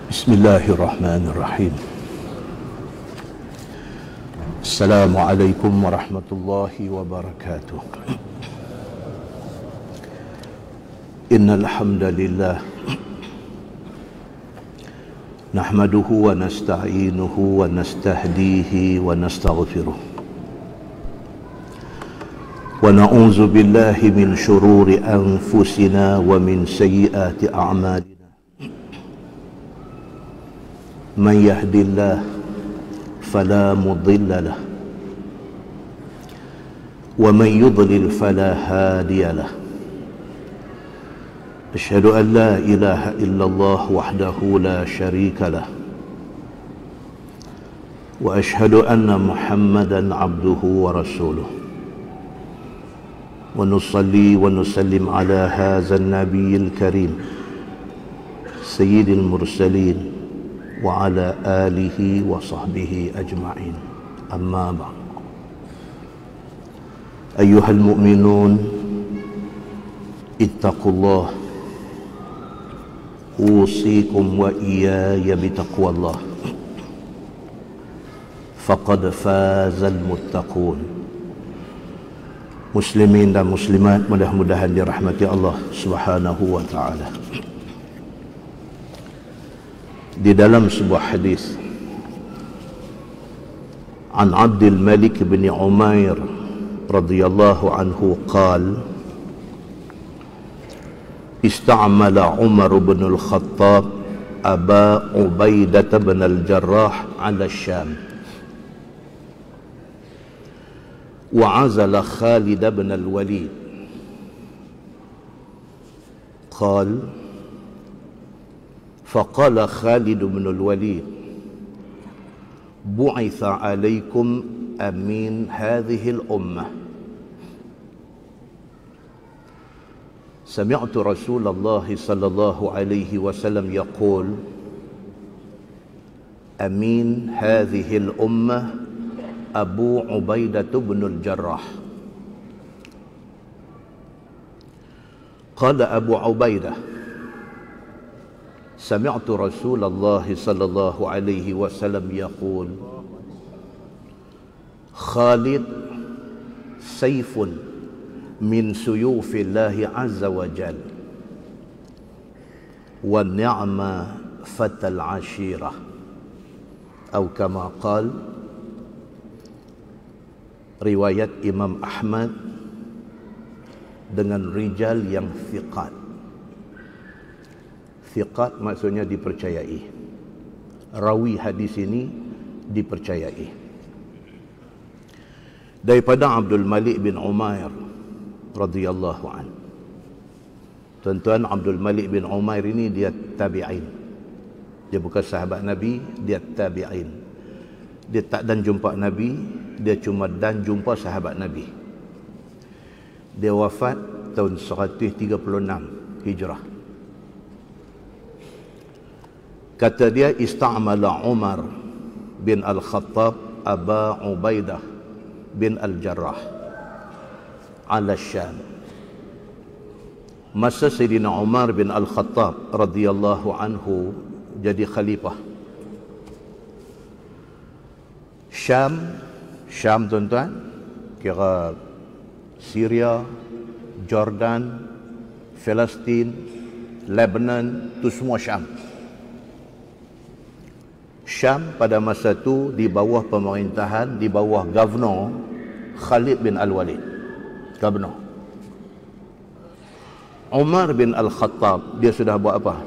Bismillahirrahmanirrahim. Assalamualaikum warahmatullahi wabarakatuh. Innal hamdalillah nahmaduhu wa nasta'inuhu wa nastahdihi wa nastaghfiruh. Wa na'udzu billahi min shururi anfusina wa min sayyiati a'malina. من يهد الله فلا مضل له ومن يضلل فلا هادي له أشهد أن لا إله إلا الله وحده لا شريك له وأشهد أن محمدا عبده ورسوله ونصلي ونسلم على هذا النبي الكريم سيد المرسلين وعلى آله وصحبه أجمعين. أما بعد، أيها المؤمنون اتقوا الله، أوصيكم وإياي بتقوى الله، فقد فاز المتقون. Muslimin dan muslimat, mudah-mudahan dirahmati Allah Subhanahu wa taala. Di dalam sebuah hadis an Abdul Malik bin Umair radhiyallahu anhu qala ista'mala Umar bin al-Khattab Aba Ubaidah bin al-Jarrah ala Syam wa azala Khalid bin al-Walid qala فقال خالد بن الوليد بعث عليكم أمين هذه الأمة سمعت رسول الله صلى الله عليه وسلم يقول أمين هذه الأمة أبو عبيدة بن الجراح قال أبو عبيدة سمعت رسول الله صلى الله عليه وسلم يقول خالد سيف من سيوف الله عز وجل والنعم فتى العشيرة أو كما قال. Riwayat Imam Ahmad dengan rijal yang thiqat. Thiqat maksudnya dipercayai. Rawi hadis ini dipercayai. Daripada Abdul Malik bin Umair radhiyallahu an. Tuan-tuan, Abdul Malik bin Umair ini dia tabi'in. Dia bukan sahabat Nabi, dia tabi'in. Dia tak dan jumpa Nabi, dia cuma dan jumpa sahabat Nabi. Dia wafat tahun 136 Hijrah. Kata dia, ista'mala Umar bin al-Khattab Aba Ubaidah bin al-Jarrah ala Syam. Masa Sayyidina Umar bin al-Khattab radhiyallahu anhu jadi khalifah, Syam tuan-tuan, kira Syria, Jordan, Palestin, Lebanon, itu semua Syam. Syam pada masa itu di bawah pemerintahan, di bawah Governor Khalid bin Al-Walid. Governor Umar bin Al-Khattab, dia sudah buat apa?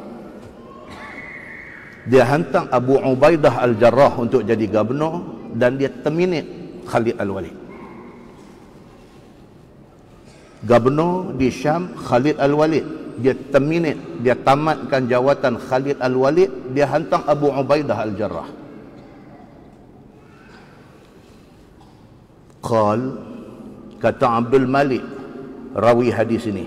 Dia hantar Abu Ubaidah Al-Jarrah untuk jadi Governor dan dia terminate Khalid Al-Walid. Governor di Syam Khalid Al-Walid, dia terminate, dia tamatkan jawatan Khalid Al-Walid, dia hantar Abu Ubaidah Al-Jarrah. Kata Abdul Malik, rawi hadis ini,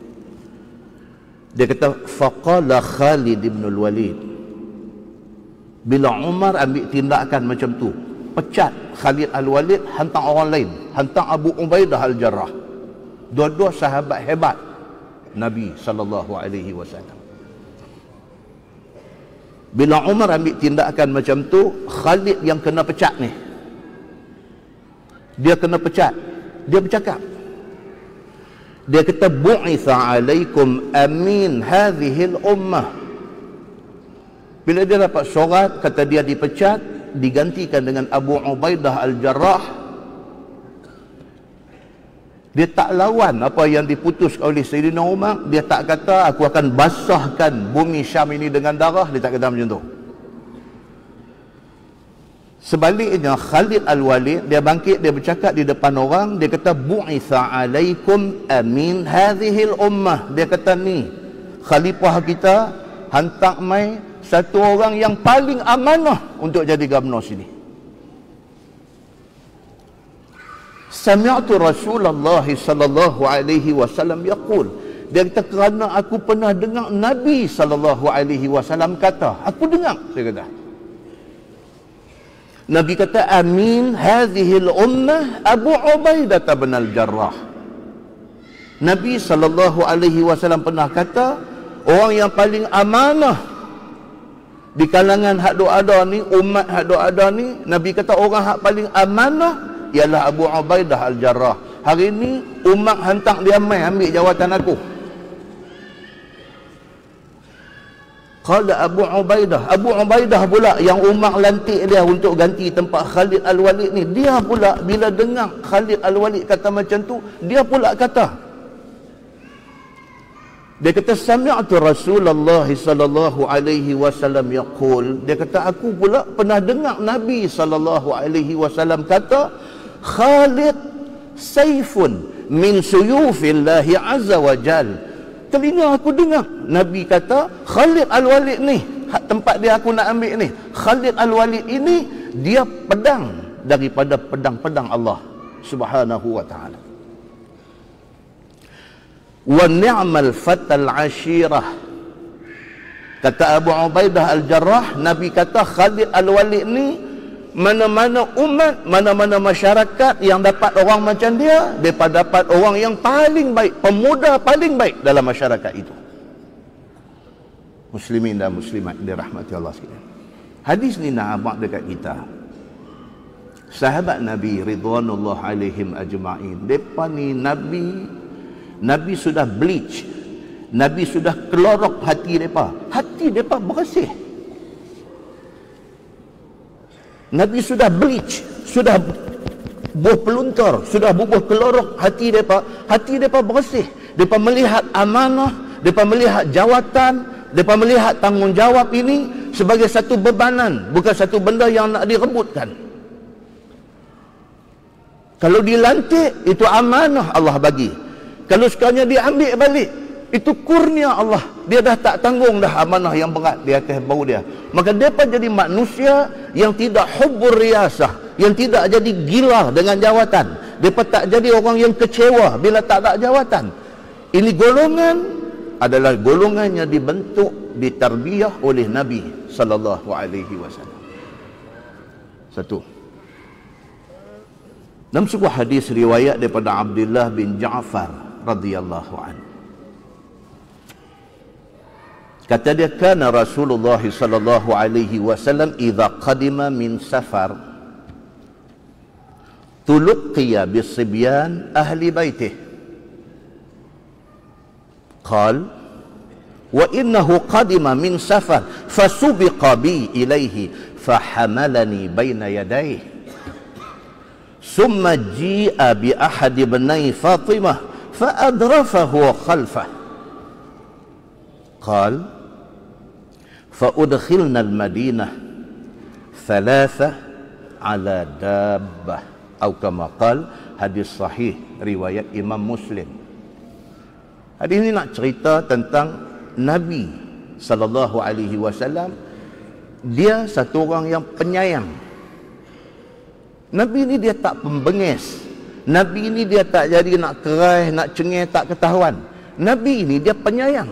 dia kata faqala Khalid bin Al-Walid, bila Umar ambil tindakan macam tu, pecat Khalid Al-Walid, hantar orang lain, hantar Abu Ubaidah Al-Jarrah. Dua-dua sahabat hebat Nabi sallallahu alaihi wasallam. Bila Umar ambil tindakan macam tu, Khalid yang kena pecat ni, dia kena pecat. Dia bercakap, dia kata, bu'itha alaikum amin hadhil ummah. Bila dia dapat surat kata dia dipecat, digantikan dengan Abu Ubaidah Al-Jarrah, dia tak lawan apa yang diputus oleh Sayyidina Umar. Dia tak kata aku akan basahkan bumi Syam ini dengan darah. Dia tak kata macam tu. Sebaliknya Khalid Al-Walid, dia bangkit, dia bercakap di depan orang, dia kata bu'itha alaikum amin hadhil ummah. Dia kata ni khalifah kita hantar mai satu orang yang paling amanah untuk jadi gubernur sini. Sami'tu Rasulullah sallallahu alaihi wasallam yaqul. Dia kata kerana aku pernah dengar Nabi sallallahu alaihi wasallam kata. Aku dengar, dia kata. Nabi kata amin hadhil ummah Abu Ubaidah bin Al-Jarrah. Nabi sallallahu alaihi wasallam pernah kata orang yang paling amanah di kalangan hak duk ada ni, umat hak duk ada ni, Nabi kata orang hak paling amanah ialah Abu Ubaidah Al-Jarrah. Hari ni umat hantar dia mai ambil jawatan aku. Qala Abu Ubaidah. Abu Ubaidah pula yang umat lantik dia untuk ganti tempat Khalid Al-Walid ni, dia pula bila dengar Khalid Al-Walid kata macam tu, dia pula kata, dia kata sami'tu Rasulullah sallallahu alaihi wasallam yaqul. Dia kata aku pula pernah dengar Nabi sallallahu alaihi wasallam kata Khalid saifun min suyufillahi azza wa jal. Telinga aku dengar Nabi kata Khalid Al-Walid ni, tempat dia aku nak ambil ni, Khalid Al-Walid ini dia pedang daripada pedang-pedang Allah Subhanahu wa taala. Wa ni'mal fatal ashirah. Kata Abu Ubaidah Al-Jarrah, Nabi kata Khalid Al-Walid ni, mana-mana umat, mana-mana masyarakat yang dapat orang macam dia, mereka dapat orang yang paling baik, pemuda paling baik dalam masyarakat itu. Muslimin dan muslimat dirahmati Allah sekalian. Hadis ni nak abang dekat kita. Sahabat Nabi ridwanullah alaihim ajma'in, mereka ni Nabi sudah bleach, Nabi sudah kelorok hati mereka. Hati mereka bersih. Nabi sudah bleach, sudah bubuh peluntur, sudah bubuh kelorok hati mereka. Hati mereka bersih. Mereka melihat amanah, mereka melihat jawatan, mereka melihat tanggungjawab ini sebagai satu bebanan, bukan satu benda yang nak direbutkan. Kalau dilantik, itu amanah Allah bagi. Kalau sekalinya diambil balik, itu kurnia Allah. Dia dah tak tanggung dah amanah yang berat di atas bau dia. Maka mereka jadi manusia yang tidak hubbur riyasah, yang tidak jadi gila dengan jawatan. Mereka tak jadi orang yang kecewa bila tak ada jawatan. Ini golongan adalah golongan yang dibentuk, ditarbiyah oleh Nabi sallallahu alaihi wasallam. Satu. Dalam sebuah hadis riwayat daripada Abdullah bin Ja'far radhiyallahu anhu, kata dia, kana Rasulullah sallallahu alaihi wasallam idza qadima min safar tulqiya bisibyan ahli baitih qal wa innahu qadima min safar fasubiqa bi ilaihi fahamalani baina yadayhi summa ji'a bi ahadi ibnai Fatimah فأدرفه خلفه قال فأدخلنا المدينة ثلاثة على دابة أو كما قال. Hadis sahih riwayat Imam Muslim. Hadis ini nak cerita tentang Nabi sallallahu alaihi wasallam. Dia satu orang yang penyayang. Nabi ini dia tak pembengis. Nabi ini dia tak jadi nak kerai, nak cengih, tak ketahuan. Nabi ini dia penyayang.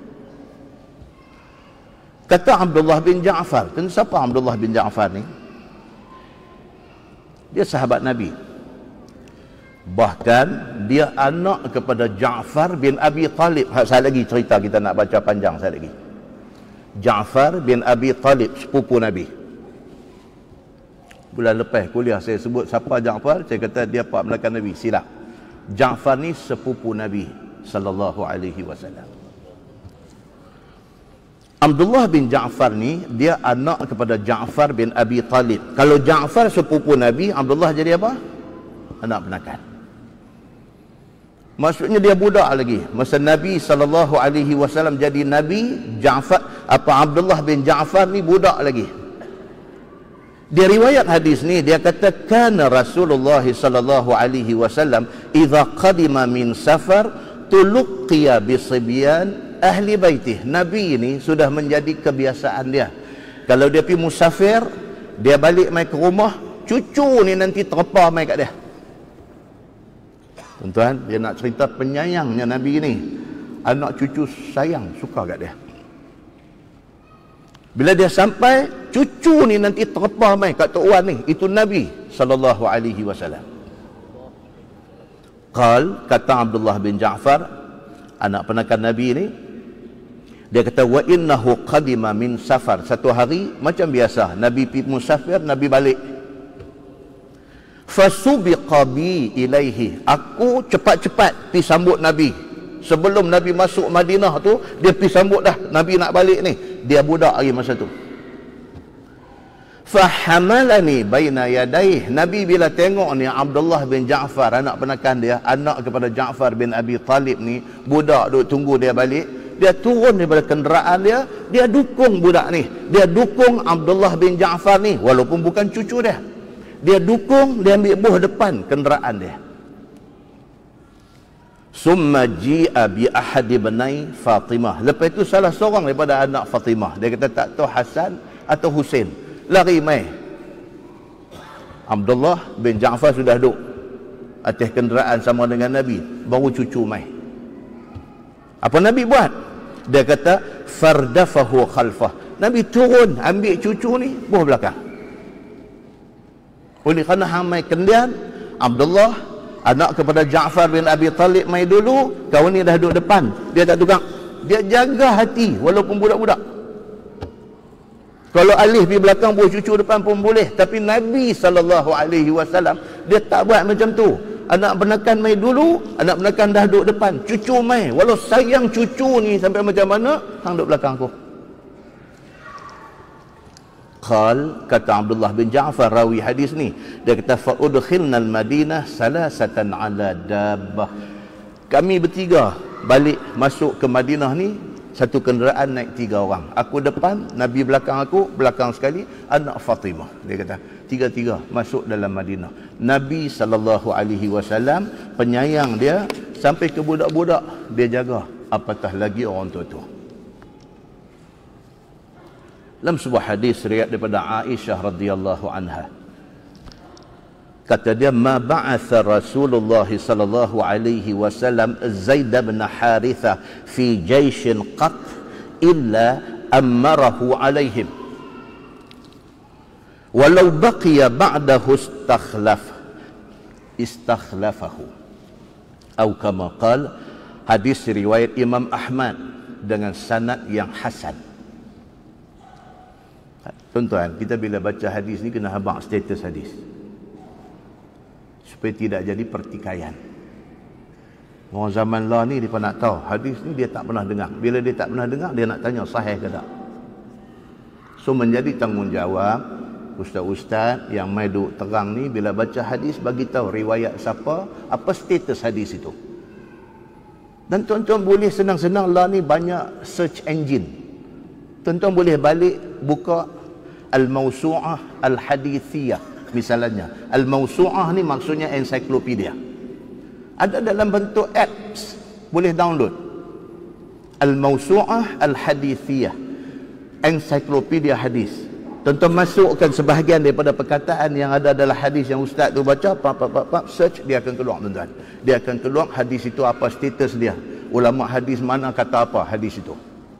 Kata Abdullah bin Ja'far. Siapa Abdullah bin Ja'far ni? Dia sahabat Nabi. Bahkan dia anak kepada Ja'far bin Abi Talib. Saya lagi cerita, kita nak baca panjang saya lagi. Ja'far bin Abi Talib, sepupu Nabi. Bulan lepas kuliah saya sebut siapa Ja'far, saya kata dia pak belakang Nabi. Silap. Ja'far ni sepupu Nabi sallallahu alaihi wasallam. Abdullah bin Ja'far ni dia anak kepada Ja'far bin Abi Talib. Kalau Ja'far sepupu Nabi, Abdullah jadi apa? Anak penakan. Maksudnya dia budak lagi. Masa Nabi sallallahu alaihi wasallam jadi nabi, Abdullah bin Ja'far ni budak lagi. Dia riwayat hadis ni, dia kata kana Rasulullah sallallahu alaihi wasallam idza qadima min safar tuluqiya bi sibyan ahli baitih. Nabi ini sudah menjadi kebiasaan dia. Kalau dia pergi musafir, dia balik mai ke rumah, cucu ni nanti terpa mai kat dia. Tuan-tuan, dia nak cerita penyayangnya Nabi ni. Anak cucu sayang, suka kat dia. Bila dia sampai, cucu ni nanti terpa mai kat Tok Wan ni. Itu Nabi sallallahu alaihi wasallam. Kata Abdullah bin Ja'far, anak penakan Nabi ni, dia kata wa innahu qadima min safar. Satu hari macam biasa, Nabi pergi musafir, Nabi balik. Fasubiqa bi ilaihi. Aku cepat-cepat pergi sambut Nabi. Sebelum Nabi masuk Madinah tu, dia pergi sambut dah. Nabi nak balik ni. Dia budak lagi masa tu. Fahamalani baina yadaih. Nabi bila tengok ni Abdullah bin Ja'far, anak penakan dia, anak kepada Ja'far bin Abi Talib ni, budak duk tunggu dia balik, dia turun daripada kenderaan dia, dia dukung budak ni. Dia dukung Abdullah bin Ja'far ni walaupun bukan cucu dia. Dia dukung, dia ambil buah depan kenderaan dia. Summa ji'a bi ahadi benai Fatimah. Lepas itu salah seorang daripada anak Fatimah, dia kata tak tahu Hasan atau Husain, lari mai. Abdullah bin Ja'far sudah duduk atas kenderaan sama dengan Nabi, baru cucu mai. Apa Nabi buat? Dia kata fardafahu khalfah. Nabi turun ambil cucu ni buah belakang. Oleh kerana hamai kendian, Abdullah anak kepada Ja'far bin Abi Talib mai dulu, kau ni dah duduk depan, dia tak tukang. Dia jaga hati walaupun budak-budak. Kalau alih pergi belakang, buah cucu depan pun boleh, tapi Nabi SAW dia tak buat macam tu. Anak penakan mai dulu, anak penakan dah duduk depan, cucu mai, walau sayang cucu ni sampai macam mana, hang duduk belakang aku. Kata Abdullah bin Ja'far, rawi hadis ni, dia kata fa udkhilna al-Madinah salasatan ala dabbah. Kami bertiga balik masuk ke Madinah ni, satu kenderaan naik 3 orang. Aku depan, Nabi belakang aku, belakang sekali anak Fatimah. Dia kata tiga-tiga masuk dalam Madinah. Nabi SAW penyayang dia sampai ke budak-budak dia jaga, apatah lagi orang tua-tua. Dalam sebuah hadis riwayat daripada Aisyah radhiyallahu anha, kata dia, ma ba'atha Rasulullah sallallahu alaihi wasallam Zaid bin Harithah fi jaishin qat illa amarahu alaihim walau baqiya ba'dahu istakhlafahu atau kama qala. Hadis riwayat Imam Ahmad dengan sanad yang hasan. Tuan-tuan, kita bila baca hadis ni kena habaq status hadis supaya tidak jadi pertikaian. Orang zaman lah ni dia nak tahu hadis ni, dia tak pernah dengar. Bila dia tak pernah dengar, dia nak tanya sahih ke tak. So menjadi tanggungjawab ustaz-ustaz yang mai duk terang ni, bila baca hadis bagi tahu riwayat siapa, apa status hadis itu. Dan tuan-tuan boleh senang-senang lah ni, banyak search engine. Tuan-tuan boleh balik buka Al-Mawsu'ah Al-Hadithiyah misalnya. Al-Mawsu'ah ni maksudnya ensiklopedia. Ada dalam bentuk apps, boleh download. Al-Mawsu'ah Al-Hadithiyah, ensiklopedia hadis. Tuan-tuan masukkan sebahagian daripada perkataan yang ada dalam hadis yang ustaz tu baca, search, dia akan keluar tuan-tuan. Dia akan keluar hadis itu apa status dia. Ulama hadis mana kata apa hadis itu.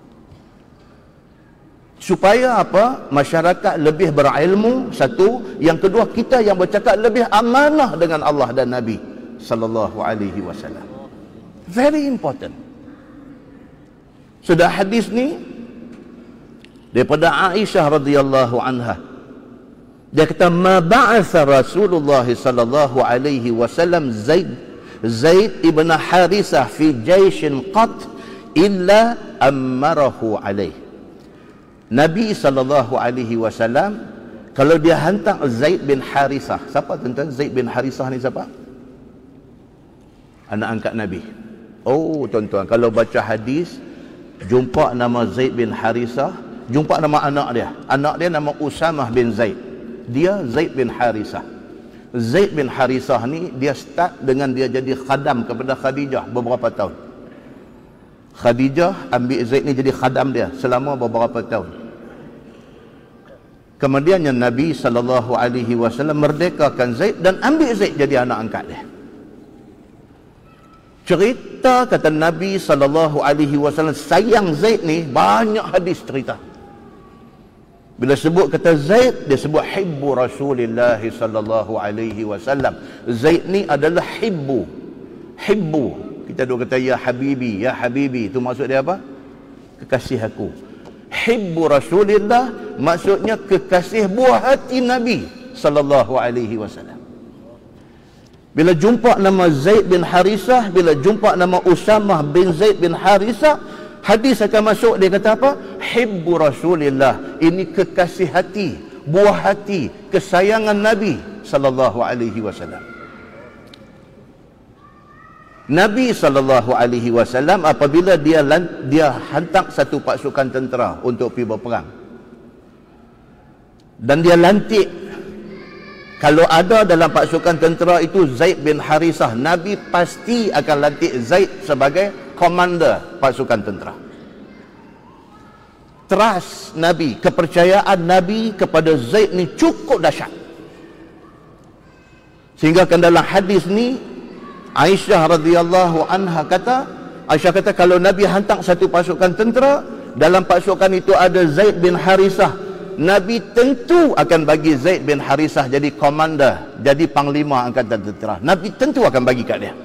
Supaya apa? Masyarakat lebih berilmu, satu. Yang kedua, kita yang bercakap lebih amanah dengan Allah dan Nabi sallallahu alaihi wasallam. Very important. Sudah hadis ni daripada Aisyah radhiyallahu anha. Dia kata, ma ba'atha Rasulullah sallallahu alaihi wasallam Zaid ibn Harisah fi jaishin qat illa ammarahu alaih. Nabi sallallahu alaihi wasallam kalau dia hantar Zaid bin Harisah. Siapa tuan-tuan Zaid bin Harisah ni siapa? Anak angkat Nabi. Oh tuan-tuan, kalau baca hadis jumpa nama Zaid bin Harisah, jumpa nama anak dia. Anak dia nama Usamah bin Zaid. Dia Zaid bin Harisah. Zaid bin Harisah ni dia start dengan dia jadi khadam kepada Khadijah beberapa tahun. Khadijah ambil Zaid ni jadi khadam dia selama beberapa tahun. Kemudiannya Nabi SAW merdekakan Zaid dan ambil Zaid jadi anak angkat dia. Cerita kata Nabi SAW sayang Zaid ni banyak hadis cerita. Bila sebut kata Zaid, dia sebut hibbu Rasulillah sallallahu alaihi wasallam. Zaid ni adalah hibbu. Hibbu. Kita duk kata ya habibi, ya habibi. Itu maksud dia apa? Kekasih aku. Hibbu Rasulillah maksudnya kekasih buah hati Nabi sallallahu alaihi wasallam. Bila jumpa nama Zaid bin Harisah, bila jumpa nama Usamah bin Zaid bin Harisah, hadis akan masuk, dia kata apa? Hibbu Rasulillah. Ini kekasih hati, buah hati, kesayangan Nabi sallallahu alaihi wasallam. Nabi sallallahu alaihi wasallam apabila dia hantar satu pasukan tentera untuk pergi berperang. Dan dia lantik, kalau ada dalam pasukan tentera itu Zaid bin Harisah, Nabi pasti akan lantik Zaid sebagai komander pasukan tentera. Trust Nabi, kepercayaan Nabi kepada Zaid ni cukup dahsyat. Sehingga kan dalam hadis ni Aisyah radhiyallahu anha kata, Aisyah kata kalau Nabi hantar satu pasukan tentera, dalam pasukan itu ada Zaid bin Harisah, Nabi tentu akan bagi Zaid bin Harisah jadi komander, jadi panglima angkatan tentera. Nabi tentu akan bagi kat dia.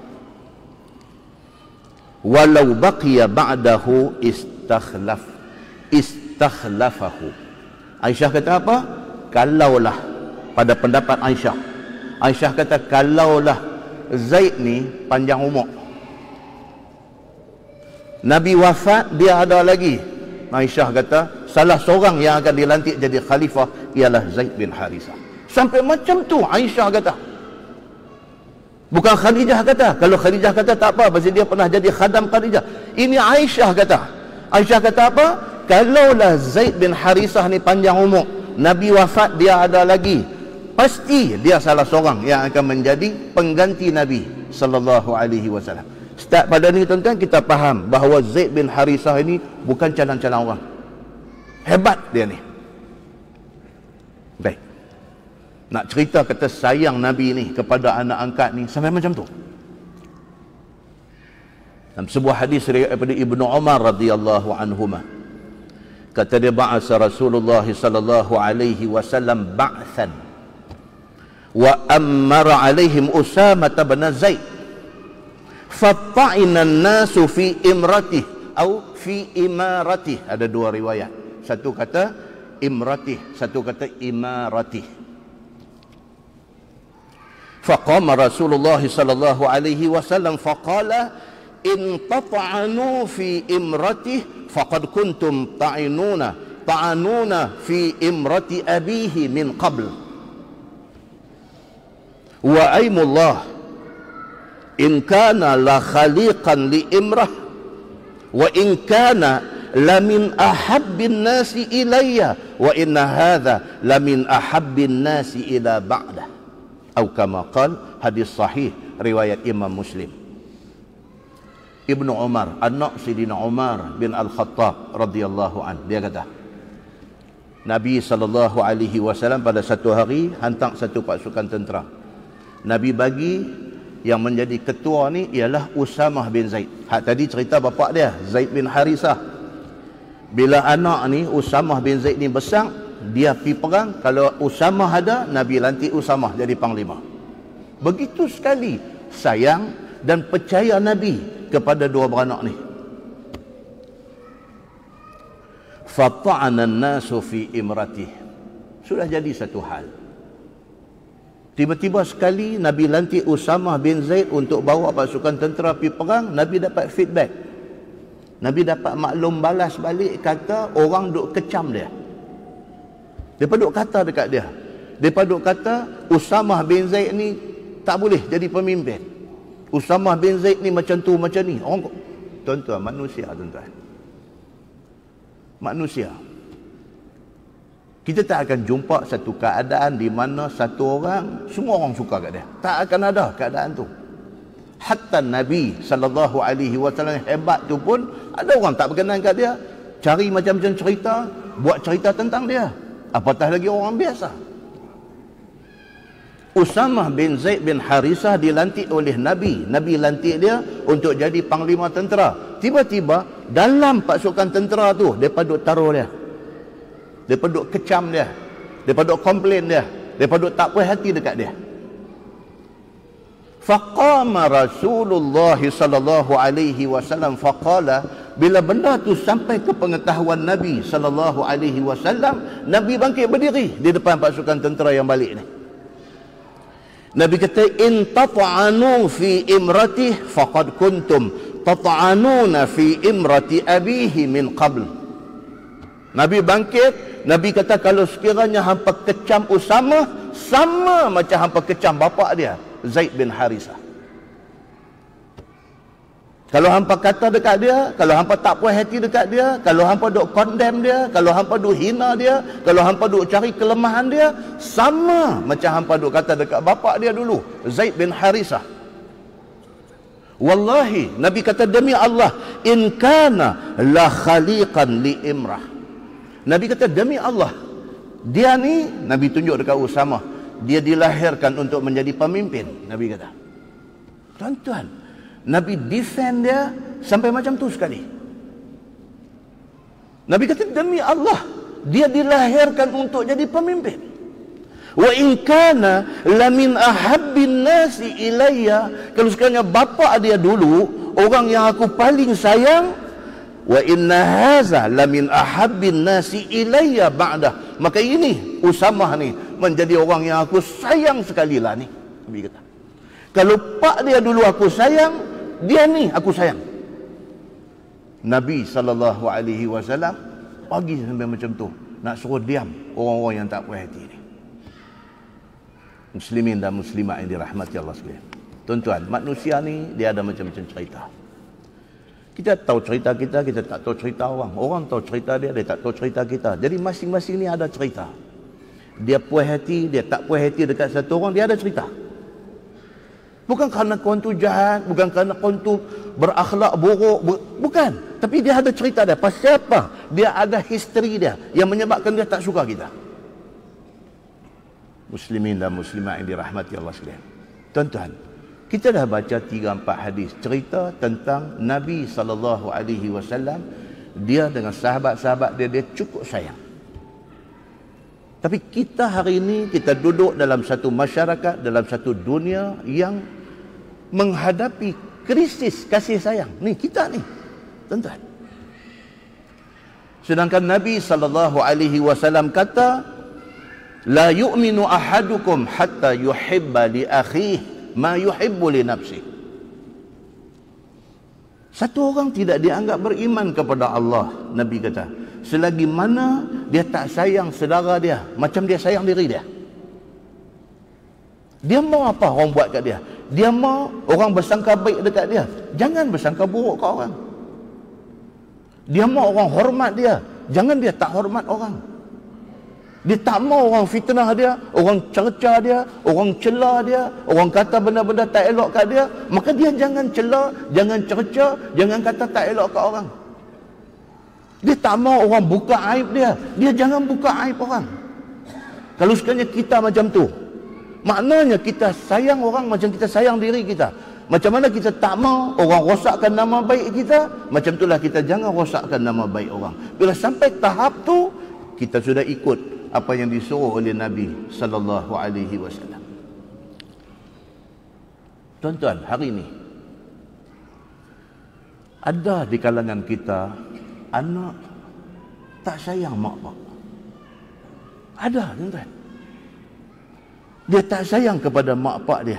Walau baqiya ba'dahu istakhlafahu. Aisyah kata apa? Kalaulah, pada pendapat Aisyah, Aisyah kata kalaulah Zaid ni panjang umur, Nabi wafat, dia ada lagi, Aisyah kata salah seorang yang akan dilantik jadi khalifah ialah Zaid bin Harisah. Sampai macam tu Aisyah kata. Bukan Khadijah kata. Kalau Khadijah kata tak apa, pasal dia pernah jadi khadam Khadijah. Ini Aisyah kata. Aisyah kata apa? Kalaulah Zaid bin Harisah ni panjang umur, Nabi wafat, dia ada lagi, pasti dia salah seorang yang akan menjadi pengganti Nabi sallallahu alaihi wasallam. Start pada ni tuan-tuan, kita faham bahawa Zaid bin Harisah ini bukan calang-calang orang. Hebat dia ni. Baik. Nak cerita kata sayang Nabi ni kepada anak angkat ni sampai macam tu. Dalam sebuah hadis daripada Ibnu Umar radhiyallahu anhuma, kata dia, ba'asa Rasulullah sallallahu alaihi wasallam ba'than wa ammara alaihim Usamah bin Zaid fatta'ina an-nasu fi imratih atau fi imaratih. Ada dua riwayat, satu kata imratih, satu kata imaratih. Faqama Rasulullah sallallahu alaihi wasallam faqala in tata'anu fi imratih faqad kuntum ta'anuna fi imrati abihi min qabl wa aymullah in kana la khaliqan li imrah wa in kana la min ahabbin nasi ilayya wa inna hadha la min ahabbin nasi ila ba'dah, atau kama qala, hadis sahih riwayat Imam Muslim. Ibnu Umar, anak Sayyidina Umar bin Al-Khattab radhiyallahu an, dia kata Nabi sallallahu alaihi wasallam pada satu hari hantar satu pasukan tentera. Nabi bagi yang menjadi ketua ni ialah Usamah bin Zaid. Hak tadi cerita bapak dia Zaid bin Harisah. Bila anak ni Usamah bin Zaid ni besar, dia pergi perang. Kalau Usamah ada, Nabi lantik Usamah jadi panglima. Begitu sekali sayang dan percaya Nabi kepada dua beranak ni. fata'ana an-nasu fi imratih. Sudah jadi satu hal. Tiba-tiba sekali Nabi lantik Usamah bin Zaid untuk bawa pasukan tentera pergi perang. Nabi dapat feedback. Nabi dapat maklum balas balik, kata orang duk kecam dia. Mereka duk kata dekat dia. Mereka duk kata Usamah bin Zaid ni tak boleh jadi pemimpin. Usamah bin Zaid ni macam tu, macam ni. Orang, tuan-tuan, manusia, tuan-tuan. Manusia. Kita tak akan jumpa satu keadaan di mana satu orang, semua orang suka kat dia. Tak akan ada keadaan tu. Hatta Nabi SAW hebat tu pun, ada orang tak berkenan kat dia. Cari macam-macam cerita, buat cerita tentang dia. Apatah lagi orang biasa. Usamah bin Zaid bin Harisah dilantik oleh Nabi. Nabi lantik dia untuk jadi panglima tentera. Tiba-tiba dalam pasukan tentera tu, mereka duk taruh dia. Mereka duk kecam dia. Mereka duk komplain dia. Mereka duk tak puas hati dekat dia. Faqama Rasulullah sallallahu alaihi wasallam faqala, bila benda tu sampai ke pengetahuan Nabi sallallahu alaihi wasallam, Nabi bangkit berdiri di depan pasukan tentera yang balik ni. Nabi kata, in tat'anu fi imratih faqad kuntum tat'anuna fi imrati abihi min qabl. Nabi bangkit, Nabi kata, kalau sekiranya hampa kecam Usamah, sama macam hampa kecam bapa dia, Zaid bin Harisah. Kalau hampa kata dekat dia, kalau hampa tak puas hati dekat dia, kalau hampa duk condemn dia, kalau hampa duk hina dia, kalau hampa duk cari kelemahan dia, sama macam hampa duk kata dekat bapa dia dulu, Zaid bin Harisah. Wallahi, Nabi kata, demi Allah, in kana la khaliqan li imrah. Nabi kata, demi Allah, dia ni, Nabi tunjuk dekat Usamah, dia dilahirkan untuk menjadi pemimpin. Nabi kata, tuan-tuan, Nabi defend dia sampai macam tu sekali. Nabi kata, demi Allah, dia dilahirkan untuk jadi pemimpin. Wa in kana lamin ahabbin nasi ilayya, kalau sekiranya bapa dia dulu orang yang aku paling sayang, wa inna haza lamin ahabbin nasi ilayya ba'dah, maka ini Usamah ni menjadi orang yang aku sayang sekali lah ni. Nabi kata, kalau pak dia dulu aku sayang, dia ni aku sayang. Nabi SAW pagi sampai macam tu, nak suruh diam orang-orang yang tak puas hati ni. Muslimin dan muslimat yang dirahmati Allah sekalian. Tuan-tuan, manusia ni dia ada macam-macam cerita. Kita tahu cerita kita, kita tak tahu cerita orang. Orang tahu cerita dia, dia tak tahu cerita kita. Jadi masing-masing ni ada cerita. Dia puas hati, dia tak puas hati dekat satu orang, dia ada cerita. Bukan kerana kawan tu jahat, bukan kerana kawan tu berakhlak buruk, bukan. Tapi dia ada cerita dia. Pasal apa? Dia ada history dia yang menyebabkan dia tak suka kita. Muslimin dan muslimat yang dirahmati Allah sekalian. Tuan-tuan, kita dah baca 3-4 hadis cerita tentang Nabi SAW. Dia dengan sahabat-sahabat dia, dia cukup sayang. Tapi kita hari ini, kita duduk dalam satu masyarakat, dalam satu dunia yang menghadapi krisis kasih sayang. Ni kita ni, tuan-tuan. Sedangkan Nabi SAW kata, la yu'minu ahadukum hatta yuhibba li akhihi ma yuhibbu li nafsihi. Satu orang tidak dianggap beriman kepada Allah, Nabi kata, selagi mana dia tak sayang saudara dia macam dia sayang diri dia. Dia mau apa orang buat kat dia, dia mau orang bersangka baik dekat dia, jangan bersangka buruk kat orang. Dia mau orang hormat dia, jangan dia tak hormat orang. Dia tak mau orang fitnah dia, orang cerca dia, orang cela dia, orang kata benda-benda tak elok kat dia, maka dia jangan cela, jangan cerca, jangan kata tak elok kat orang. Dia tak mau orang buka aib dia, dia jangan buka aib orang. Kalau sekiranya kita macam tu, maknanya kita sayang orang macam kita sayang diri kita. Macam mana kita tak mau orang rosakkan nama baik kita, macam itulah kita jangan rosakkan nama baik orang. Bila sampai tahap tu, kita sudah ikut apa yang disuruh oleh Nabi SAW. Tuan-tuan, hari ini ada di kalangan kita anak tak sayang mak pak. Ada, tuan-tuan. Dia tak sayang kepada mak pak dia.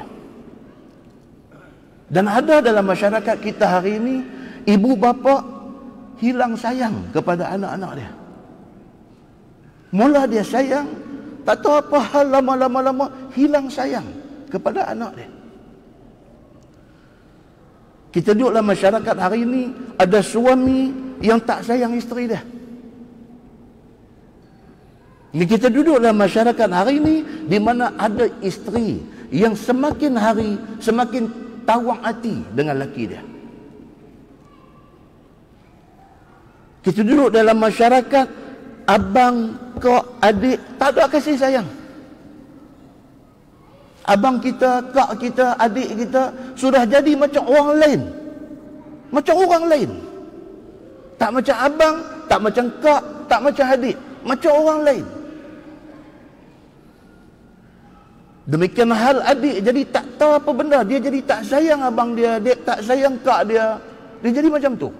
Dan ada dalam masyarakat kita hari ini, ibu bapa hilang sayang kepada anak-anak dia. Mula dia sayang, tak tahu apa hal, lama-lama hilang sayang kepada anak dia. Kita duduk dalam masyarakat hari ini, ada suami yang tak sayang isteri dia. Kita duduk dalam masyarakat hari ini di mana ada isteri yang semakin hari semakin tawang hati dengan laki dia. Kita duduk dalam masyarakat, abang, kak, adik tak ada kasih sayang. Abang kita, kak kita, adik kita sudah jadi macam orang lain. Macam orang lain. Tak macam abang, tak macam kak, tak macam adik, macam orang lain. Demikian hal adik jadi tak tahu apa benda. Dia jadi tak sayang abang dia, dia tak sayang kak dia. Dia jadi macam tu.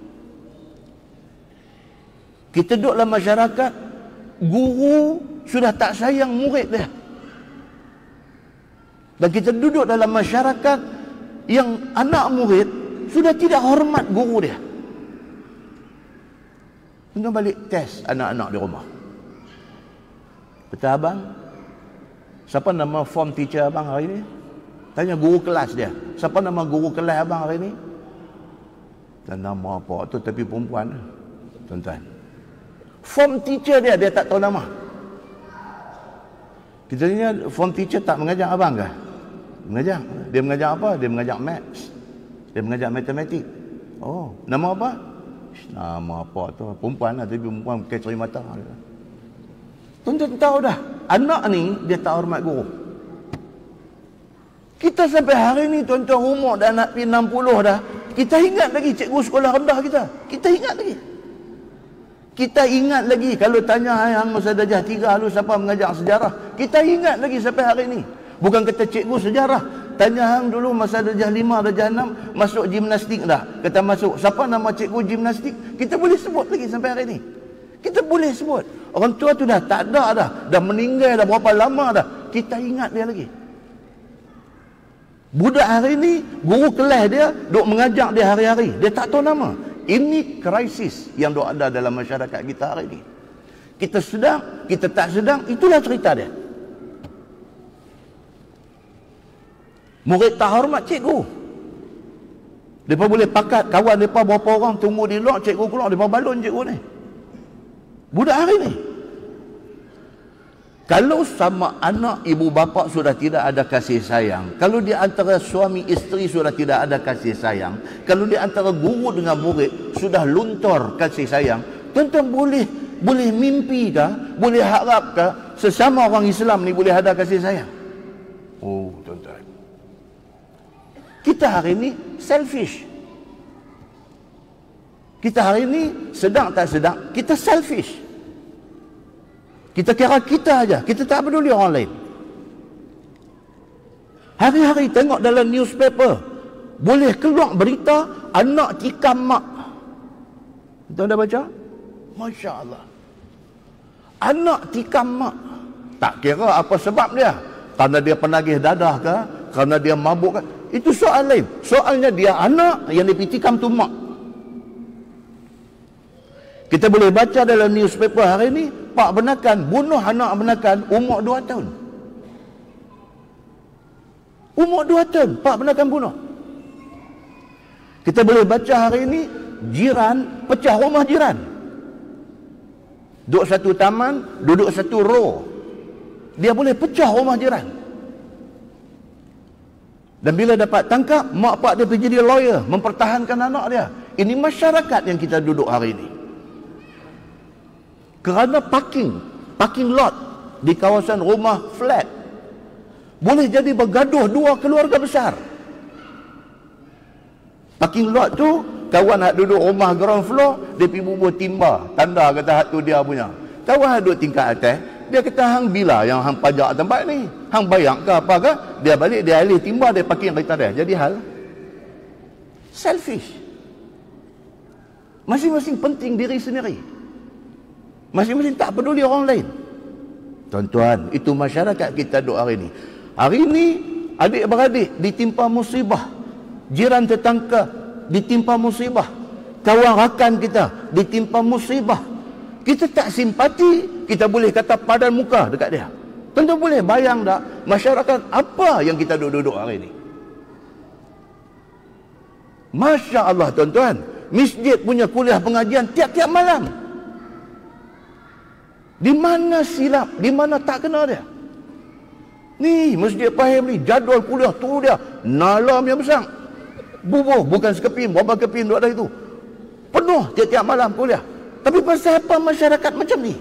Kita duduk dalam masyarakat, guru sudah tak sayang murid dia. Dan kita duduk dalam masyarakat yang anak murid sudah tidak hormat guru dia. Tengok balik test anak-anak di rumah. Betul abang? Siapa nama form teacher abang hari ni? Tanya guru kelas dia. Siapa nama guru kelas abang hari ni? Dan nama apa tu tapi perempuan. Tuan-tuan. Form teacher dia tak tahu nama. Kita tanya form teacher tak mengajar abang ke? Mengajar. Dia mengajar apa? Dia mengajar maths. Dia mengajar matematik. Oh, nama apa? Nama apa tu? Perempuan lah, tapi perempuan pakai cerimata. Tuan-tuan tahu dah, anak ni dia tak hormat guru. Kita sampai hari ni tuan-tuan umur dah nak pergi 60 dah, kita ingat lagi cikgu sekolah rendah kita. Kita ingat lagi. Kita ingat lagi kalau tanya yang masa darjah 3 lu siapa mengajar sejarah. Kita ingat lagi sampai hari ni. Bukan kata cikgu sejarah. Tanya hang dulu masa darjah 5, darjah 6 masuk gimnastik dah. Kata masuk. Siapa nama cikgu gimnastik? Kita boleh sebut lagi sampai hari ni. Kita boleh sebut. Orang tua tu dah tak ada dah. Dah meninggal dah berapa lama dah. Kita ingat dia lagi. Budak hari ni, guru kelas dia duk mengajar dia hari-hari. Dia tak tahu nama. Ini krisis yang duk ada dalam masyarakat kita hari ni. Kita sedang, kita tak sedang, itulah cerita dia. Murid tak hormat cikgu. Mereka boleh pakat kawan mereka berapa orang tunggu di luar, cikgu keluar, mereka balon cikgu ni. Budak hari ni. Kalau sama anak ibu bapa sudah tidak ada kasih sayang, kalau di antara suami isteri sudah tidak ada kasih sayang, kalau di antara guru dengan murid sudah luntur kasih sayang, tuan-tuan boleh mimpi kah, boleh harap kah sesama orang Islam ni boleh ada kasih sayang? Oh, tuan-tuan. Kita hari ini selfish. Kita hari ini sedang tak sedang, kita selfish. Kita kira kita aja, kita tak peduli orang lain. Hari-hari tengok dalam newspaper, boleh keluar berita anak tikam mak. Tuan dah baca? Masya Allah. Anak tikam mak. Tak kira apa sebab dia. Kerana dia penagih dadah ke? Kerana dia mabuk ke? Itu soal lain. Soalnya dia anak yang dipitikam tu mak. Kita boleh baca dalam newspaper hari ini, pak benakan bunuh anak benakan umur 2 tahun. Umur 2 tahun, pak benakan bunuh. Kita boleh baca hari ini, jiran pecah rumah jiran. Duduk satu taman, duduk satu row. Dia boleh pecah rumah jiran. Dan bila dapat tangkap, mak pak dia pergi jadi lawyer, mempertahankan anak dia. Ini masyarakat yang kita duduk hari ini. Kerana parking lot di kawasan rumah flat boleh jadi bergaduh 2 keluarga besar. Parking lot tu, kawan nak duduk rumah ground floor, dia pergi bubuh timba, tanda kata hak tu dia punya. Kawan duduk tingkat atas, dia kata hang bila yang hang pajak tempat ni, hang bayar ke apa ke? Dia balik, dia alih timba, dia parking kereta dia. Jadi hal selfish. Masing-masing penting diri sendiri. Masing-masing tak peduli orang lain. Tuan-tuan, itu masyarakat kita duk hari ni. Hari ni adik-beradik ditimpa musibah, jiran tetangga ditimpa musibah, kawan rakan kita ditimpa musibah. Kita tak simpati, kita boleh kata padan muka dekat dia. Tuan-tuan boleh bayang tak masyarakat apa yang kita duduk-duduk hari ni? Masya Allah tuan-tuan, masjid punya kuliah pengajian tiap-tiap malam. Di mana silap, di mana tak kena dia? Ni Masjid Fahim ni jadual kuliah tu dia nalam yang besar. Bukan sekeping, berapa keping duduk ada itu. Penuh tiap-tiap malam kuliah. Tapi pasal apa masyarakat macam ni?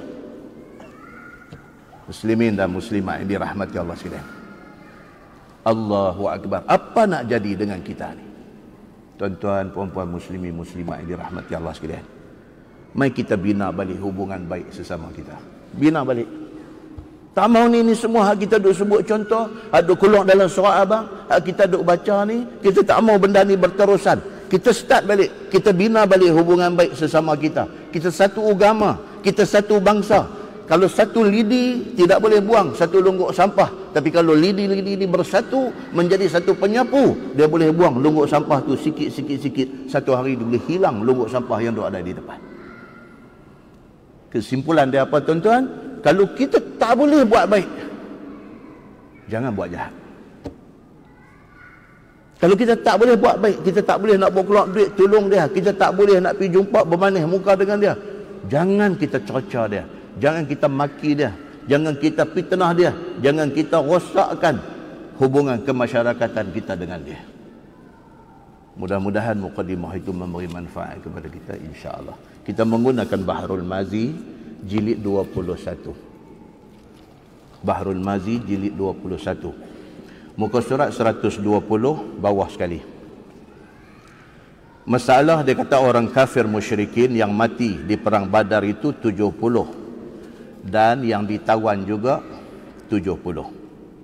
Muslimin dan muslimat yang dirahmati Allah sekalian. Allahu Akbar. Apa nak jadi dengan kita ni? Tuan-tuan, puan-puan, muslimin, muslimat yang dirahmati Allah sekalian. Mari kita bina balik hubungan baik sesama kita. Bina balik. Tak mau ni semua hak kita duk sebut contoh, hak duk keluar dalam surat abang, hak kita duk baca ni, kita tak mau benda ni berterusan. Kita start balik, kita bina balik hubungan baik sesama kita. Kita satu agama, kita satu bangsa. Kalau satu lidi tidak boleh buang satu lungguk sampah, tapi kalau lidi-lidi ini bersatu menjadi satu penyapu, dia boleh buang lungguk sampah tu sikit-sikit. Satu hari dia boleh hilang lungguk sampah yang ada di depan. Kesimpulan dia apa tuan-tuan? Kalau kita tak boleh buat baik, jangan buat jahat. Kalau kita tak boleh buat baik, kita tak boleh nak bawa keluar duit tolong dia, kita tak boleh nak pergi jumpa bermanis muka dengan dia, jangan kita cerca dia, jangan kita maki dia, jangan kita fitnah dia, jangan kita rosakkan hubungan kemasyarakatan kita dengan dia. Mudah-mudahan mukadimah itu memberi manfaat kepada kita, insya-Allah. Kita menggunakan Bahrul Mazi jilid 21. Bahrul Mazi jilid 21. Muka surat 120 bawah sekali. Masalah dia kata orang kafir musyrikin yang mati di perang Badar itu 70 dan yang ditawan juga 70.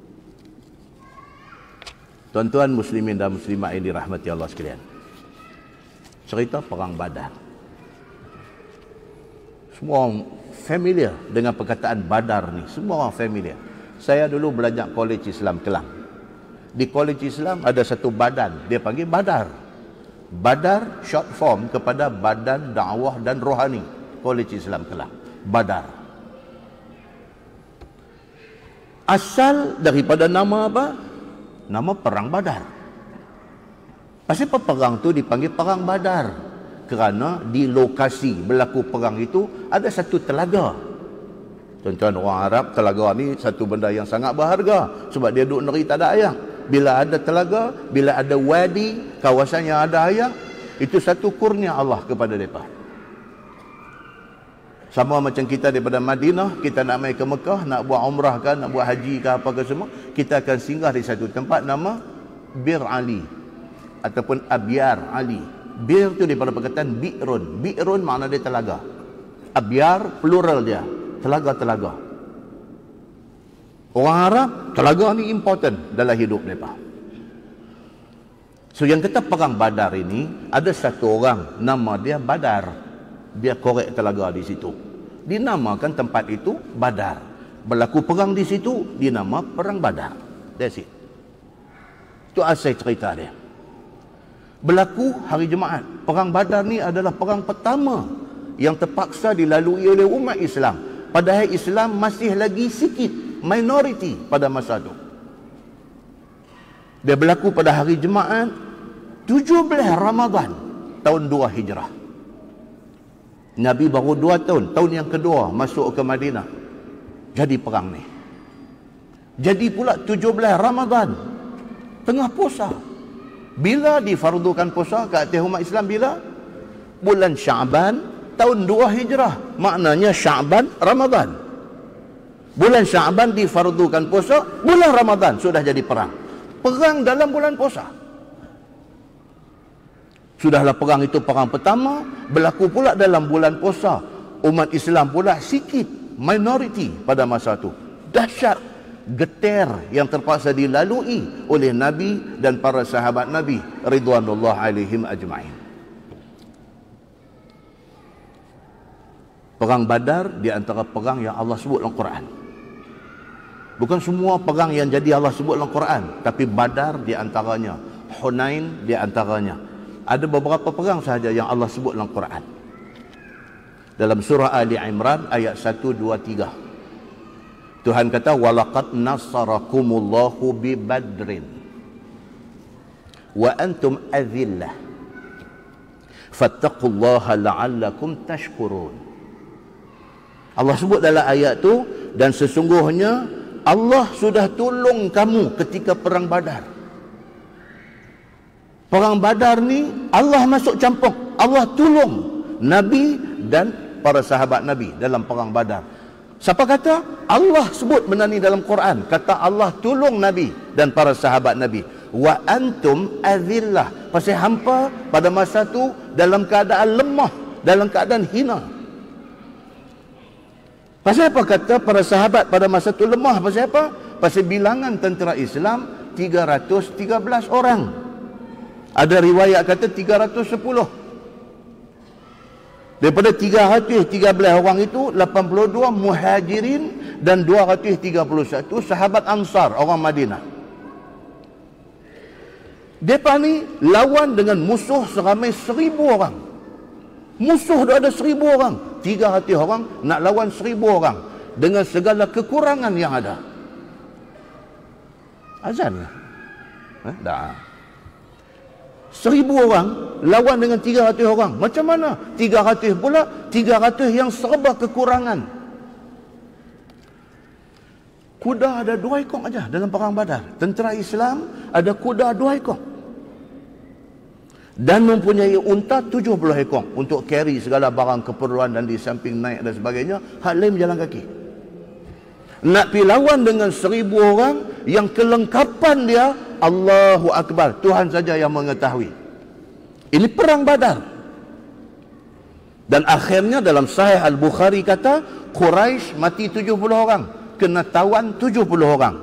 Tuan-tuan muslimin dan muslimat yang dirahmati Allah sekalian. Cerita perang Badar. Semua orang familiar dengan perkataan Badar ni. Semua orang familiar. Saya dulu belajar College Islam Kelang. Di College Islam ada satu badan, dia panggil Badar. Badar short form kepada Badan Dakwah dan Rohani College Islam Kelang. Badar. Asal daripada nama apa? Nama Perang Badar. Pasal apa perang tu dipanggil Perang Badar? Kerana di lokasi berlaku perang itu ada satu telaga. Tuan-tuan orang Arab, telaga ni satu benda yang sangat berharga sebab dia duduk negeri tak ada air. Bila ada telaga, bila ada wadi, kawasan yang ada air, itu satu kurnia Allah kepada mereka. Sama macam kita daripada Madinah, kita nak mai ke Mekah, nak buat umrah kan, nak buat haji ke apa ke semua, kita akan singgah di satu tempat nama Bir Ali ataupun Abyar Ali. Bir tu daripada perkataan bi'run. Bi'run makna dia telaga. Abyar plural dia, telaga-telaga. Orang Arab, telaga ni important dalam hidup mereka. So yang kata perang Badar ini, ada satu orang nama dia Badar. Dia korek telaga di situ. Dinamakan tempat itu Badar. Berlaku perang di situ, dinama Perang Badar. That's it. Itu asal cerita dia. Berlaku hari Jumaat. Perang Badar ni adalah perang pertama yang terpaksa dilalui oleh umat Islam. Padahal Islam masih lagi sikit, minority pada masa itu. Dia berlaku pada hari Jumaat 17 Ramadan tahun 2 Hijrah. Nabi baru 2 tahun, tahun yang kedua masuk ke Madinah. Jadi perang ni. Jadi pula 17 Ramadan, tengah puasa. Bila difardukan puasa ke atas umat Islam bila? Bulan Syaban tahun 2 Hijrah. Maknanya Syaban Ramadan. Bulan Syaban difardukan puasa, bulan Ramadan sudah jadi perang. Perang dalam bulan puasa. Sudahlah perang itu perang pertama, berlaku pula dalam bulan puasa. Umat Islam pula sikit, minority pada masa itu. Dahsyat, getir yang terpaksa dilalui oleh Nabi dan para sahabat Nabi ridwanullah alaihim ajma'in. Perang Badar di antara perang yang Allah sebut dalam Quran. Bukan semua perang yang jadi Allah sebut dalam Quran, tapi Badar di antaranya, Hunain di antaranya. Ada beberapa perang sahaja yang Allah sebut dalam Quran. Dalam surah Ali Imran ayat 1, 2, 3. Tuhan kata, walaqad nasarakumullahu bi badrin wa antum adhillah fattaqullaha la'allakum tashkurun. Allah sebut dalam ayat tu, dan sesungguhnya Allah sudah tolong kamu ketika perang Badar. Perang Badar ni Allah masuk campur, Allah tolong Nabi dan para sahabat Nabi dalam perang Badar. Siapa kata? Allah sebut benda ni dalam Quran. Kata Allah tolong Nabi dan para sahabat Nabi. Wa antum adhillah. Pasal hampa pada masa tu dalam keadaan lemah, dalam keadaan hina. Pasal apa kata para sahabat pada masa tu lemah? Pasal apa? Pasal bilangan tentera Islam 313 orang. Ada riwayat kata 310. Daripada 313 orang itu, 82 muhajirin dan 231 sahabat Ansar, orang Madinah. Mereka ni lawan dengan musuh seramai 1000 orang. Musuh dah ada 1000 orang. 300 orang nak lawan 1000 orang. Dengan segala kekurangan yang ada. Azan lah. Dah. 1000 orang lawan dengan 300 orang. Macam mana? 300 pula, 300 yang serba kekurangan. Kuda ada 2 ekor aja dalam perang Badar. Tentera Islam ada kuda 2 ekor. Dan mempunyai unta 70 ekor untuk carry segala barang keperluan dan di samping naik dan sebagainya. Hak lain berjalan kaki. Nak pergi lawan dengan 1000 orang yang kelengkapan dia, Allahu Akbar, Tuhan saja yang mengetahui. Ini perang Badar. Dan akhirnya dalam Sahih Al-Bukhari kata, Quraisy mati 70 orang, kena tawan 70 orang.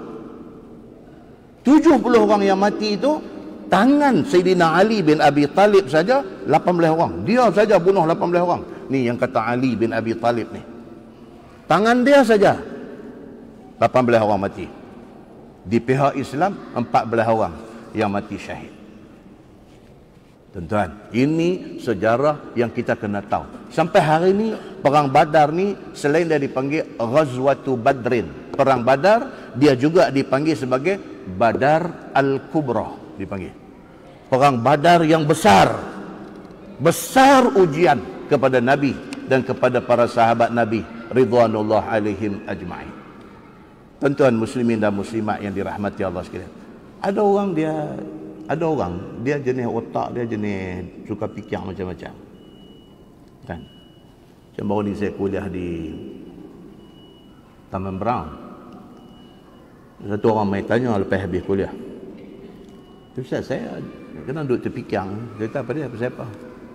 70 orang yang mati itu, tangan Sayyidina Ali bin Abi Talib saja 18 orang. Dia saja bunuh 18 orang. Ni yang kata Ali bin Abi Talib ni. Tangan dia saja 18 orang mati. Di pihak Islam 14 orang yang mati syahid. Tuan-tuan, ini sejarah yang kita kena tahu. Sampai hari ini perang Badar ni selain dia dipanggil Ghazwatu Badrin, perang Badar, dia juga dipanggil sebagai Badar Al-Kubra dipanggil. Perang Badar yang besar. Besar ujian kepada Nabi dan kepada para sahabat Nabi ridwanullah alaihim ajma'in. Tuan-tuan muslimin dan muslimat yang dirahmati Allah sekalian. Ada orang dia jenis otak dia jenis suka fikir macam-macam. Kan? Macam baru ni saya kuliah di Taman Brown. Satu orang mai tanya lepas habis kuliah. Ustaz, saya kena duduk terfikir. Dia kata apa dia? Pasal apa?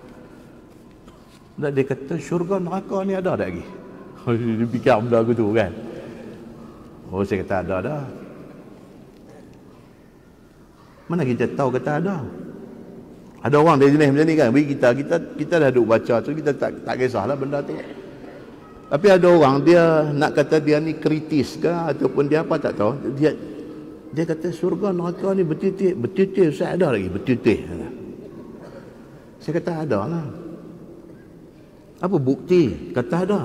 Dia kata syurga neraka ni ada tak lagi? Dia fikir benda aku tu kan. Oh, saya kata ada dah. Mana kita tahu kata ada? Ada orang dia jenis macam ni kan. Bagi kita dah duduk baca tu, kita tak kisahlah benda tu. Tapi ada orang dia nak kata dia ni kritis ke ataupun dia apa tak tahu. Dia kata surga neraka ni bertitik saya ada lagi bertitik. Saya kata ada lah. Apa bukti? Kata ada.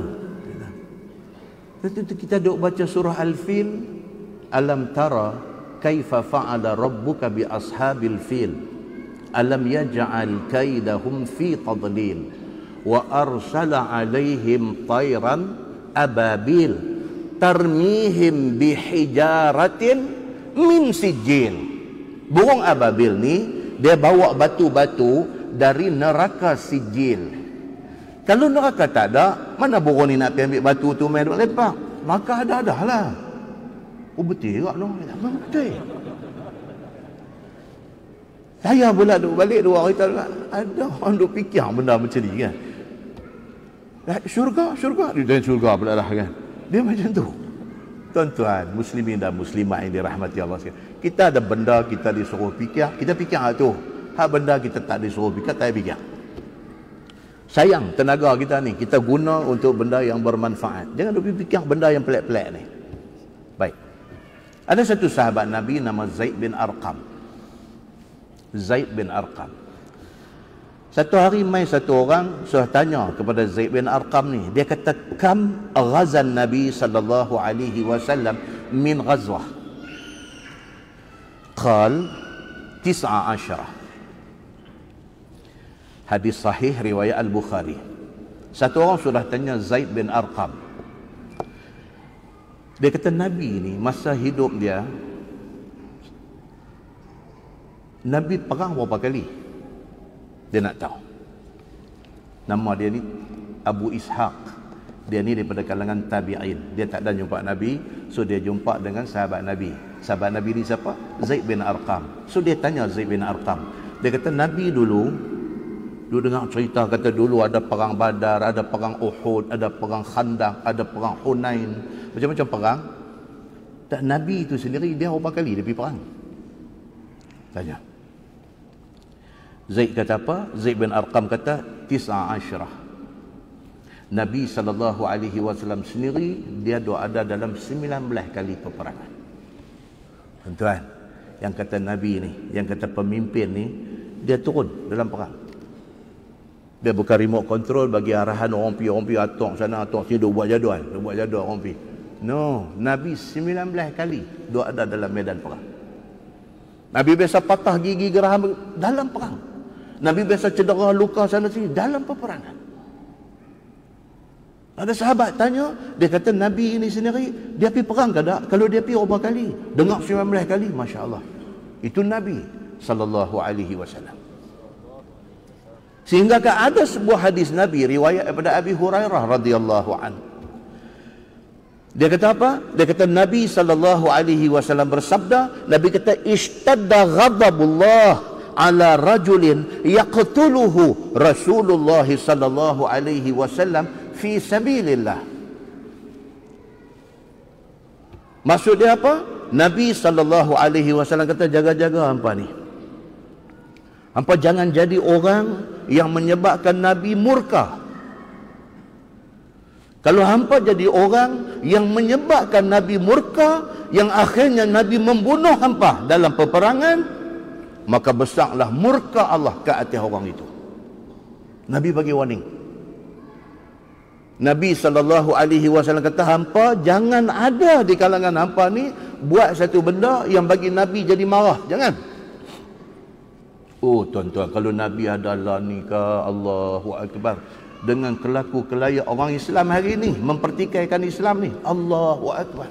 Kita duk baca surah Al-Fil, alam tara kaifa fa'ala rabbuka bi ashabil fil alam yaj'al kaidahum fi tadlil wa arsala alaihim tayran ababil tarmihim bi hijaratin min sijil. Burung ababil ni dia bawa batu-batu dari neraka sijil. Kalau neraka tak ada, mana burung ni nak pergi ambil batu tu main duk lepak? Neraka ada lah. Oh betul juga noh. Betul. Saya pula duk balik 2 hari tak ada orang duk fikir benda macam ni kan. Syurga dan syurga pula lah kan. Dia macam tu. Tuan-tuan, muslimin dan muslimat yang dirahmati Allah sekalian. Kita ada benda kita disuruh fikir, kita fikir tu. Hak benda kita tak disuruh fikir, tak fikir. Sayang tenaga kita ni, kita guna untuk benda yang bermanfaat. Jangan duk fikir benda yang pelik-pelik ni. Baik. Ada satu sahabat Nabi nama Zaid bin Arqam. Zaid bin Arqam. Satu hari mai satu orang sudah tanya kepada Zaid bin Arqam ni. Dia kata, "Kam ghazan Nabi sallallahu alaihi wasallam min ghazwah?" Qal 19. Hadis sahih riwayat Al-Bukhari. Satu orang sudah tanya Zaid bin Arqam. Dia kata, Nabi ni masa hidup dia, Nabi perang berapa kali? Dia nak tahu. Nama dia ni Abu Ishaq. Dia ni daripada kalangan tabi'in. Dia tak ada jumpa Nabi, so dia jumpa dengan sahabat Nabi. Sahabat Nabi ni siapa? Zaid bin Arqam. So dia tanya Zaid bin Arqam. Dia kata, Nabi dulu dengar cerita, kata dulu ada perang Badar, ada perang Uhud, ada perang Khandaq, ada perang Hunain, macam-macam perang. Tak, Nabi itu sendiri dia berapa kali dia pergi perang? Tanya. Zaid kata apa? Zaid bin Arqam kata 19. Nabi SAW sendiri dia ada dalam 19 kali peperangan. Tuan-tuan, yang kata Nabi ni, yang kata pemimpin ni, dia turun dalam perang. Dia bukan remote control bagi arahan orang pergi atok sana atok sini, dia buat jadual orang pergi. No, Nabi 19 kali dia ada dalam medan perang. Nabi biasa patah gigi geraham dalam perang. Nabi biasa cedera luka sana sini dalam peperangan. Ada sahabat tanya, dia kata Nabi ini sendiri dia pergi perang ke tak? Kalau dia pergi berapa kali? Dengar 19 kali, masya-Allah. Itu Nabi sallallahu alaihi wasallam. Sehingga ada sebuah hadis Nabi riwayat daripada Abi Hurairah radhiyallahu anhu. Dia kata apa? Dia kata Nabi sallallahu alaihi wasallam bersabda, Nabi kata ishtadda ghadabullah ala rajulin yaqtuluhu Rasulullah sallallahu alaihi wasallam fi sabilillah. Maksud dia apa? Nabi sallallahu alaihi wasallam kata, jaga-jaga hangpa ni. Hangpa jangan jadi orang yang menyebabkan Nabi murka. Kalau hangpa jadi orang yang menyebabkan Nabi murka, yang akhirnya Nabi membunuh hangpa dalam peperangan, maka besarlah murka Allah ke atas orang itu. Nabi bagi warning. Nabi SAW kata, hangpa jangan ada di kalangan hangpa ni buat satu benda yang bagi Nabi jadi marah. Jangan. Oh tuan-tuan, kalau Nabi adalah ni ke, Allahu Akbar, dengan kelaku kelayak orang Islam hari ni, mempertikaikan Islam ni, Allahu Akbar.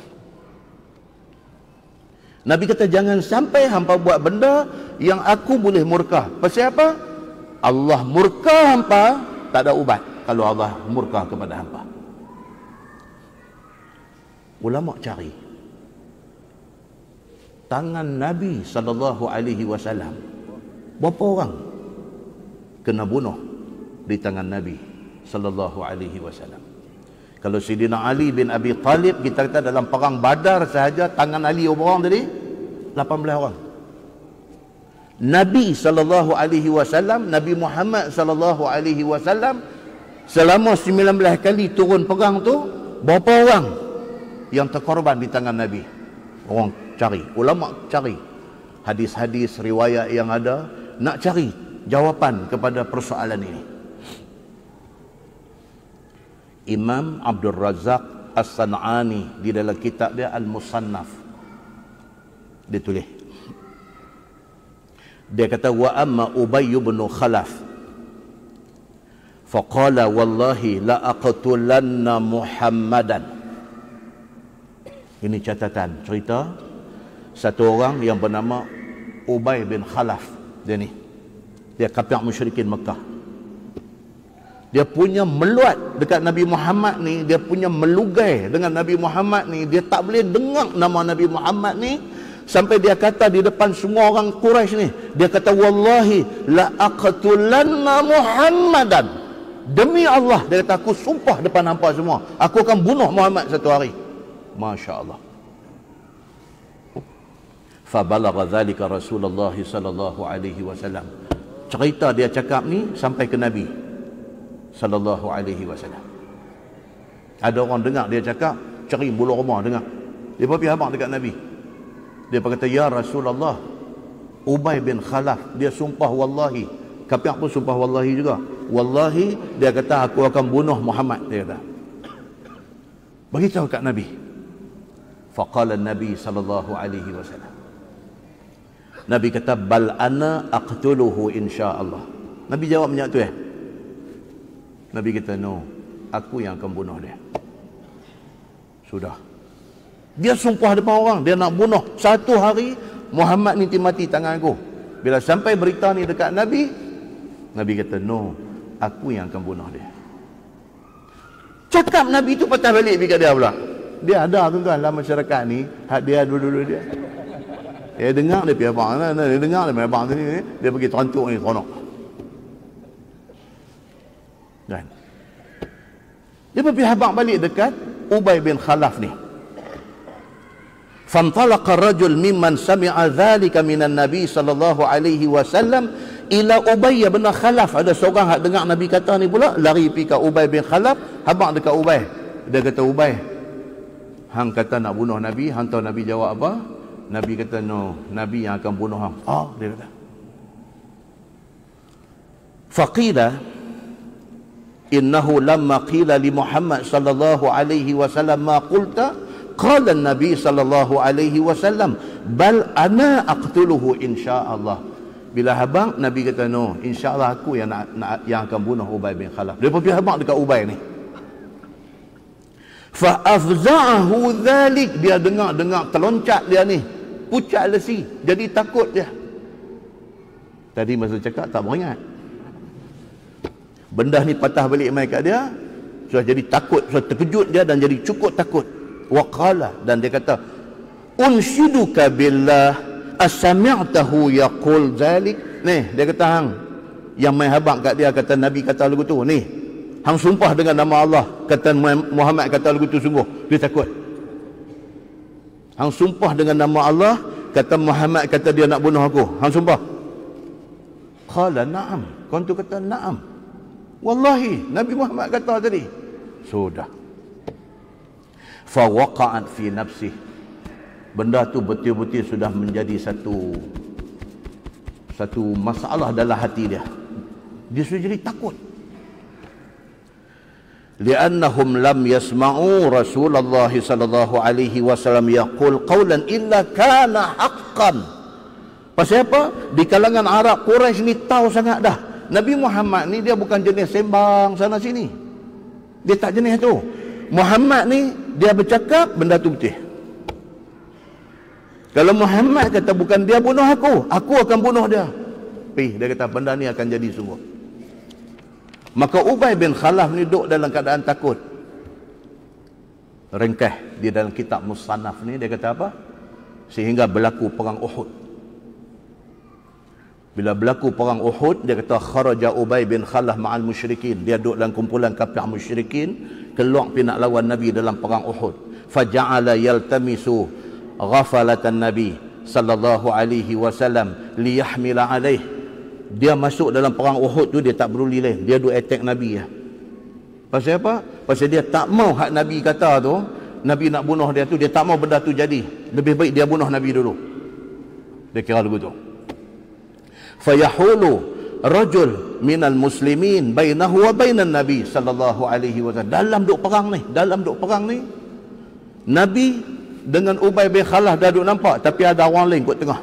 Nabi kata jangan sampai hampa buat benda yang aku boleh murka. Pasal apa? Allah murka hampa, tak ada ubat kalau Allah murka kepada hampa. Ulama cari tangan Nabi SAW, berapa orang kena bunuh di tangan Nabi sallallahu alaihi wasallam. Kalau Sayyidina Ali bin Abi Talib, kita kata dalam perang Badar sahaja tangan Ali berapa orang tadi? 18 orang. Nabi sallallahu alaihi wasallam, Nabi Muhammad sallallahu alaihi wasallam selama 19 kali turun perang tu, berapa orang yang terkorban di tangan Nabi? Orang cari, ulama cari hadis-hadis riwayat yang ada, nak cari jawapan kepada persoalan ini. Imam Abdul Razak As-San'ani di dalam kitab dia Al-Musannaf, dia tulis, dia kata, wa amma Ubay bin Khalaf faqala wallahi la aqtulanna Muhammadan. Ini catatan cerita satu orang yang bernama Ubay bin Khalaf. Dia kafir musyrikin Mekah. Dia punya meluat dekat Nabi Muhammad ni, dia punya melugai dengan Nabi Muhammad ni, dia tak boleh dengar nama Nabi Muhammad ni, sampai dia kata di depan semua orang Quraisy ni, dia kata wallahi la aqtulanna Muhammadan. Demi Allah, dia kata aku sumpah depan hampa semua, aku akan bunuh Muhammad satu hari. Masya-Allah. Fabalagha dzalika Rasulullah sallallahu alaihi wasallam. Cerita dia cakap ni sampai ke Nabi. sallallahu alaihi wasallam. Ada orang dengar dia cakap, cari bulu rumah dengar. Dia pergi habaq dekat Nabi. Dia berkata, ya Rasulullah, Ubay bin Khalaf dia sumpah wallahi, Kapiak pun sumpah wallahi juga, wallahi dia kata aku akan bunuh Muhammad, dia kata. Beritahu kat Nabi. Faqala Nabi sallallahu alaihi wasallam, Nabi kata, bal ana aqtuluhu insya-Allah. Nabi jawab macam tu Nabi kata, no, aku yang akan bunuh dia. Sudah. Dia sumpah depan orang, dia nak bunuh. Satu hari Muhammad ni mati tangan aku. Bila sampai berita ni dekat Nabi, Nabi kata, no, aku yang akan bunuh dia. Cakap Nabi tu patah balik dekat dia pula. Dia ada tuan-tuan dalam masyarakat ni, hak dia dulu-dulu dia. Dia dengar dia pergi abang, dia dengar dia pergi abang sini, dia pergi terantuk ni, teronok. Dan dia pergi habaq balik dekat Ubay bin Khalaf ni. Fantalaqa ar-rajul mimman sami'a dhalika minan Nabi sallallahu alaihi wasallam ila Ubay bin Khalaf. Ada seorang hak dengar Nabi kata ni pula, lari pergi ke Ubay bin Khalaf, habaq dekat Ubay. Dia kata, Ubay, hang kata nak bunuh Nabi, hang tahu Nabi jawab apa? Nabi kata, no, Nabi yang akan bunuh hang. Dia kata. Faqila innahu lamma qila li Muhammad sallallahu alaihi wasallam ma qulta qala an-nabi sallallahu alaihi wasallam bal ana aqtuluhu insyaallah. Bila habaq, Nabi kata, no, insyaallah aku yang yang akan bunuh Ubay bin Khalaf. Dia pergi habaq dekat Ubay ni. Fa afza'ahu dhalik, dia dengar terloncat dia ni, pucat lesi, jadi takut dia. Tadi masa cakap tak beringat, benda ni patah balik mai kat dia, sudah jadi takut, sudah terkejut dia dan jadi cukup takut. Waqala, dan dia kata, unshiduka billah asami'tahu yaqul zalik. Ni dia kata, hang yang mai habaq kat dia kata Nabi kata lagu tu, ni hang sumpah dengan nama Allah kata Muhammad kata lagu tu, sungguh dia takut. Hang sumpah dengan nama Allah kata Muhammad kata dia nak bunuh aku, hang sumpah? Qala na'am. Kau tu kata na'am, wallahi Nabi Muhammad kata tadi. Sudah. Fa waqa'at fi nafsi, benda tu betul-betul sudah menjadi satu masalah dalam hati dia. Dia sudah jadi takut. Li'annahum lam yasma'u Rasulullah sallallahu alaihi wasallam yaqul qawlan illa kana haqqan. Pasal apa? Di kalangan Arab Quraisy ni tahu sangat dah, Nabi Muhammad ni dia bukan jenis sembang sana sini. Dia tak jenis tu. Muhammad ni dia bercakap benda tu betul. Kalau Muhammad kata bukan dia bunuh aku akan bunuh dia. Dia kata benda ni akan jadi sungguh. Maka Ubay bin Khalaf ni duduk dalam keadaan takut. Ringkah dia dalam kitab Musannaf ni, dia kata apa? Sehingga berlaku perang Uhud. Bila berlaku perang Uhud, dia kata kharaja Ubay bin Khalaf ma'al musyrikin. Dia duduk dalam kumpulan kafir musyrikin, keluar pergi nak lawan Nabi dalam perang Uhud. Faja'ala yaltamisu ghafalatan Nabi sallallahu alaihi wasallam liyahmila alaih. Dia masuk dalam perang Uhud tu, dia tak peduli lain, dia duk attack Nabi ya. Pasal apa? Pasal dia tak mau hak Nabi kata tu, Nabi nak bunuh dia tu, dia tak mau benda tu jadi. Lebih baik dia bunuh Nabi dulu. Dia kira begitu. Fayahulu rajul minal muslimin bainahu wa bainan Nabi sallallahu alaihi wasallam. Dalam duk perang ni, Nabi dengan Ubay bin Khalaf dah duk nampak, tapi ada orang lain kat tengah.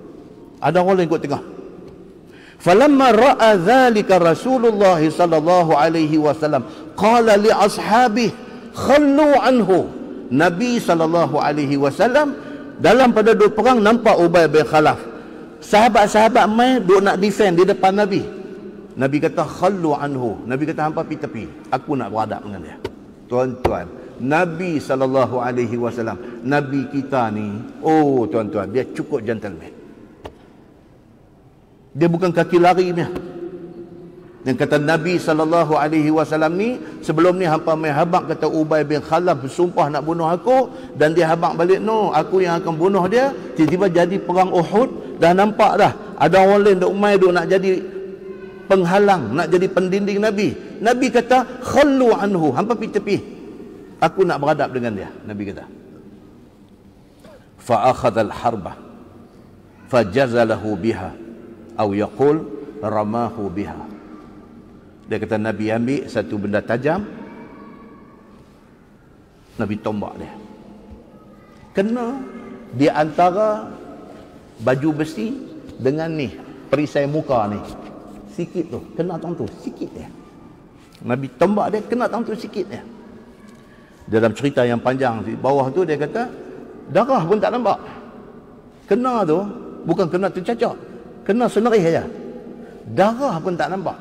Falamma ra'a dhalika Rasulullah sallallahu alaihi wasallam qala li ashabihi khallu anhu. Nabi sallallahu alaihi wasallam dalam pada duk perang nampak Ubay bin Khalaf. Sahabat-sahabat mai duk nak defend di depan Nabi. Nabi kata khallu anhu. Nabi kata hampa pergi tepi, aku nak berhadap dengan dia. Tuan-tuan, Nabi sallallahu alaihi wasallam, Nabi kita ni, oh tuan-tuan, dia cukup gentleman. Dia bukan kaki lari ni. Yang kata Nabi sallallahu alaihi wasallam ni, sebelum ni hampa mai habaq kata Ubay bin Khalaf bersumpah nak bunuh aku, dan dia habaq balik, no, aku yang akan bunuh dia. Tiba-tiba jadi perang Uhud, dah nampak dah ada orang lain duk mai duk nak jadi penghalang, nak jadi pendinding Nabi. Nabi kata, khallu anhu, hampa pergi tepi. Aku nak beradab dengan dia, Nabi kata. Fa akhadha al-harbah fajazalahu biha atau yaqul ramahu biha. Dia kata Nabi ambil satu benda tajam, Nabi tombak dia. Kena di antara baju besi dengan ni perisai muka ni. Sikit tu, kena tang tu, sikit dia. Nabi tombak dia, kena tang tu sikit dia. Dalam cerita yang panjang di bawah tu dia kata darah pun tak nampak. Kena tu bukan kena tercacak, kena senerih saja. Darah pun tak nampak.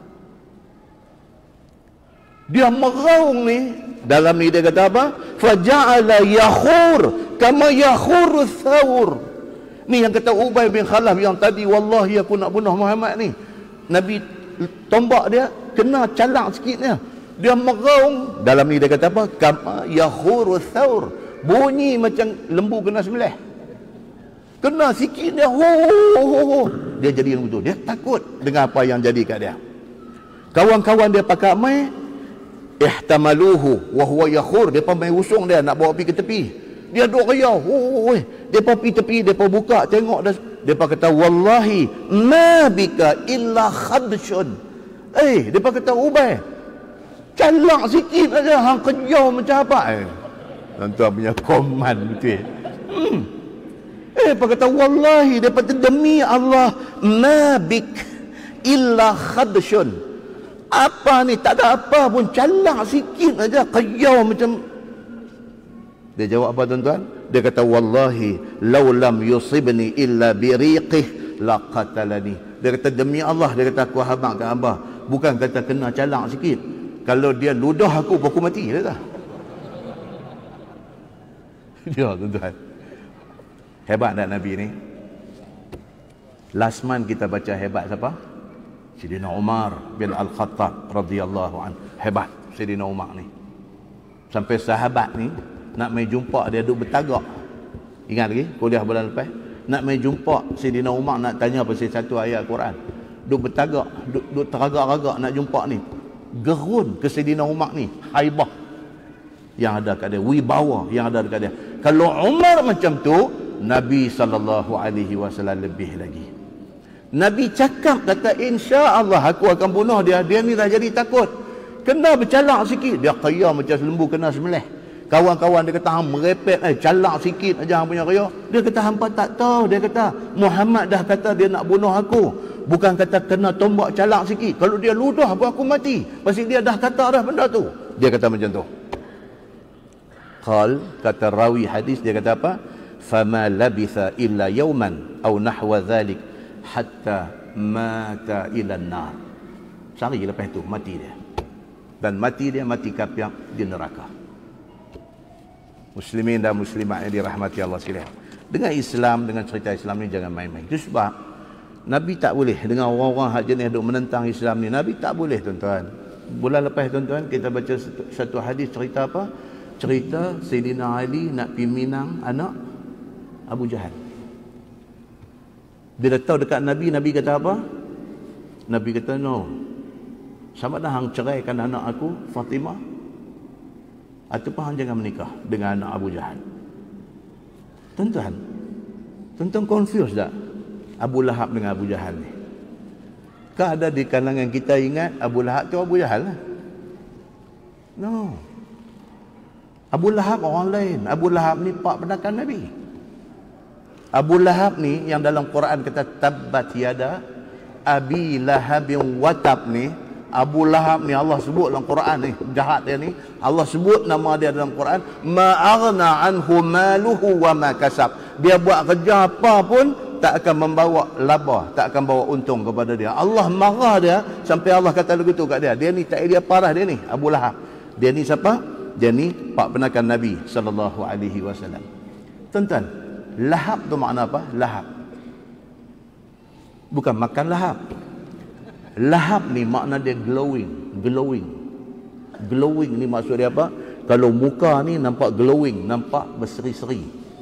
Dia meraung ni, dalam ni dia kata apa? Faja'ala yakhur kama yakhur thawr. Ni yang kata Ubay bin Khalaf yang tadi, wallahi aku nak bunuh Muhammad ni. Nabi tombak dia, kena calak sikit dia. Dia meraung, dalam ni dia kata apa? Kama yakhur thawr. Bunyi macam lembu kena sembelih. Kena sikit dia, ho. Dia jadi yang betul. Dia takut dengan apa yang jadi kat dia. Kawan-kawan dia pakai mai, ihtamaluhu wa huwa yakhur. Depa mai usung dia nak bawa pergi ke tepi. Dia duk riau. Depa pergi tepi, depa buka tengok dah. Depa kata wallahi ma bika illa khadshun. Depa kata Ubay, calak sikit aja hang kejau macam apa? Tuan-tuan punya koman betul. Depa kata wallahi, depa demi Allah ma bik illa khadshun. Apa ni, tak ada apa pun, calak sikit aja, kejau macam. Dia jawab apa tuan-tuan? Dia kata wallahi law lam yusibni illa biriqih laqatalani. Dia kata demi Allah, dia kata aku habaq kat abah, bukan kata kena calak sikit, kalau dia ludah aku mati dia kata. Dia tuan-tuan, hebat tak Nabi ni? Last month kita baca hebat siapa? Sayyidina Umar bin Al-Khattab radhiyallahu anhu. Hebat Sayyidina Umar ni. Sampai sahabat ni nak mai jumpa dia duduk bertagak. Ingat lagi kuliah bulan lepas? Nak mai jumpa Sayyidina Umar, nak tanya pasal satu ayat Quran. Duduk bertagak, duduk teragak-agak nak jumpa ni. Gerun ke Sayyidina Umar ni, haibah yang ada kat dia, wibawa yang ada dekat dia. Kalau Umar macam tu, Nabi SAW lebih lagi. Nabi cakap, kata insya-Allah aku akan bunuh dia. Dia ni dah jadi takut, kena bercalak sikit dia kaya macam lembu kena sembelih. Kawan-kawan dia kata hang merepek, calak sikit aja hang punya kaya. Dia kata hampa tak tahu, dia kata Muhammad dah kata dia nak bunuh aku, bukan kata kena tombak calak sikit. Kalau dia ludah aku mati, pasal dia dah kata dah benda tu. Dia kata macam tu. Qal, kata rawi hadis, dia kata apa? Fama labitha illa yawman aw nahwa dhalik hatta mata ila an-nar. Sehari lepas tu mati dia. Dan mati dia mati kafir di neraka. Muslimin dan muslimat yang dirahmati Allah sekalian. Dengan Islam, dengan cerita Islam ni jangan main-main. Itu sebab Nabi tak boleh dengan orang-orang hak jenis duk menentang Islam ni. Nabi tak boleh tuan-tuan. Bulan lepas tuan-tuan kita baca satu hadis cerita apa? Cerita Sayyidina Ali nak pergi minang anak Abu Jahal. Bila tahu dekat Nabi, Nabi kata apa? Nabi kata no. Sama dah hang ceraikan anak aku Fatimah, ataupun hang jangan menikah dengan anak Abu Jahal. Tuan-tuan confused tak Abu Lahab dengan Abu Jahal ni? Kah ada di kalangan kita ingat Abu Lahab tu Abu Jahal lah? No. Abu Lahab orang lain. Abu Lahab ni pak penakan Nabi. Abu Lahab ni yang dalam Quran kata tabbat yada Abi Lahabin watab ni. Abu Lahab ni Allah sebut dalam Quran ni, jahat dia ni. Allah sebut nama dia dalam Quran, ma aghna anhu maluhu wa ma kasab. Dia buat kerja apa pun tak akan membawa laba, tak akan bawa untung kepada dia. Allah marah dia sampai Allah kata begitu kat dia. Dia ni tak dia parah dia ni, Abu Lahab. Dia ni siapa? Dia ni pak penakan Nabi sallallahu alaihi wasallam. Tuan-tuan, lahab tu makna apa? Lahab bukan makan lahab. Lahab ni makna dia glowing. Glowing ni maksud dia apa? Kalau muka ni nampak glowing, nampak berseri-seri.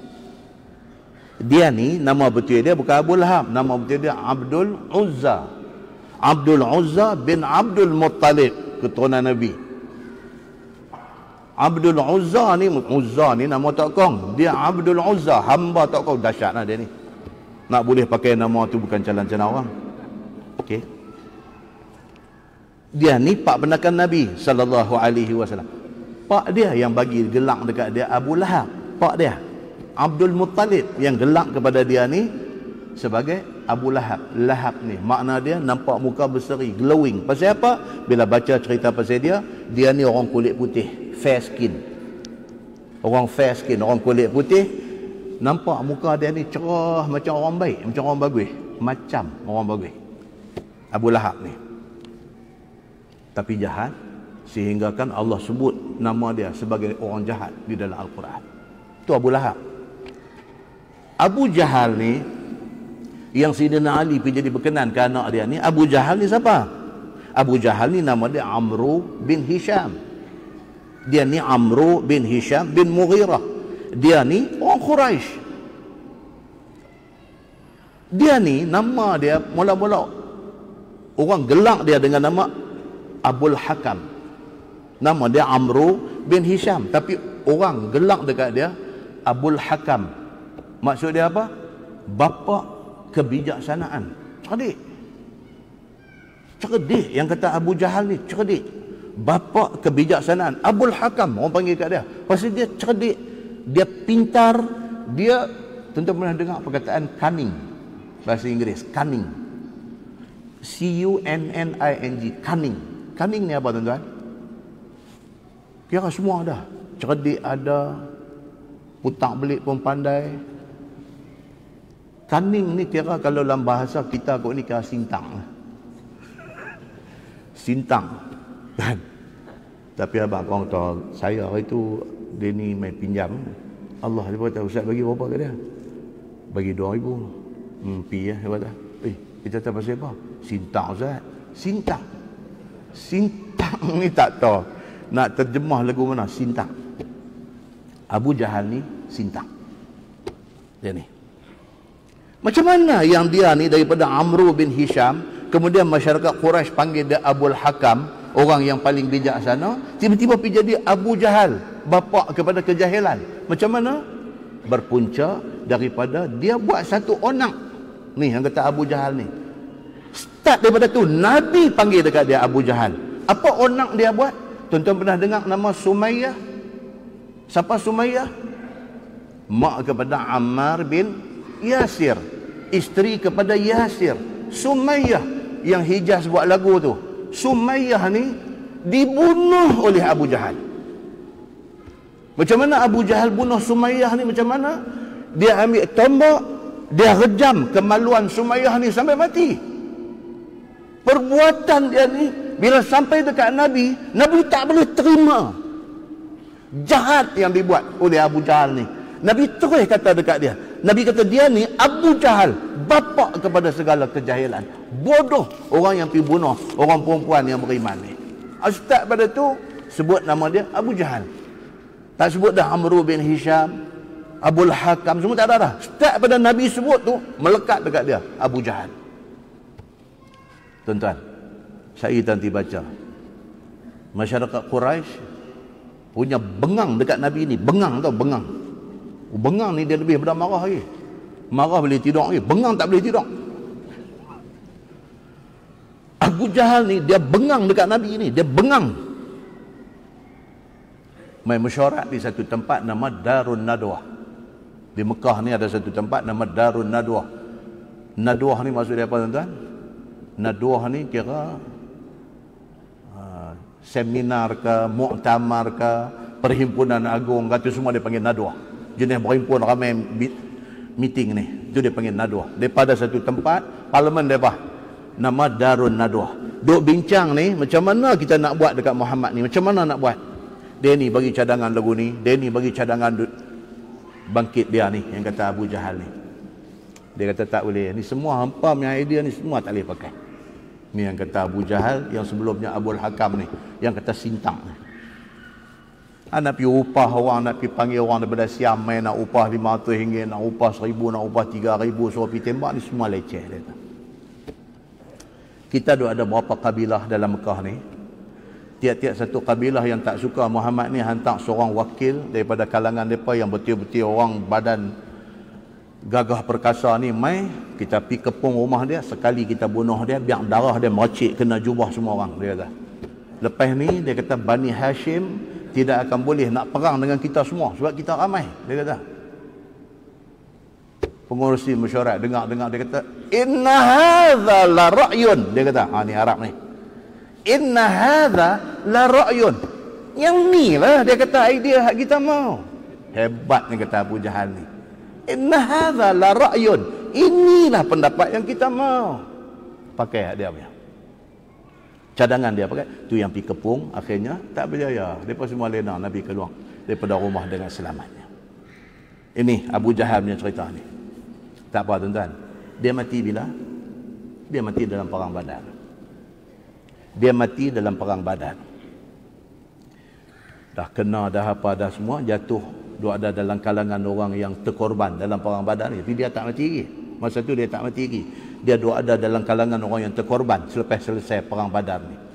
Dia ni nama betul dia bukan Abu Lahab, nama betul dia Abdul Uzza. Abdul Uzza bin Abdul Muttalib. keturunan Nabi. Abdul Uzza ni nama Tok Kong. Dia Abdul Uzza, hamba Tok Kong. Dahsyatlah dia ni. Nak boleh pakai nama tu bukan calon-calon orang. Okey. Dia ni pak penakan Nabi sallallahu alaihi wasallam. Pak dia yang bagi gelak dekat dia Abu Lahab. Pak dia Abdul Muttalib yang gelak kepada dia ni sebagai Abu Lahab. Lahab ni makna dia nampak muka berseri, glowing. Pasal apa? Bila baca cerita pasal dia ni orang kulit putih, fair skin. Orang fair skin, orang kulit putih, nampak muka dia ni cerah macam orang baik, macam orang bagus, macam orang bagus. Abu Lahab ni. Tapi jahat, sehingga kan Allah sebut nama dia sebagai orang jahat di dalam Al-Quran. Itu Abu Lahab. Abu Jahal ni yang Sayyidina Ali pergi jadi berkenan ke anak dia ni. Abu Jahal ni siapa? Abu Jahal ni nama dia Amru bin Hisham. Dia ni Amru bin Hisham bin Mughirah. Dia ni orang Quraisy. Dia ni nama dia mula-mula orang gelak dia dengan nama Abul Hakam. Nama dia Amru bin Hisham, tapi orang gelak dekat dia Abul Hakam. Maksud dia apa? Bapa kebijaksanaan. Cerdik. Cerdik yang kata Abu Jahal ni, cerdik. Bapa kebijaksanaan. Abul Hakam orang panggil kat dia. Pasal dia cerdik, dia pintar, dia tuan-tuan pernah dengar perkataan cunning. Bahasa Inggeris, cunning. C-U-N-N-I-N-G, cunning. Cunning ni apa tuan-tuan? Kira semua ada. Cerdik ada, putak belik pun pandai. Cunning ni kira kalau dalam bahasa kita kot ni kira sintang. Sintang. Kan? Tapi abang kau tahu, saya hari tu dia ni main pinjam. Allah dia kata, Ustaz bagi berapa kat dia? Bagi 2,000. Pi ya, dia kata. Kita tahu pasal apa? Sintang Ustaz. Sintang. Sintang ni tak tahu nak terjemah lagu mana. Sintang. Abu Jahal ni sintang. Dia ni. Macam mana yang dia ni daripada Amru bin Hisham, kemudian masyarakat Quraisy panggil dia Abul Hakam, orang yang paling bijaksana, tiba-tiba pergi jadi Abu Jahal, bapa kepada kejahilan. Macam mana? Berpunca daripada dia buat satu onak. Ni yang kata Abu Jahal ni. Start daripada tu Nabi panggil dekat dia Abu Jahal. Apa onak dia buat? Tuan-tuan pernah dengar nama Sumayyah? Siapa Sumayyah? Mak kepada Ammar bin Yasir, isteri kepada Yasir. Sumayyah yang Hijaz buat lagu tu. Sumayyah ni dibunuh oleh Abu Jahal. Macam mana Abu Jahal bunuh Sumayyah ni? Macam mana? Dia ambil tombak, dia rejam kemaluan Sumayyah ni sampai mati. Perbuatan dia ni bila sampai dekat Nabi, Nabi tak boleh terima. Jahat yang dibuat oleh Abu Jahal ni. Nabi terus kata dekat dia. Nabi kata dia ni Abu Jahal, bapa kepada segala kejahilan. Bodoh orang yang pergi bunuh orang perempuan yang beriman ni. Start pada tu sebut nama dia Abu Jahal. Tak sebut dah Amru bin Hisham, Abul Hakam, semua tak ada dah. Start pada Nabi sebut tu melekat dekat dia Abu Jahal. Tuan-tuan, saya nanti baca. Masyarakat Quraisy punya bengang dekat Nabi ni. Bengang tau, bengang. Bengang ni dia lebih daripada marah lagi. Marah boleh tidur lagi, bengang tak boleh tidur. Abu Jahal ni dia bengang dekat Nabi ni, dia bengang. Main mesyuarat di satu tempat nama Darun Nadwah. Di Mekah ni ada satu tempat nama Darun Nadwah. Nadwah ni maksud dia apa tuan-tuan? Nadwah ni kira seminar ke, muktamar ke, perhimpunan agung, kata semua dia panggil Nadwah. Jenis berhimpun ramai meeting ni, itu dia panggil Nadwah. Daripada satu tempat parlimen depa nama Darun Nadwah. Duk bincang ni macam mana kita nak buat dekat Muhammad ni, macam mana nak buat. Dia ni bagi cadangan lagu ni, dia ni bagi cadangan bangkit dia ni, yang kata Abu Jahal ni. Dia kata tak boleh, ni semua hampa punya idea ni semua tak boleh pakai. Ni yang kata Abu Jahal, yang sebelumnya Abul Hakam ni, yang kata sintang ni. Nak pergi upah orang, nak pergi panggil orang daripada Siam, main nak upah RM500, nak upah RM1,000, nak upah RM3,000, suruh pergi tembak, ni semua leceh dia. Kita ada berapa kabilah dalam Mekah ni. tiap-tiap satu kabilah yang tak suka Muhammad ni hantar seorang wakil daripada kalangan mereka yang betul-betul orang badan gagah perkasa ni, mai kita pergi kepung rumah dia, sekali kita bunuh dia, biar darah dia meracik kena jubah semua orang, dia kata. Lepas ni dia kata Bani Hashim tidak akan boleh nak perang dengan kita semua sebab kita ramai, dia kata. Pengurusi mesyuarat dengar-dengar, dia kata inna hadza la ra'yun, dia kata, ni Arab ni, inna hadza la ra'yun, yang ni lah dia kata idea hak kita mau. Hebat ni kata Abu Jahal ni, inna hadza la ra'yun, inilah pendapat yang kita mau. Pakai hak dia punya cadangan, dia pakai tu yang pergi kepung, akhirnya tak berjaya, mereka semua lena, Nabi keluar daripada rumah dengan selamatnya. Ini Abu Jahal punya cerita ni. Tak apa tuan-tuan, dia mati bila? Dia mati dalam perang Badar. Dia mati dalam perang Badar. Dah kena, dah apa, dah semua, jatuh. Dia ada dalam kalangan orang yang terkorban dalam perang Badar ni. Tapi dia tak mati lagi. Masa tu dia tak mati lagi. Dia ada dalam kalangan orang yang terkorban selepas selesai perang Badar ni.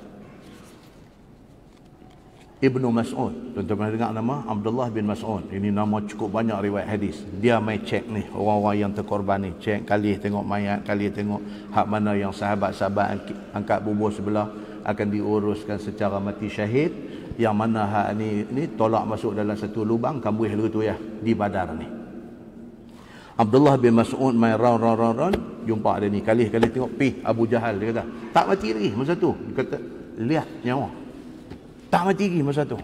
Ibnu Mas'ud, tuan-tuan pernah dengar nama Abdullah bin Mas'ud. Ini nama cukup banyak riwayat hadis. Dia mai cek ni orang-orang yang terkorban ni, cek kali tengok mayat, kali tengok hak mana yang sahabat-sahabat angkat bubur sebelah akan diuruskan secara mati syahid, yang mana hak ni tolak masuk dalam satu lubang kambuh lu tu ya di Badar ni. Abdullah bin Mas'ud mai round jumpa dia ni, kali tengok Abu Jahal, dia kata tak mati lagi masa tu. Dia kata lihat nyawa, tak mati lagi masa tu.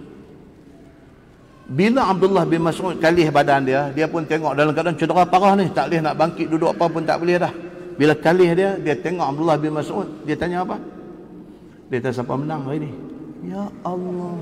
Bila Abdullah bin Mas'ud kalih badan dia, dia pun tengok dalam keadaan cedera parah ni, tak boleh nak bangkit duduk apa pun tak boleh dah. Bila kalih dia tengok Abdullah bin Mas'ud, dia tanya apa? Dia tanya siapa menang hari ni? Ya Allah.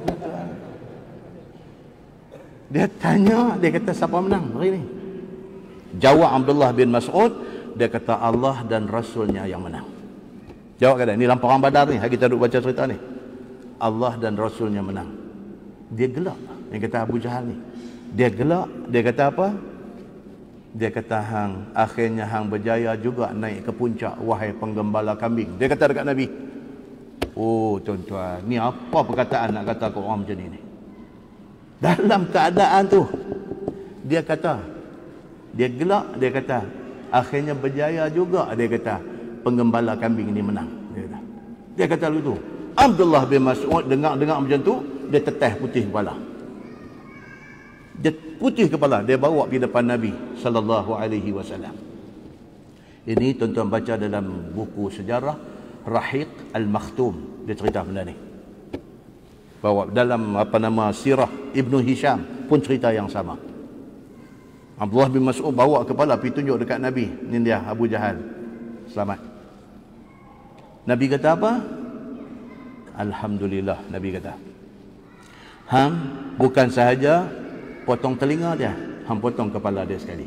Dia tanya, dia kata siapa menang hari ni? Jawab Abdullah bin Mas'ud, dia kata Allah dan Rasulnya yang menang. Jawab kata, ni dalam perang Badar ni, kita duduk baca cerita ni. Allah dan Rasulnya menang. Dia gelak, yang kata Abu Jahal ni. Dia gelak, dia kata apa? Dia kata akhirnya hang berjaya juga naik ke puncak, wahai penggembala kambing. Dia kata dekat Nabi. Oh tuan-tuan, ni apa perkataan nak kata ke orang macam ni? Dalam keadaan tu, dia kata, dia gelak, dia kata akhirnya berjaya juga, dia kata penggembala kambing ini menang. Dia kata begitu. Abdullah bin Mas'ud dengar macam tu, dia teteh putih kepala. Dia putih kepala, dia bawa pergi depan Nabi sallallahu alaihi wasallam. Ini tuan-tuan baca dalam buku sejarah Rahiq Al-Makhtum, dia cerita benda ni. Bawa dalam sirah Ibnu Hisham pun cerita yang sama. Abdullah bin Mas'ud bawa kepala pergi tunjuk dekat Nabi, ni dia Abu Jahal selamat. Nabi kata apa? Alhamdulillah, Nabi kata. Hang bukan sahaja potong telinga dia, hang potong kepala dia sekali.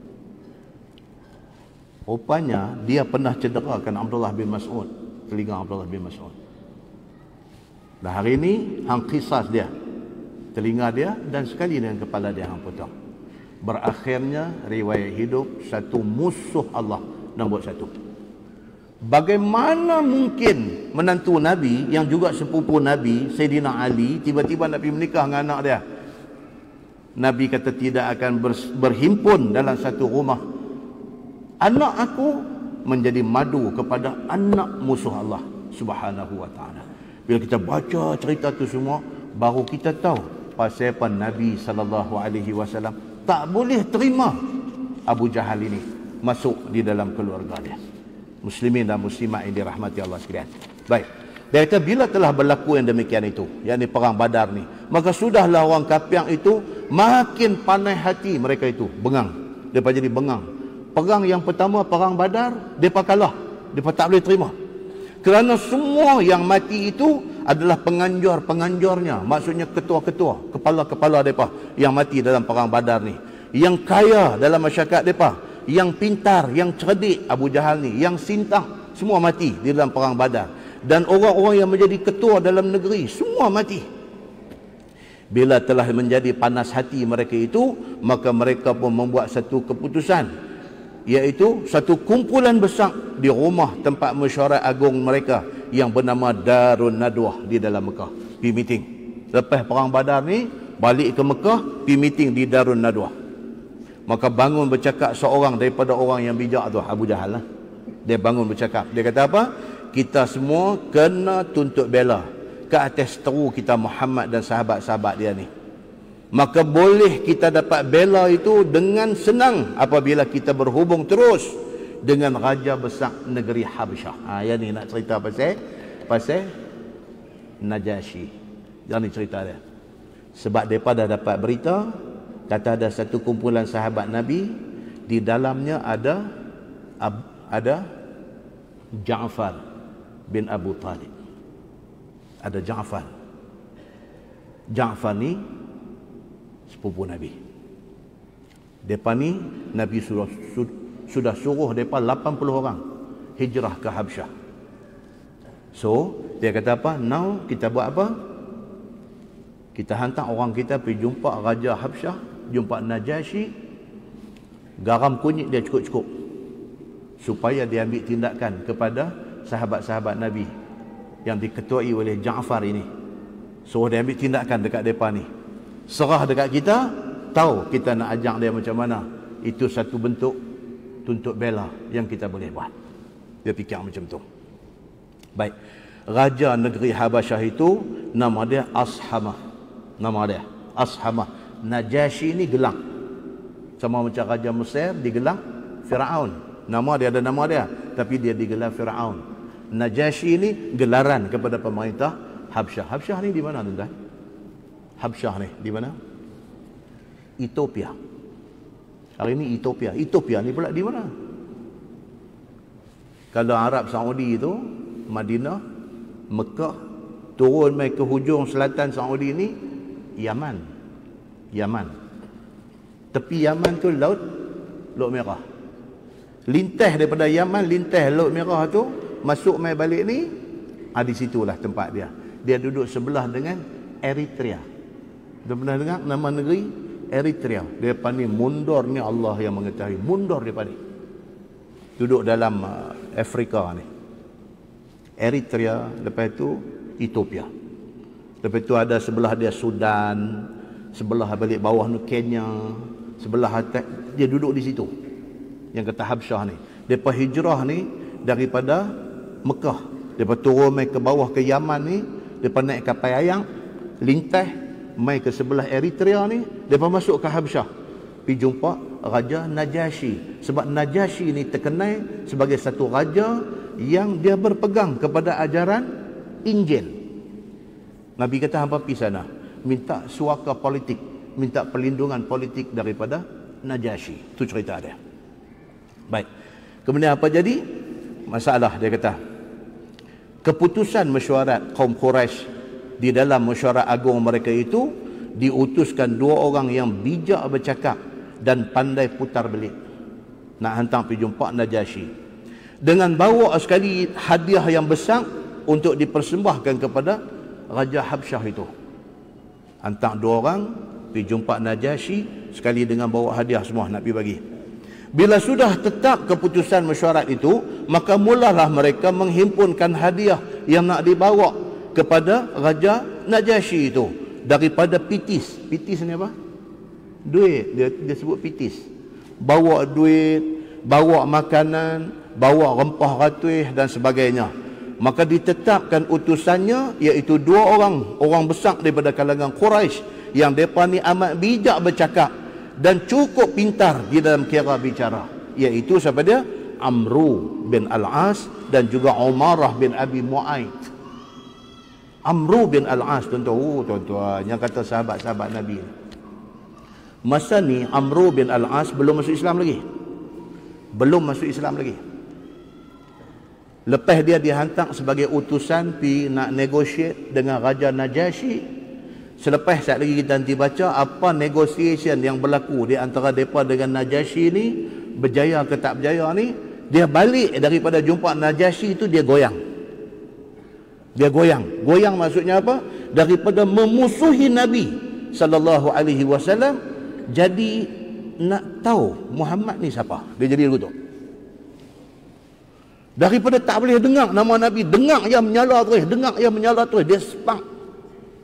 Rupanya dia pernah cederakan Abdullah bin Mas'ud, telinga Abdullah bin Mas'ud. Dan hari ini hang qisas dia, telinga dia dan sekali dengan kepala dia hang potong. Berakhirnya riwayat hidup satu musuh Allah nombor satu. Bagaimana mungkin menantu Nabi yang juga sepupu Nabi, Sayyidina Ali, tiba-tiba Nabi menikah dengan anak dia? Nabi kata tidak akan berhimpun dalam satu rumah. Anak aku menjadi madu kepada anak musuh Allah Subhanahu wa ta'ala. Bila kita baca cerita tu semua, baru kita tahu pasal apa Nabi SAW tak boleh terima Abu Jahal ini masuk di dalam keluarga dia. Muslimin dan muslimat yang dirahmati Allah sekalian. Baik. Dia kata bila telah berlaku yang demikian itu, yakni perang Badar ni, maka sudahlah orang kafir itu makin pandai hati mereka itu, bengang. Depa jadi bengang. Perang yang pertama, perang Badar, depa kalah. Depa tak boleh terima. Kerana semua yang mati itu adalah penganjur-penganjurnya, maksudnya ketua-ketua, kepala-kepala mereka yang mati dalam perang Badar ni. Yang kaya dalam masyarakat mereka, yang pintar, yang cerdik, Abu Jahal ni, yang sintang, semua mati di dalam perang Badar. Dan orang-orang yang menjadi ketua dalam negeri, semua mati. Bila telah menjadi panas hati mereka itu, maka mereka pun membuat satu keputusan, iaitu satu kumpulan besar di rumah tempat mesyuarat agung mereka yang bernama Darun Nadwah di dalam Mekah. pergi meeting. Lepas perang Badar ni, balik ke Mekah, pergi meeting di Darun Nadwah. Maka bangun bercakap seorang daripada orang yang bijak tu, Abu Jahal lah. Dia bangun bercakap. Dia kata apa? Kita semua kena tuntut bela ke atas teru kita Muhammad dan sahabat-sahabat dia ni. Maka boleh kita dapat bela itu dengan senang apabila kita berhubung terus dengan raja besar negeri Habsyah. Yang ni nak cerita pasal Najasyi. Yang ni cerita dia. Sebab daripada dapat berita, kata ada satu kumpulan sahabat Nabi, di dalamnya ada Ja'far bin Abu Talib. Ada Ja'far. Ja'far ni sepupu Nabi. Depa ni Nabi sudah suruh depa 80 orang hijrah ke Habsyah. So, dia kata apa? Now kita buat apa? Kita hantar orang kita pergi jumpa Raja Habsyah, jumpa Najasyi, garam kunyit dia cukup-cukup supaya dia ambil tindakan kepada sahabat-sahabat Nabi yang diketuai oleh Ja'far ini. Suruh dia ambil tindakan dekat mereka ni. Serah dekat kita, tahu kita nak ajak dia macam mana. Itu satu bentuk tuntut bela yang kita boleh buat. Dia fikir macam tu. Baik. Raja negeri Habasyah itu nama dia Ashamah. Nama dia Ashamah. Najasyi ni gelang. Sama macam Raja Mesir digelar Firaun. Nama dia ada nama dia, tapi dia digelar Firaun. Najasyi ni gelaran kepada pemerintah Habsyah. Habsyah ni di mana tuan-tuan? Habsyah ni di mana? Ethiopia. Hari ni Ethiopia. Ethiopia ni pula di mana? Kalau Arab Saudi itu, Madinah, Mekah, turun mai ke hujung selatan Saudi ni, Yaman. Yaman. Tepi Yaman tu Laut Merah. Lintah daripada Yaman, lintah Laut Merah tu, masuk mai balik ni, di situlah tempat dia. Dia duduk sebelah dengan Eritrea. Dah pernah dengar nama negeri Eritrea? Depa ni mundur ni, Allah yang mengetahui. Mundur depa ni. Duduk dalam Afrika ni. Eritrea, lepas tu Ethiopia. Lepas tu ada sebelah dia Sudan, sebelah balik bawah ni Kenya, sebelah atas dia duduk di situ. Yang kata Habsyah ni. Depa hijrah ni daripada Mekah. Depa turun mai ke bawah ke Yaman ni, depa naik kapal ayang, lintah mai ke sebelah Eritrea ni, depa masuk ke Habsyah. Pergi jumpa Raja Najasyi. Sebab Najasyi ni terkenal sebagai satu raja yang dia berpegang kepada ajaran Injil. Nabi kata hampa pergi sana, minta suaka politik, minta perlindungan politik daripada Najasyi. Itu cerita dia. Baik. Kemudian apa jadi? Masalah dia kata. Keputusan mesyuarat kaum Quraisy di dalam mesyuarat agung mereka itu diutuskan dua orang yang bijak bercakap dan pandai putar belit. Nak hantar pergi jumpa Najasyi. Dengan bawa sekali hadiah yang besar untuk dipersembahkan kepada Raja Habsyah itu. Hantar dua orang pergi jumpa Najasyi, sekali dengan bawa hadiah semua nak pergi bagi. Bila sudah tetap keputusan mesyuarat itu, maka mulalah mereka menghimpunkan hadiah yang nak dibawa kepada Raja Najasyi itu daripada pitis. Pitis ni apa? Duit. Dia sebut pitis. Bawa duit, bawa makanan, bawa rempah ratuih dan sebagainya. Maka ditetapkan utusannya, iaitu dua orang besar daripada kalangan Quraisy yang mereka ni amat bijak bercakap dan cukup pintar di dalam kira bicara, iaitu siapa dia? Amru bin Al-As dan juga Umarah bin Abi Mu'aid. Amru bin Al-As, tuan-tuan yang kata sahabat-sahabat Nabi. Masa ni Amru bin Al-As belum masuk Islam lagi. Belum masuk Islam lagi. Lepas dia dihantar sebagai utusan pi nak negotiate dengan Raja Najasyi. Selepas sekejap lagi kita nanti baca apa negotiation yang berlaku di antara mereka dengan Najasyi ni, berjaya ke tak berjaya ni. Dia balik daripada jumpa Najasyi itu, dia goyang. Dia goyang. Goyang maksudnya apa? Daripada memusuhi Nabi SAW, jadi nak tahu Muhammad ni siapa. Dia jadi begitu. Daripada tak boleh dengar nama Nabi, dengar yang menyala terus, dengar yang menyala terus, dia spark.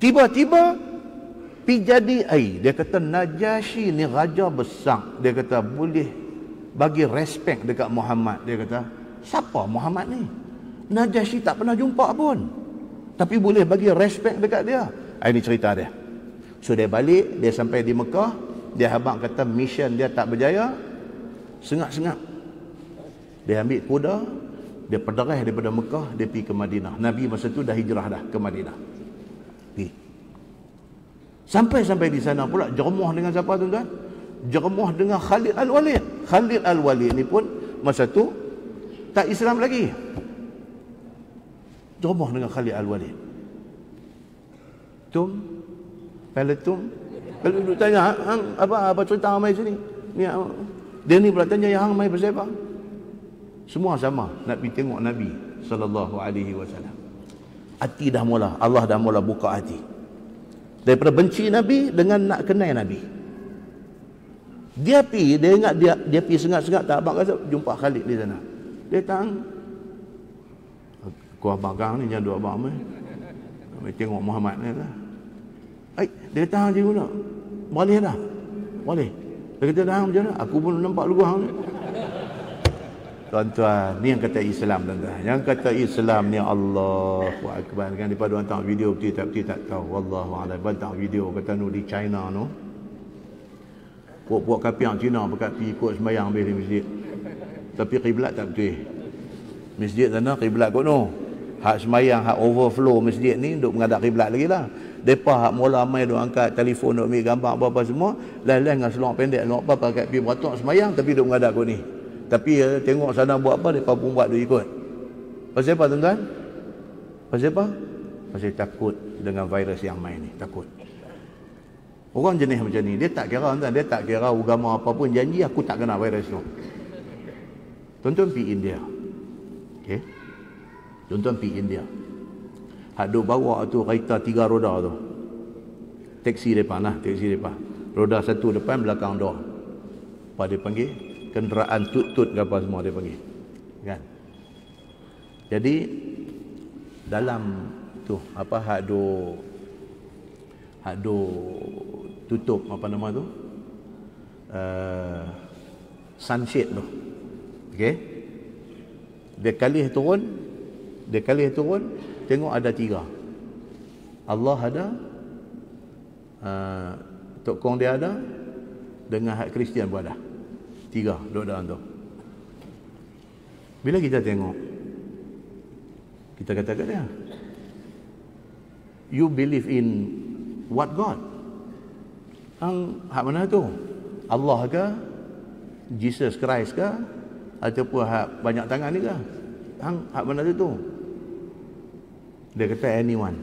Tiba-tiba pi jadi dia kata Najasyi ni raja besar, dia kata boleh bagi respect dekat Muhammad. Dia kata, siapa Muhammad ni? Najasyi tak pernah jumpa pun, tapi boleh bagi respect dekat dia. Ini cerita dia. So dia balik, dia sampai di Mekah, dia habaq kata mission dia tak berjaya, sengak-sengak dia ambil kuda, dia perderah daripada Mekah, dia pergi ke Madinah. Nabi masa tu dah hijrah dah ke Madinah. Pergi. Sampai di sana pula jeremuh dengan siapa tuan-tuan? Jeremuh dengan Khalid Al-Walid. Khalid Al-Walid ni pun masa tu tak Islam lagi. Jeremuh dengan Khalid Al-Walid. Kalau duduk tanya, apa cerita hang mai sini? Ni dia ni pula tanya yang hang mai pasal apa? Semua sama nak pergi tengok Nabi sallallahu alaihi wasallam. Hati dah mula, Allah dah mula buka hati. Daripada benci Nabi dengan nak kenal Nabi. Dia ingat dia pergi sengak-sengak tak abang kata jumpa Khalid di sana. Dia tang aku abang kang ni jangan duk abang mai. Mai tengok Muhammad ni lah. Dia tahan je guna. Boleh dah. Boleh. Dia kata dah macam mana? Aku pun nampak lugu hang ni. Tuan-tuan, ni yang kata Islam tuan-tuan. Yang kata Islam ni Allahu Akbar. Kan daripada orang tengok video betul tak tahu. Wallahu a'lam. Tengok video kata nu di China tu. Puak-puak kapiak Cina pakat pergi ikut sembahyang habis di masjid. Tapi kiblat tak betul. Masjid sana kiblat kot no. Hak sembahyang, hak overflow masjid ni duk menghadap kiblat lagi lah. Depa hak mula mai duk angkat telefon duk ambil gambar apa-apa semua, lain-lain dengan seluar pendek, seluar apa pakai pergi beratuk sembahyang tapi duk menghadap kot ni. Tapi tengok sana buat apa, depa pun buat duk ikut. Pasal apa tuan-tuan? Pasal apa? Pasal takut dengan virus yang main ni, takut. Orang jenis macam ni, dia tak kira tuan, dia tak kira agama apa pun, janji aku tak kena virus tu. Tuan-tuan pergi India. Okey. Tuan-tuan pergi India. Hak duk bawa tu kereta 3 roda tu. Teksi depan lah, teksi depan. Roda satu depan, belakang dua. Apa dia panggil? Kenderaan tut-tut ke apa semua dia panggil. Kan? Jadi dalam tu apa hak duk tutup apa nama tu? Sunshade tu. Okey. Dia kalih turun, tengok ada 3. Allah ada, Tok Kong dia ada, dengan hak Kristian pun ada. 3 duduk dalam tu. Bila kita tengok, kita kata kat dia, you believe in what God? Hak mana tu? Allah ke? Jesus Christ ke? Ataupun hak banyak tangan ni ke? Hak mana tu? Dia kata anyone.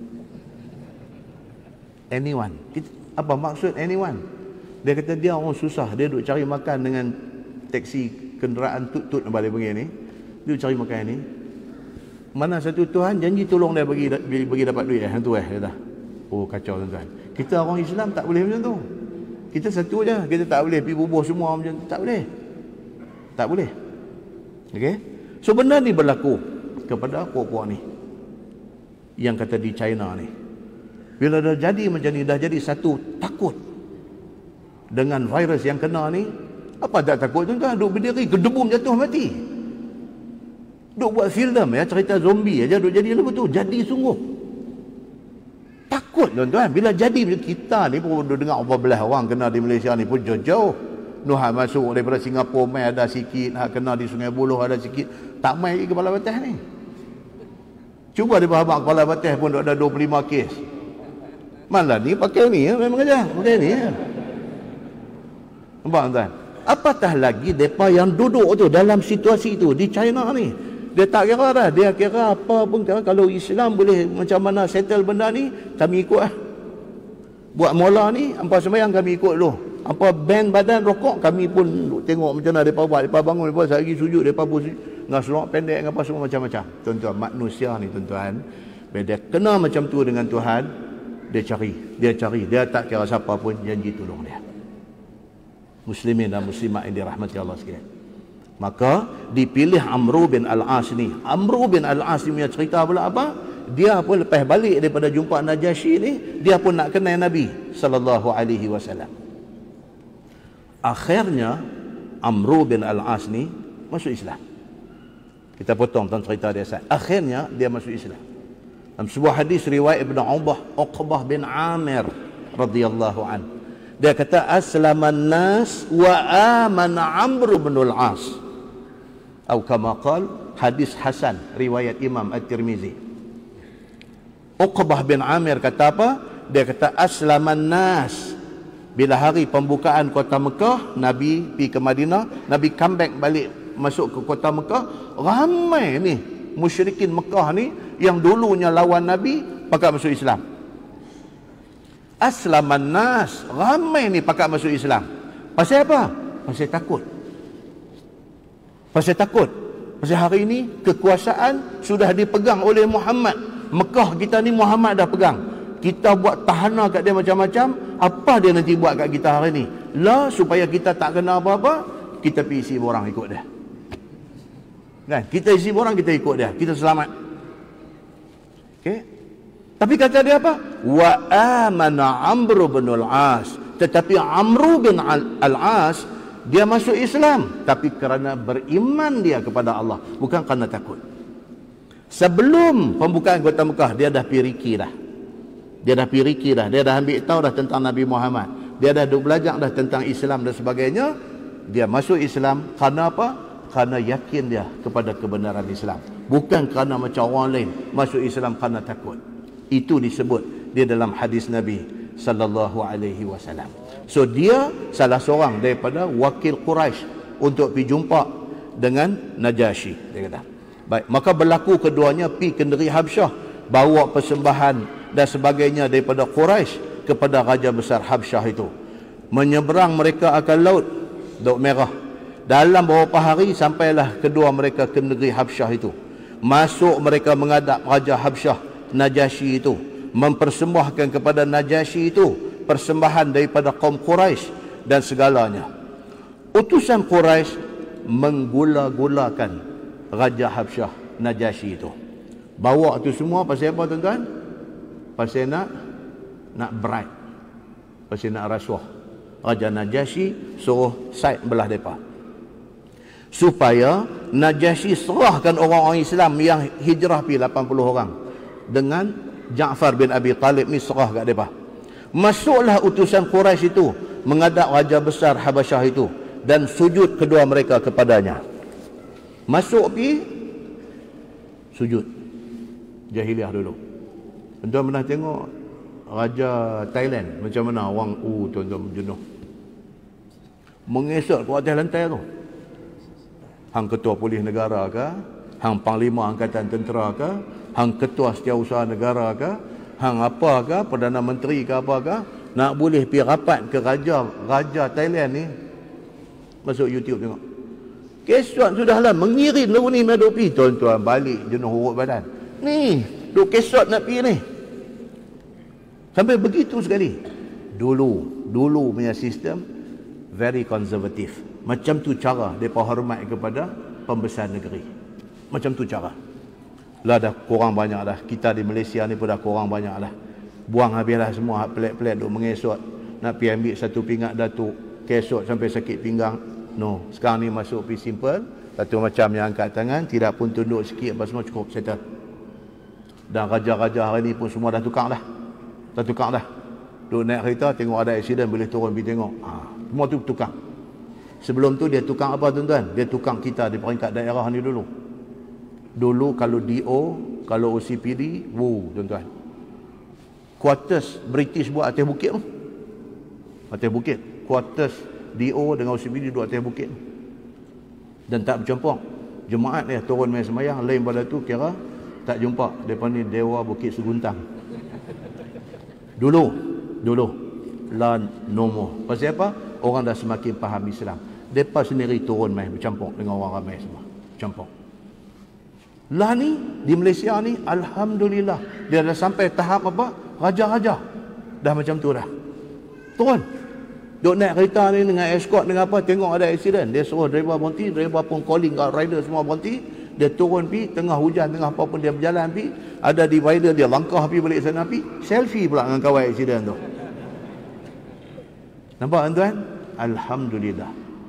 Apa maksud anyone? Dia kata dia orang susah, dia duk cari makan dengan teksi kenderaan tut-tut apa dia panggil ni. Dia duk cari makan ni. Mana satu Tuhan janji tolong dia bagi dapat duit hang tu kata. Oh kacau tuan-tuan. Kita orang Islam tak boleh macam tu. Kita satu je, kita tak boleh pergi bubuh semua macam tu, tak boleh. Tak boleh. Okey? So benda ni berlaku kepada puak-puak ni. Yang kata di China ni. Bila dah jadi macam ni, dah jadi satu takut dengan virus yang kena ni, apa tak takut tuan-tuan? Duk berdiri, gedebum jatuh mati. Duk buat filem ya, cerita zombie aja duk jadi lagu tu. Jadi sungguh. Takut tuan-tuan. Bila jadi kita ni pun duk dengar apa belah orang kena di Malaysia ni pun jauh-jauh. Nuh masuk daripada Singapura mai ada sikit, hak kena di Sungai Buloh ada sikit. Tak mai ke Kepala Batas ni. Cuba dia habaq Kepala Batas pun ada 25 kes. Malah ni pakai ni ya, memang aja. Pakai ni ya. Nampak tuan? Apatah lagi mereka yang duduk tu dalam situasi tu di China ni. Dia tak kira dah. Dia kira apa pun kira. Kalau Islam boleh macam mana settle benda ni, kami ikut lah. Buat mola ni, hampa sembahyang kami ikut dulu. Hampa band badan rokok, kami pun tengok macam mana mereka buat. Mereka bangun, mereka sehari sujud, mereka pun sujud. Dengan seluar pendek, apa semua macam-macam. Tuan-tuan, manusia ni tuan-tuan, bila dia kena macam tu dengan Tuhan, dia cari. Dia tak kira siapa pun janji tolong dia. Muslimin dan muslimat yang dirahmati Allah sekalian. Maka dipilih Amru bin Al-As ni. Amru bin Al-As ni punya cerita pula apa? dia pun lepas balik daripada jumpa Najasyi ni, dia pun nak kenal Nabi sallallahu alaihi wasallam. Akhirnya Amru bin Al-As ni masuk Islam. Kita potong tentang cerita dia. Akhirnya dia masuk Islam. Dalam sebuah hadis riwayat Ibn Uqbah bin Amir radhiyallahu an, dia kata aslaman nas wa amana Amr bin Al-As, atau kama qal, hadis hasan riwayat Imam At-Tirmizi. Uqbah bin Amir kata apa? Dia kata aslaman nas, bila hari pembukaan kota Mekah, Nabi pergi ke Madinah, Nabi comeback balik masuk ke kota Mekah, ramai ni musyrikin Mekah ni yang dulunya lawan Nabi pakat masuk Islam. Aslaman nas, ramai ni pakat masuk Islam. Pasal apa? Pasal takut. Pasal takut. Pasal hari ini kekuasaan sudah dipegang oleh Muhammad. Mekah kita ni Muhammad dah pegang. Kita buat tahanan kat dia macam-macam, apa dia nanti buat kat kita hari ni? Lah supaya kita tak kena apa-apa, kita pergi isi borang ikut dia. Kan? Kita isi borang, kita ikut dia, kita selamat. Okey. Tapi kata dia apa? Wa amana Amr bin Al-As. Tetapi Amr bin Al-As dia masuk Islam tapi kerana beriman dia kepada Allah, bukan kerana takut. Sebelum pembukaan kota Mekah, dia dah piriki dah. Dia dah piriki dah. Dia dah ambil tahu dah tentang Nabi Muhammad. Dia dah duk belajar dah tentang Islam dan sebagainya. Dia masuk Islam kerana apa? Kerana yakin dia kepada kebenaran Islam. Bukan kerana macam orang lain masuk Islam kerana takut. Itu disebut dia dalam hadis Nabi sallallahu alaihi wasallam. So dia salah seorang daripada wakil Quraisy untuk pergi jumpa dengan Najasyi, dia kata. Baik, maka berlaku keduanya pergi ke negeri Habsyah, bawa persembahan dan sebagainya daripada Quraisy kepada Raja Besar Habsyah itu. Menyeberang mereka akan laut Merah. Dalam beberapa hari sampailah kedua mereka ke negeri Habsyah itu. Masuk mereka menghadap Raja Habsyah Najasyi itu, mempersembahkan kepada Najasyi itu persembahan daripada kaum Quraisy dan segalanya. Utusan Quraisy menggula-gulakan Raja Habsyah Najasyi itu. Bawa tu semua pasal apa tuan-tuan? Pasal nak bribe. Pasal nak rasuah. Raja Najasyi suruh side belah mereka, supaya Najasyi serahkan orang-orang Islam yang hijrah pergi 80 orang dengan Ja'far bin Abi Talib ni, serah kat mereka. Masuklah utusan Quraisy itu menghadap Raja Besar Habasyah itu dan sujud kedua mereka kepadanya. Masuk pergi sujud. Jahiliah dulu. Tuan-tuan pernah tengok Raja Thailand macam mana orang tuan-tuan jenuh mengesot ke atas lantai tu. Hang ketua polis negara ke, hang panglima angkatan tentera ke, hang ketua setiausaha negara ke, hang apa ke, perdana menteri ke apa ke, nak boleh pergi rapat ke Raja Thailand ni, masuk YouTube tengok. Kesot sudahlah mengirim lagu ni duk pergi, tuan-tuan balik jenuh urut badan. Ni duk kesot nak pergi ni. Sampai begitu sekali. Dulu punya sistem very konservatif. Macam tu cara mereka hormat kepada pembesar negeri. Macam tu cara. Lah dah kurang banyak dah. Kita di Malaysia ni pun dah kurang banyak dah. Buang habislah semua hak pelik-pelik duk mengesot. Nak pergi ambil satu pingat datuk, kesot sampai sakit pinggang. No, sekarang ni masuk pergi simple. Satu macam yang angkat tangan, tidak pun tunduk sikit apa semua cukup settle. Dan raja-raja hari ni pun semua dah tukar dah. Dah tukar dah. Duk naik kereta tengok ada accident boleh turun pergi tengok. Semua tu tukar. Sebelum tu dia tukar apa tuan-tuan? Dia tukar kita di peringkat daerah ni dulu. Dulu kalau DO, kalau OCPD, tuan-tuan. Quarters British buat atas bukit tu. Atas bukit. Quarters DO dengan OCPD duduk atas bukit. Dan tak bercampur. Jemaat dia turun main semayang, lain pada tu kira tak jumpa. Depan ni Dewa Bukit Seguntang. Dulu lah nombor. Pasal apa? Orang dah semakin faham Islam. Mereka sendiri turun main bercampur dengan orang ramai semua. Campur. Lah ni di Malaysia ni alhamdulillah dia dah sampai tahap apa? Raja-raja. Dah macam tu dah. Turun. Duk naik kereta ni dengan escort dengan apa, tengok ada accident, dia suruh driver berhenti, driver pun calling kat rider semua berhenti, dia turun pi, tengah hujan, tengah apa pun dia berjalan pi, ada divider dia langkah pi balik sana pi, selfie pula dengan kawan accident tu. Nampak tuan? Alhamdulillah.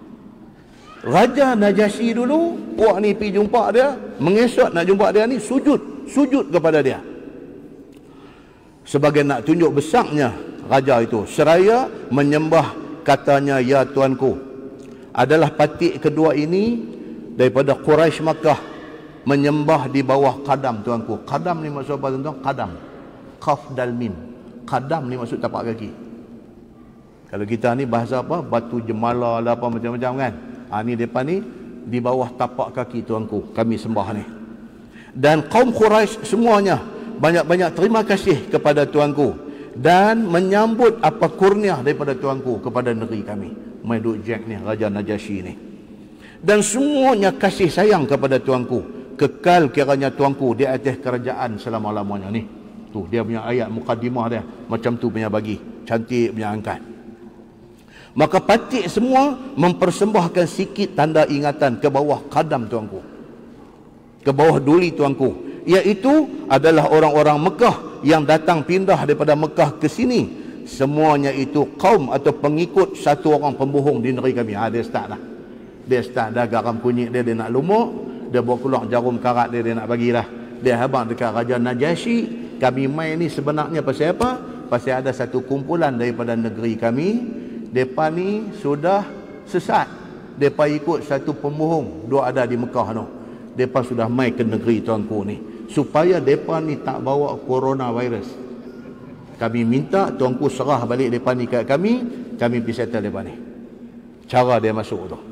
Raja Najasyi dulu, puak ni pi jumpa dia, mengesot nak jumpa dia ni, sujud kepada dia. Sebagai nak tunjuk besarnya raja itu, seraya menyembah, katanya, ya tuanku. Adalah patik kedua ini daripada Quraisy Makkah menyembah di bawah qadam tuanku. Qadam ni maksud apa tuan? Qadam. Qaf dal mim. Qadam ni maksud tapak kaki. Kalau kita ni bahasa apa? Batu jemala lah apa macam-macam kan. Ni depan ni di bawah tapak kaki tuanku, kami sembah ni. Dan kaum Quraisy semuanya banyak-banyak terima kasih kepada tuanku dan menyambut apa kurnia daripada tuanku kepada negeri kami. Mai duk Jack ni, Raja Najasyi ni. Dan semuanya kasih sayang kepada tuanku. Kekal kiranya tuanku di atas kerajaan selama-lamanya ni. Tu dia punya ayat mukadimah dia. Macam tu punya bagi. Cantik punya angkat. Maka patik semua mempersembahkan sikit tanda ingatan ke bawah qadam tuanku, ke bawah duli tuanku, iaitu adalah orang-orang Mekah yang datang pindah daripada Mekah ke sini. Semuanya itu kaum atau pengikut satu orang pembohong di negeri kami. Dia start dah. Dia start dah garam kunyit dia nak lumuk, dia bawa keluar jarum karat dia nak bagilah. Dia habang dekat Raja Najasyi, kami main ni sebenarnya pasal apa? Pasal ada satu kumpulan daripada negeri kami, mereka ni sudah sesat. Mereka ikut satu pembohong dua ada di Mekah tu. Mereka sudah mai ke negeri tuanku ni, supaya mereka ni tak bawa coronavirus. Kami minta tuanku serah balik mereka ni kat kami pergi settle mereka ni. Cara dia masuk tu,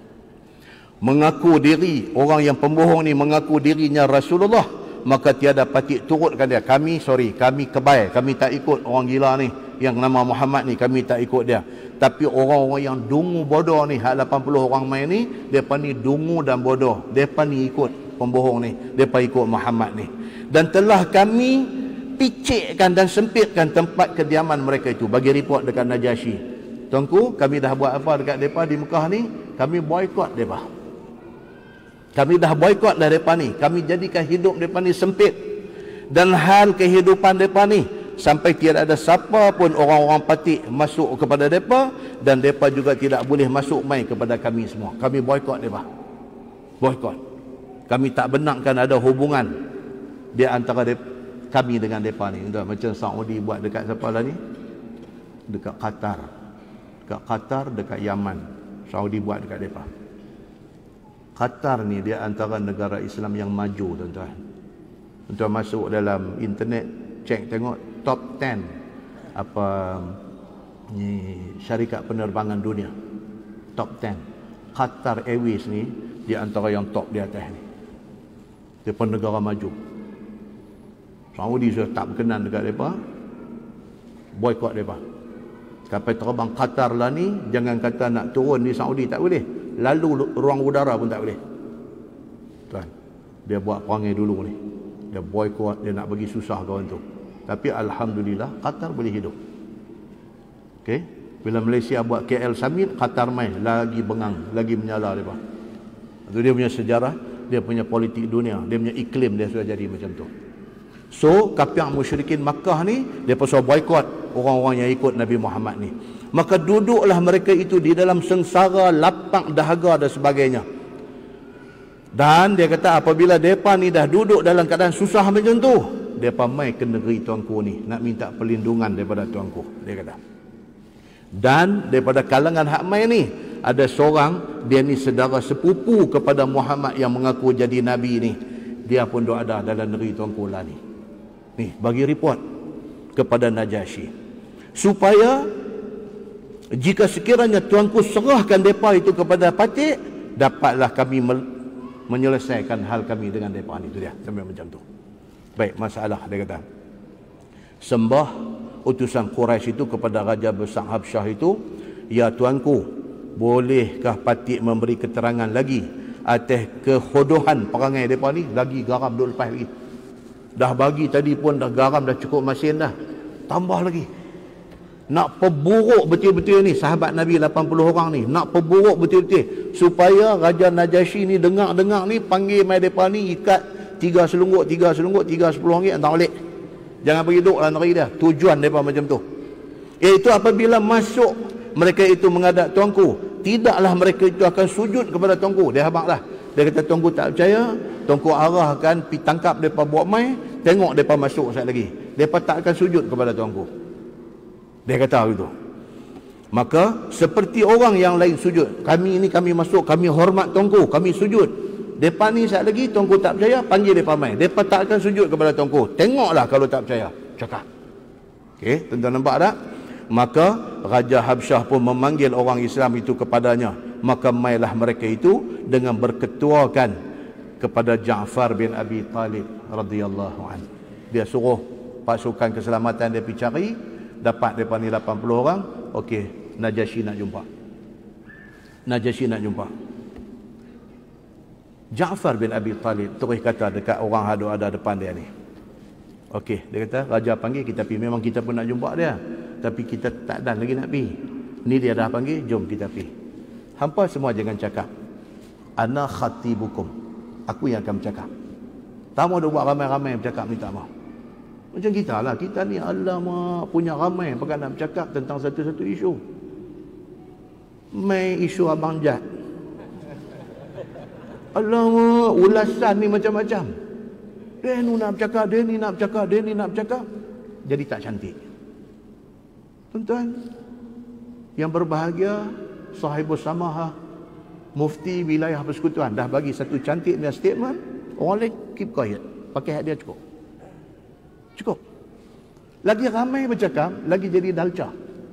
mengaku diri, orang yang pembohong ni mengaku dirinya Rasulullah, maka tiada patik turutkan dia. Kami kebai, kami tak ikut orang gila ni yang nama Muhammad ni, kami tak ikut dia. Tapi orang-orang yang dungu bodoh ni, 80 orang main ni, mereka ni dungu dan bodoh. Mereka ni ikut pembohong ni, mereka ikut Muhammad ni. Dan telah kami picikkan dan sempitkan tempat kediaman mereka itu. Bagi report dekat Najasyi, tuanku, kami dah buat apa dekat mereka di Mekah ni? Kami boykot mereka. Kami dah boykot dah mereka ni. Kami jadikan hidup mereka ni sempit. Dan hal kehidupan mereka ni, sampai tiada ada siapa pun orang-orang patik masuk kepada mereka, dan mereka juga tidak boleh masuk mai kepada kami semua. Kami boykot mereka. Boykot. Kami tak benarkan ada hubungan di antara kami dengan mereka ni. Macam Saudi buat dekat siapa lah ni? Dekat Qatar. Dekat Qatar, dekat Yaman. Saudi buat dekat mereka. Qatar ni dia antara negara Islam yang maju, tuan-tuan. Tuan masuk dalam internet, cek tengok top 10 apa ni syarikat penerbangan dunia. Top 10. Qatar Airways ni di antara yang top di atas ni. Dia pun negara maju. Saudi sudah tak berkenan dekat mereka, boykot mereka. Sampai terbang Qatar lah ni, jangan kata nak turun di Saudi tak boleh, lalu ruang udara pun tak boleh. Tuan, dia buat perangai dulu ni. Dia boykot, dia nak bagi susah kawan tu. Tapi alhamdulillah Qatar boleh hidup. Okey, bila Malaysia buat KL Summit, Qatar main lagi bengang, lagi menyala depa. Itu dia punya sejarah, dia punya politik dunia, dia punya iklim dia sudah jadi macam tu. So, kafir musyrikin Makkah ni, dia pasal boykot orang-orang yang ikut Nabi Muhammad ni. Maka duduklah mereka itu di dalam sengsara, lapang, dahaga dan sebagainya. Dan dia kata apabila mereka ni dah duduk dalam keadaan susah macam tu, mereka mai ke negeri tuanku ni nak minta perlindungan daripada tuanku, dia kata. Dan daripada kalangan hak mai ni, ada seorang, dia ni saudara sepupu kepada Muhammad yang mengaku jadi Nabi ni. Dia pun ada dalam negeri tuanku lah ni. Ni, bagi report kepada Najasyi. Supaya jika sekiranya tuanku serahkan mereka itu kepada patik, dapatlah kami menyelesaikan hal kami dengan mereka ni. Itu dia, sampai macam tu. Baik, masalah dia kata. Sembah utusan Quraisy itu kepada Raja Besar Habsyah itu, ya tuanku, bolehkah patik memberi keterangan lagi atas kehodohan perangai mereka ni? Lagi garam duk lepas lagi. Dah bagi tadi pun dah garam dah cukup masin dah. Tambah lagi. Nak perburuk betul-betul ni sahabat Nabi 80 orang ni, nak perburuk betul-betul supaya Raja Najasyi ni dengar-dengar ni, panggil mai depa ni, ikat 3 selungguk 10 ringgit, hantar balik. Jangan pergi duduk dalam negeri dia. Tujuan depa macam tu. Iaitu apabila masuk mereka itu menghadap tuanku, tidaklah mereka itu akan sujud kepada tuanku. Dia habaq dah. Dia kata tuanku tak percaya, tuanku arahkan pi tangkap depa buat mai, tengok depa masuk sekali lagi. Depa tak akan sujud kepada tuanku. Dia kata begitu. Maka seperti orang yang lain sujud, kami ini kami masuk, kami hormat tuanku, kami sujud. Depa ni sekali lagi tuanku tak percaya, panggil depa mai. Depa tak akan sujud kepada tuanku. Tengoklah kalau tak percaya. Cakap. Okey, tuan-tuan nampak tak? Maka Raja Habsyah pun memanggil orang Islam itu kepadanya. Maka mailah mereka itu dengan berketuakan kepada Ja'far bin Abi Talib radhiyallahu anhu. Dia suruh pasukan keselamatan dia pergi cari, dapat depa ni 80 orang. Okey, Najasyi nak jumpa. Najasyi nak jumpa. Ja'far bin Abi Talib terus kata dekat orang hadu ada depan dia ni. Okey, dia kata raja panggil kita pergi. Memang kita pun nak jumpa dia, tapi kita tak ada lagi nak pergi. Ni dia dah panggil, jom kita pergi. Hampa semua jangan cakap ana khatibukum, aku yang akan bercakap. Tak mau dia buat ramai-ramai bercakap, minta maaf. Macam kita lah, kita ni alamak punya ramai pakai nak bercakap tentang satu-satu isu. Main isu Abang Jad, alamak ulasan ni macam-macam. Dia ni nak bercakap, dia ni nak bercakap, dia ni nak bercakap, jadi tak cantik. Tuan-tuan yang berbahagia, sahibus samahah, mufti wilayah persekutuan dah bagi satu cantik punya statement, orang lain keep quiet, pakai hak dia cukup. Cukup. Lagi ramai bercakap, lagi jadi dalca.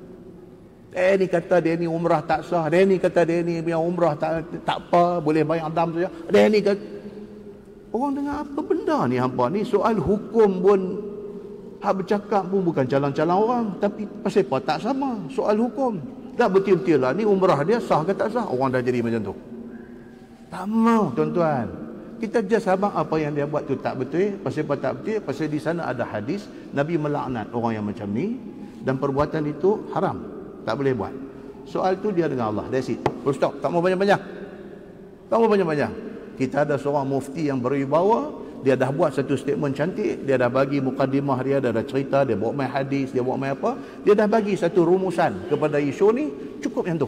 Ni kata dia ni umrah tak sah, dia ni kata dia ni punya umrah tak apa, boleh bayar dam saja. Dia ni kata, orang dengar apa benda ni hampa ni, soal hukum pun hak bercakap pun bukan calon-calon orang, tapi pasal apa tak sama soal hukum. Dah betul-betul lah ni umrah dia sah ke tak sah, orang dah jadi macam tu. Tak mau tuan-tuan. Kita just abang apa yang dia buat tu tak betul. Pasal apa tak betul? Pasal di sana ada hadis Nabi melaknat orang yang macam ni, dan perbuatan itu haram, tak boleh buat. Soal tu dia dengan Allah, that's it, full stop. Tak mau banyak-banyak, tak mau banyak-banyak. Kita ada seorang mufti yang berwibawa, dia dah buat satu statement cantik, dia dah bagi mukadimah dia, dah cerita, dia bawa main hadis, dia bawa main apa, dia dah bagi satu rumusan kepada isu ni, cukup yang tu.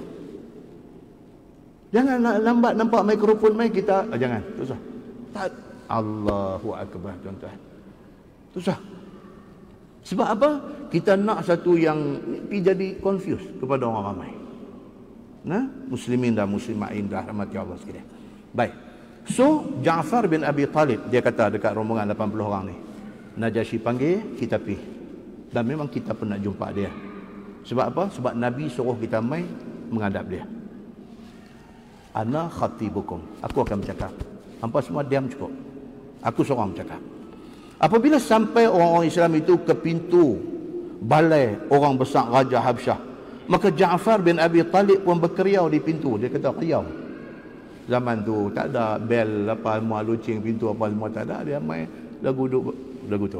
Jangan lambat nampak mikrofon mai kita, jangan, susah. Tak. Allahu Akbar tuan-tuan. Susah. Sebab apa? Kita nak satu yang jadi confused kepada orang ramai. Nah, muslimin dan muslimain dah rahmati Allah sekalian. Baik. So, Ja'far bin Abi Talib dia kata dekat rombongan 80 orang ni, Najasyi panggil, kita pergi. Dan memang kita pun nak jumpa dia. Sebab apa? Sebab Nabi suruh kita mai menghadap dia. Ana khatibukum, aku akan bercakap. Hampa semua diam cukup. Aku seorang bercakap. Apabila sampai orang-orang Islam itu ke pintu balai orang besar Raja Habsyah, maka Ja'far bin Abi Talib pun berkeriau di pintu. Dia kata keriau. Zaman tu tak ada bel apa semua, lucing pintu apa semua tak ada. Dia main lagu tu.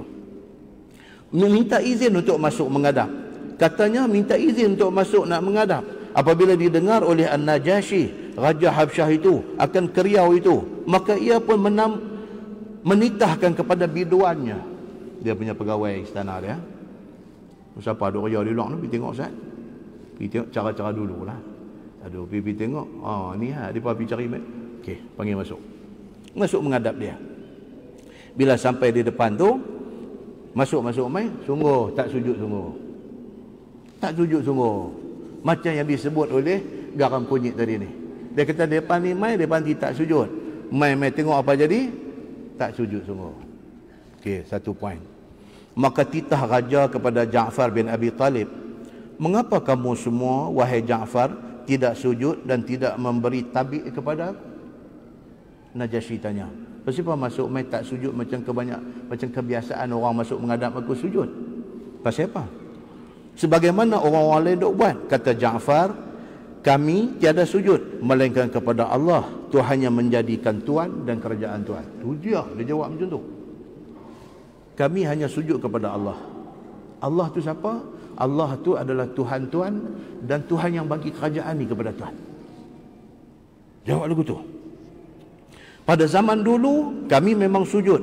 Minta izin untuk masuk menghadap. Katanya minta izin untuk masuk nak menghadap. Apabila didengar oleh An-Najasyi, Raja Habsyah itu akan keriau itu, maka ia pun menitahkan kepada biduannya, dia punya pegawai istana dia. Siapa duk kerja di luar ni, pergi tengok Ustaz. Pergi tengok cara-cara dulu lah. Aduh, pergi tengok. Ni dia pergi cari. Okey, panggil masuk. Masuk menghadap dia. Bila sampai di depan tu, masuk mai, sungguh tak sujud sungguh. Tak sujud sungguh. Macam yang disebut oleh garam kunyit tadi ni. Dia kata depan ni mai, depan ni tak sujud. Mai tengok apa jadi? Tak sujud sungguh. Okey, satu poin. Maka titah raja kepada Ja'far bin Abi Talib, mengapa kamu semua, wahai Ja'far, tidak sujud dan tidak memberi tabik kepada aku? Najasyi tanya. Pasal apa masuk mai tak sujud macam kebiasaan orang masuk menghadap aku sujud? Pasal apa? Sebagaimana orang-orang lain duk buat. Kata Ja'far, kami tiada sujud melainkan kepada Allah, Tuhan yang menjadikan Tuan dan kerajaan Tuan. Tu dia jawab macam tu. Kami hanya sujud kepada Allah. Allah tu siapa? Allah tu adalah Tuhan-Tuhan dan Tuhan yang bagi kerajaan ni kepada Tuhan. Jawab lagu tu. Pada zaman dulu kami memang sujud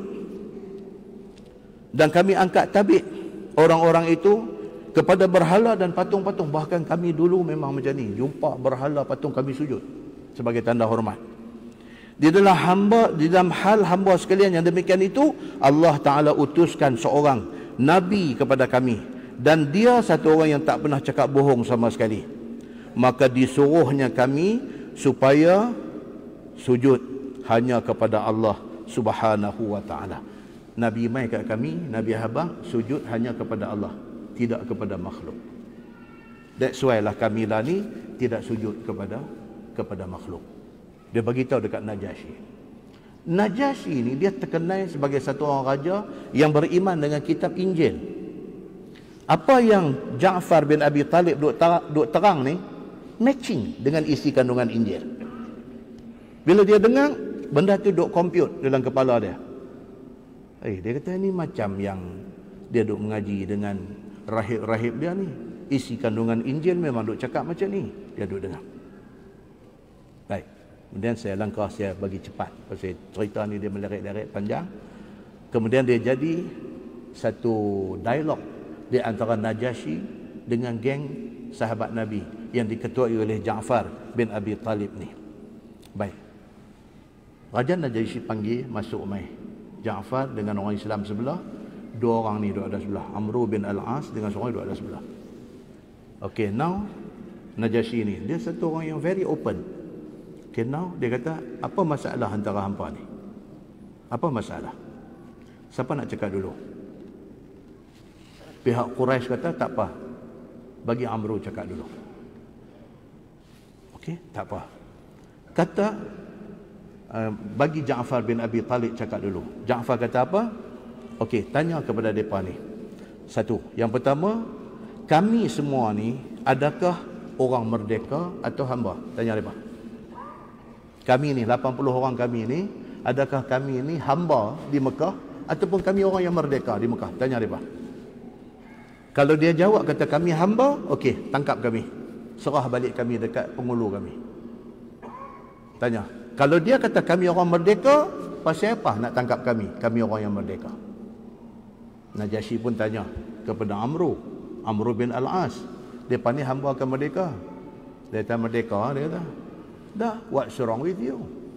dan kami angkat tabik orang-orang itu kepada berhala dan patung-patung. Bahkan kami dulu memang macam ni, jumpa berhala patung kami sujud sebagai tanda hormat. Di dalam hal hamba sekalian yang demikian itu, Allah Ta'ala utuskan seorang Nabi kepada kami, dan dia satu orang yang tak pernah cakap bohong sama sekali. Maka disuruhnya kami supaya sujud hanya kepada Allah Subhanahu wa Ta'ala. Nabi mai kat kami, Nabi habang sujud hanya kepada Allah, tidak kepada makhluk. That's why lah kami lah ni tidak sujud kepada makhluk. Dia bagi tahu dekat Najasyi. Najasyi ni dia terkenal sebagai satu orang raja yang beriman dengan kitab Injil. Apa yang Ja'far bin Abi Talib duk terang ni matching dengan isi kandungan Injil. Bila dia dengar, benda tu duk compute dalam kepala dia. Dia kata ni macam yang dia duk mengaji dengan rahib-rahib dia ni. Isi kandungan Injil memang duk cakap macam ni. Dia duk dengar. Baik. Kemudian saya langkah, saya bagi cepat. Pasal cerita ni dia meleret-leret panjang. Kemudian dia jadi satu dialog di antara Najasyi dengan geng sahabat Nabi yang diketuai oleh Ja'far bin Abi Talib ni. Baik. Raja Najasyi panggil masuk mai. Ja'far dengan orang Islam sebelah, dua orang ni duduk ada sebelah. Amru bin Al-As dengan seorang duduk ada sebelah. Okay, now Najasyi ni, dia satu orang yang very open. Okay, now dia kata, apa masalah antara hampa ni? Apa masalah? Siapa nak cakap dulu? Pihak Quraisy kata, tak apa, bagi Amru cakap dulu. Okay, tak apa. Kata, bagi Ja'far bin Abi Talib cakap dulu. Ja'far kata apa? Okey, tanya kepada mereka ni. Satu, yang pertama, kami semua ni adakah orang merdeka atau hamba? Tanya mereka. Kami ni 80 orang kami ni, adakah kami ni hamba di Mekah ataupun kami orang yang merdeka di Mekah? Tanya mereka. Kalau dia jawab kata kami hamba, okey, tangkap kami. Serah balik kami dekat pengulu kami. Tanya. Kalau dia kata kami orang merdeka, pasal apa nak tangkap kami? Kami orang yang merdeka. Najasyi pun tanya kepada Amru bin Al-As. Depa ni hamba ke merdeka? Dia kata merdeka, dia kata. Dah, what's wrong with you?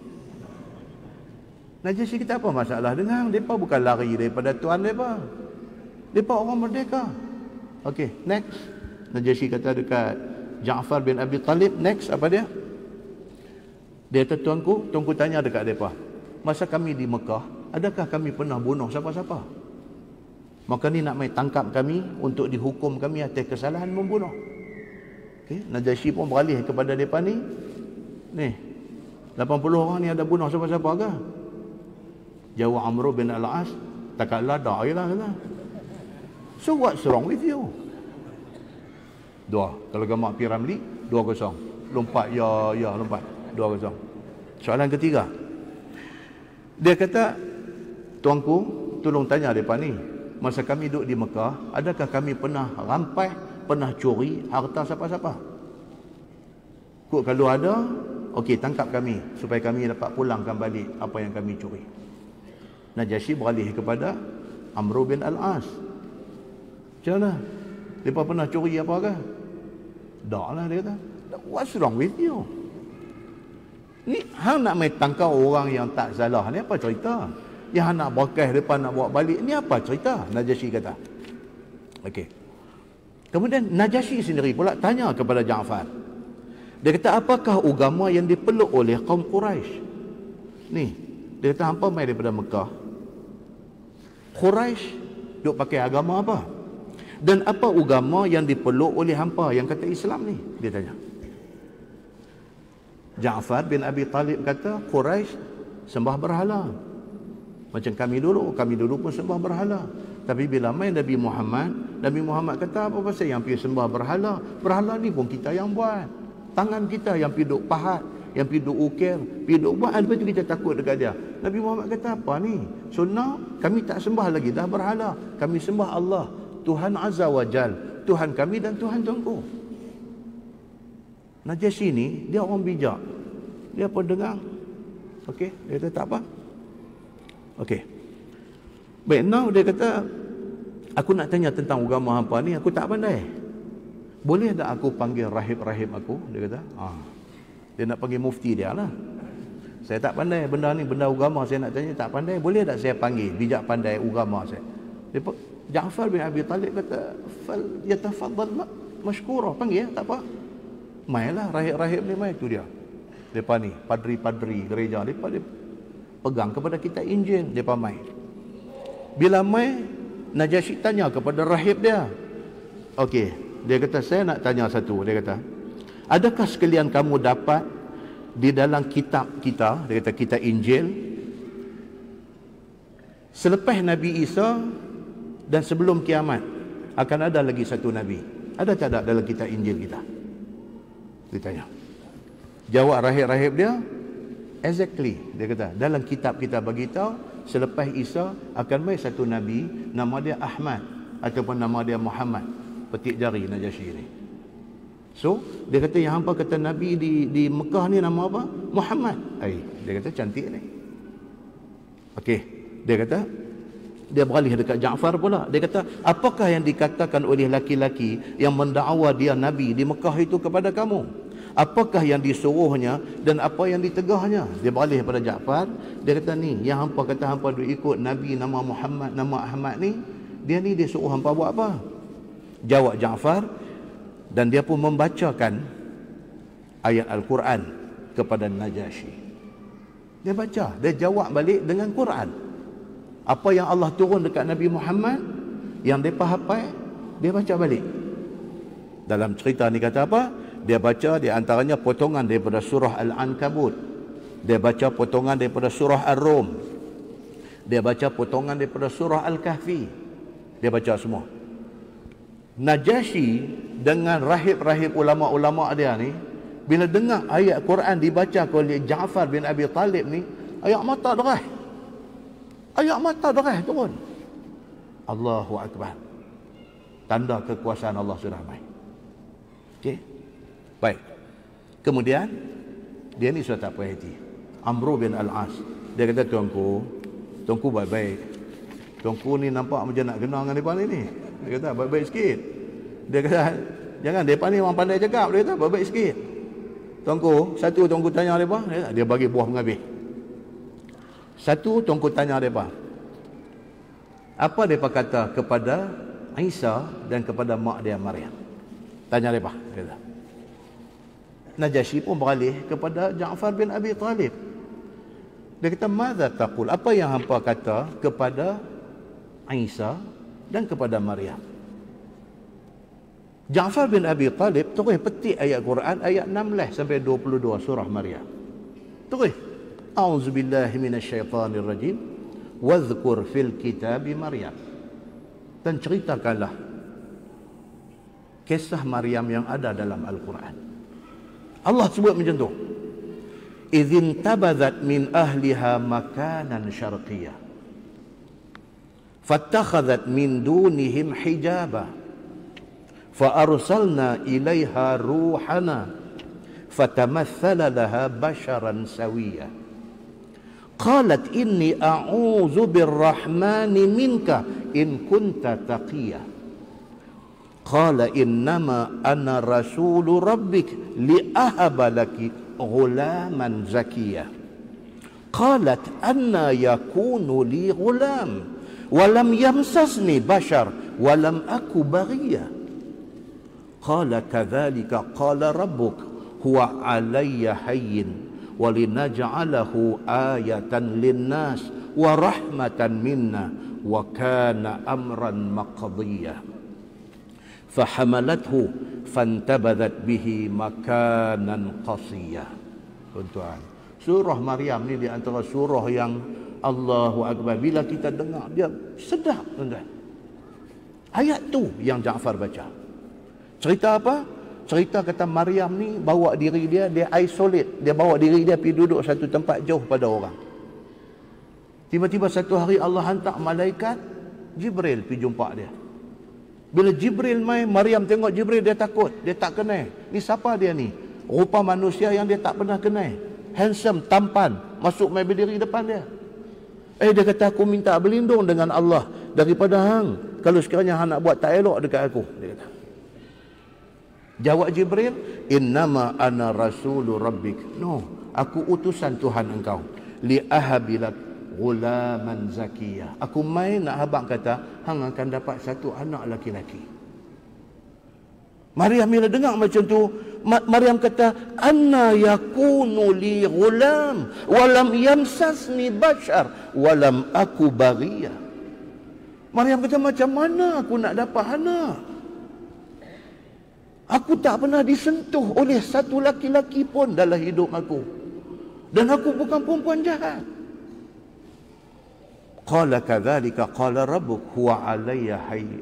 Najasyi kata apa masalah dengan depa? Bukan lari daripada tuan depa. Depa orang merdeka. Okey, next. Najasyi kata dekat Ja'far bin Abi Talib, next apa dia? Dia kata, tuanku tanya dekat mereka, masa kami di Mekah, adakah kami pernah bunuh siapa-siapa? Maka ni nak main tangkap kami untuk dihukum kami atas kesalahan membunuh. Okay. Najasyi pun beralih kepada mereka ni. Ni, 80 orang ni ada bunuh siapa-siapa ke? Jawab Amru bin Al-As, takkanlah dah je lah. So what's wrong with you? Dua. Kalau gamak Piramli, 2-0. Lompat, ya, lompat. 2-0. Soalan ketiga. Dia kata, tuanku, tolong tanya mereka ni. Masa kami duduk di Mekah, adakah kami pernah rampai, pernah curi harta siapa-siapa? Kalau ada, okey, tangkap kami supaya kami dapat pulangkan balik apa yang kami curi. Najasyi beralih kepada Amru bin Al-As. Macam mana? Mereka pernah curi apa ke? Tak lah, dia kata. What's wrong with you? Ni hang nak main tangkap orang yang tak salah ni, apa cerita? Yang hang nak berkah depan nak bawa balik ni, apa cerita? Najasyi kata. Okey. Kemudian Najasyi sendiri pula tanya kepada Ja'far. Dia kata, apakah agama yang dipeluk oleh kaum Quraisy? Ni, dia kata, hampa mai daripada Mekah. Quraisy duk pakai agama apa? Dan apa agama yang dipeluk oleh hampa yang kata Islam ni? Dia tanya. Ja'far bin Abi Talib kata, Quraisy sembah berhala. Macam kami dulu pun sembah berhala. Tapi bila main Nabi Muhammad kata, apa pasal yang pergi sembah berhala? Berhala ni pun kita yang buat. Tangan kita yang pergi duk pahat, yang pergi duk ukir, pergi duk buat. Lepas tu kita takut dekat dia. Nabi Muhammad kata, apa ni? So now, kami tak sembah lagi dah berhala. Kami sembah Allah, Tuhan Azza wa Jal, Tuhan kami dan Tuhan tuanku. Najasyi ni dia orang bijak. Dia pun dengar. Okey, dia kata tak apa. Okey. Baik, now dia kata, aku nak tanya tentang agama hampa ni, aku tak pandai. Boleh tak aku panggil rahib-rahib aku? Dia kata, dia nak panggil mufti dia lah. Saya tak pandai benda ni, benda agama saya nak tanya tak pandai. Boleh tak saya panggil bijak pandai agama saya? Ja'far bin Abi Talib kata, fal yatafaddal mashkura, panggil tak apa. Mailah rahib-rahib ni mai, tu dia. Depa ni padri-padri gereja depa dia pegang kepada kita Injil, depa mai. Bila mai, Najasyi tanya kepada rahib dia. Okey, dia kata saya nak tanya satu. Dia kata, adakah sekalian kamu dapat di dalam kitab kita, dia kata kitab Injil, selepas Nabi Isa dan sebelum kiamat akan ada lagi satu Nabi? Ada tak ada dalam kitab Injil kita? Dia tanya. Jawab rahib-rahib dia, exactly. Dia kata, dalam kitab kita beritahu selepas Isa akan mai satu Nabi, nama dia Ahmad ataupun nama dia Muhammad. Petik jari Najasyi ni. So, dia kata yang hampa kata Nabi di Mekah ni nama apa? Muhammad. Dia kata cantik ni. Okey, dia kata, dia beralih dekat Ja'far pula. Dia kata, apakah yang dikatakan oleh laki-laki yang mendakwa dia Nabi di Mekah itu kepada kamu? Apakah yang disuruhnya dan apa yang ditegahnya? Dia beralih pada Ja'far. Dia kata ni, yang hampa kata hampa duk ikut Nabi nama Muhammad, nama Ahmad ni, dia ni dia suruh hampa buat apa? Jawab Ja'far, dan dia pun membacakan ayat Al-Quran kepada Najasyi. Dia baca, dia jawab balik dengan Quran. Apa yang Allah turun dekat Nabi Muhammad, yang mereka hafal, dia baca balik. Dalam cerita ni kata apa? Dia baca di antaranya potongan daripada surah Al-Ankabut. Dia baca potongan daripada surah Ar-Rum. Dia baca potongan daripada surah Al-Kahfi. Dia baca semua. Najasyi dengan rahib-rahib ulama-ulama dia ni, bila dengar ayat Quran dibaca oleh Ja'far bin Abi Talib ni, ayat mata derah. Ayat mata derah turun. Allahu Akbar. Tanda kekuasaan Allah sudah mai. Okey. Baik. Kemudian dia ni sudah tak puas hati. Amr bin Al-As. Dia kata, tuanku baik-baik. Tuanku ni nampak macam nak kenal dengan depa ni. Dia kata baik-baik sikit. Dia kata jangan, depa ni orang pandai cakap. Dia kata baik-baik sikit. Tuanku tanya depa, dia bagi buah menghabis. Satu tuanku tanya depa, apa depa kata kepada Isa dan kepada mak dia Maryam? Tanya depa. Dia kata. Najasyi pun beralih kepada Ja'far bin Abi Talib. Dia kata, "Madza taqul?" Apa yang hampa kata kepada Isa dan kepada Maryam? Ja'far bin Abi Talib terus petik ayat Quran ayat 16 sampai 22 surah Maryam. Terus, "A'udzubillahi minasyaitonirrajim. Wadhkur fil kitabi Maryam." Dan ceritakanlah kisah Maryam yang ada dalam Al-Quran. Allah sebut macam tu. Idzin tabadzat min ahliha makanan syarqiyah. Fattakhadhat min dunihim hijaba. Fa arsalna ilaiha ruhana. Fatamathala laha basharan sawiyya. Qalat inni a'udzu birrahmani minka in kunta taqiyya. Qala innama ana rasulu rabbik li'ahaba laki ghulaman zakiyya. Qalat anna yakunu li ghulam walam yamsasni bashar walam aku baghiyya. Qala kadzalika qala rabbuk huwa alayya hayyin walinaj'alahu ayatan linnas wa rahmatan minna wa kana amran maqdiyya. Fahamalathu fantabadhat bihi makanan qasiyah. Tuan-tuan, surah Maryam ni di antara surah yang Allahu Akbar, bila kita dengar dia sedap, tuan-tuan. Ayat tu yang Ja'far baca. Cerita apa? Cerita kata Maryam ni bawa diri dia isolate, dia bawa diri dia pergi duduk satu tempat jauh pada orang. Tiba-tiba satu hari Allah hantar malaikat Jibril pergi jumpa dia. Bila Jibril main, Maryam tengok Jibril, dia takut, dia tak kenal. Ni siapa dia ni? Rupa manusia yang dia tak pernah kenal. Handsome, tampan, masuk main berdiri depan dia. Dia kata, aku minta berlindung dengan Allah daripada hang. Kalau sekiranya hang nak buat tak elok dekat aku, dia kata. Jawab Jibril, innama ana rasulu rabbik. No, aku utusan Tuhan engkau. Li ahabilak ghulaman zakiyah. Aku main nak habaq kata, hang akan dapat satu anak laki-laki. Maryam bila dengar macam tu, Maryam kata, anna yakunu li ghulam walam yamsasni bashar walam aku baghiyah. Maryam kata, macam mana aku nak dapat anak? Aku tak pernah disentuh oleh satu laki-laki pun dalam hidup aku. Dan aku bukan perempuan jahat. Qala kadzalika qala rabbuk huwa alayya hayy.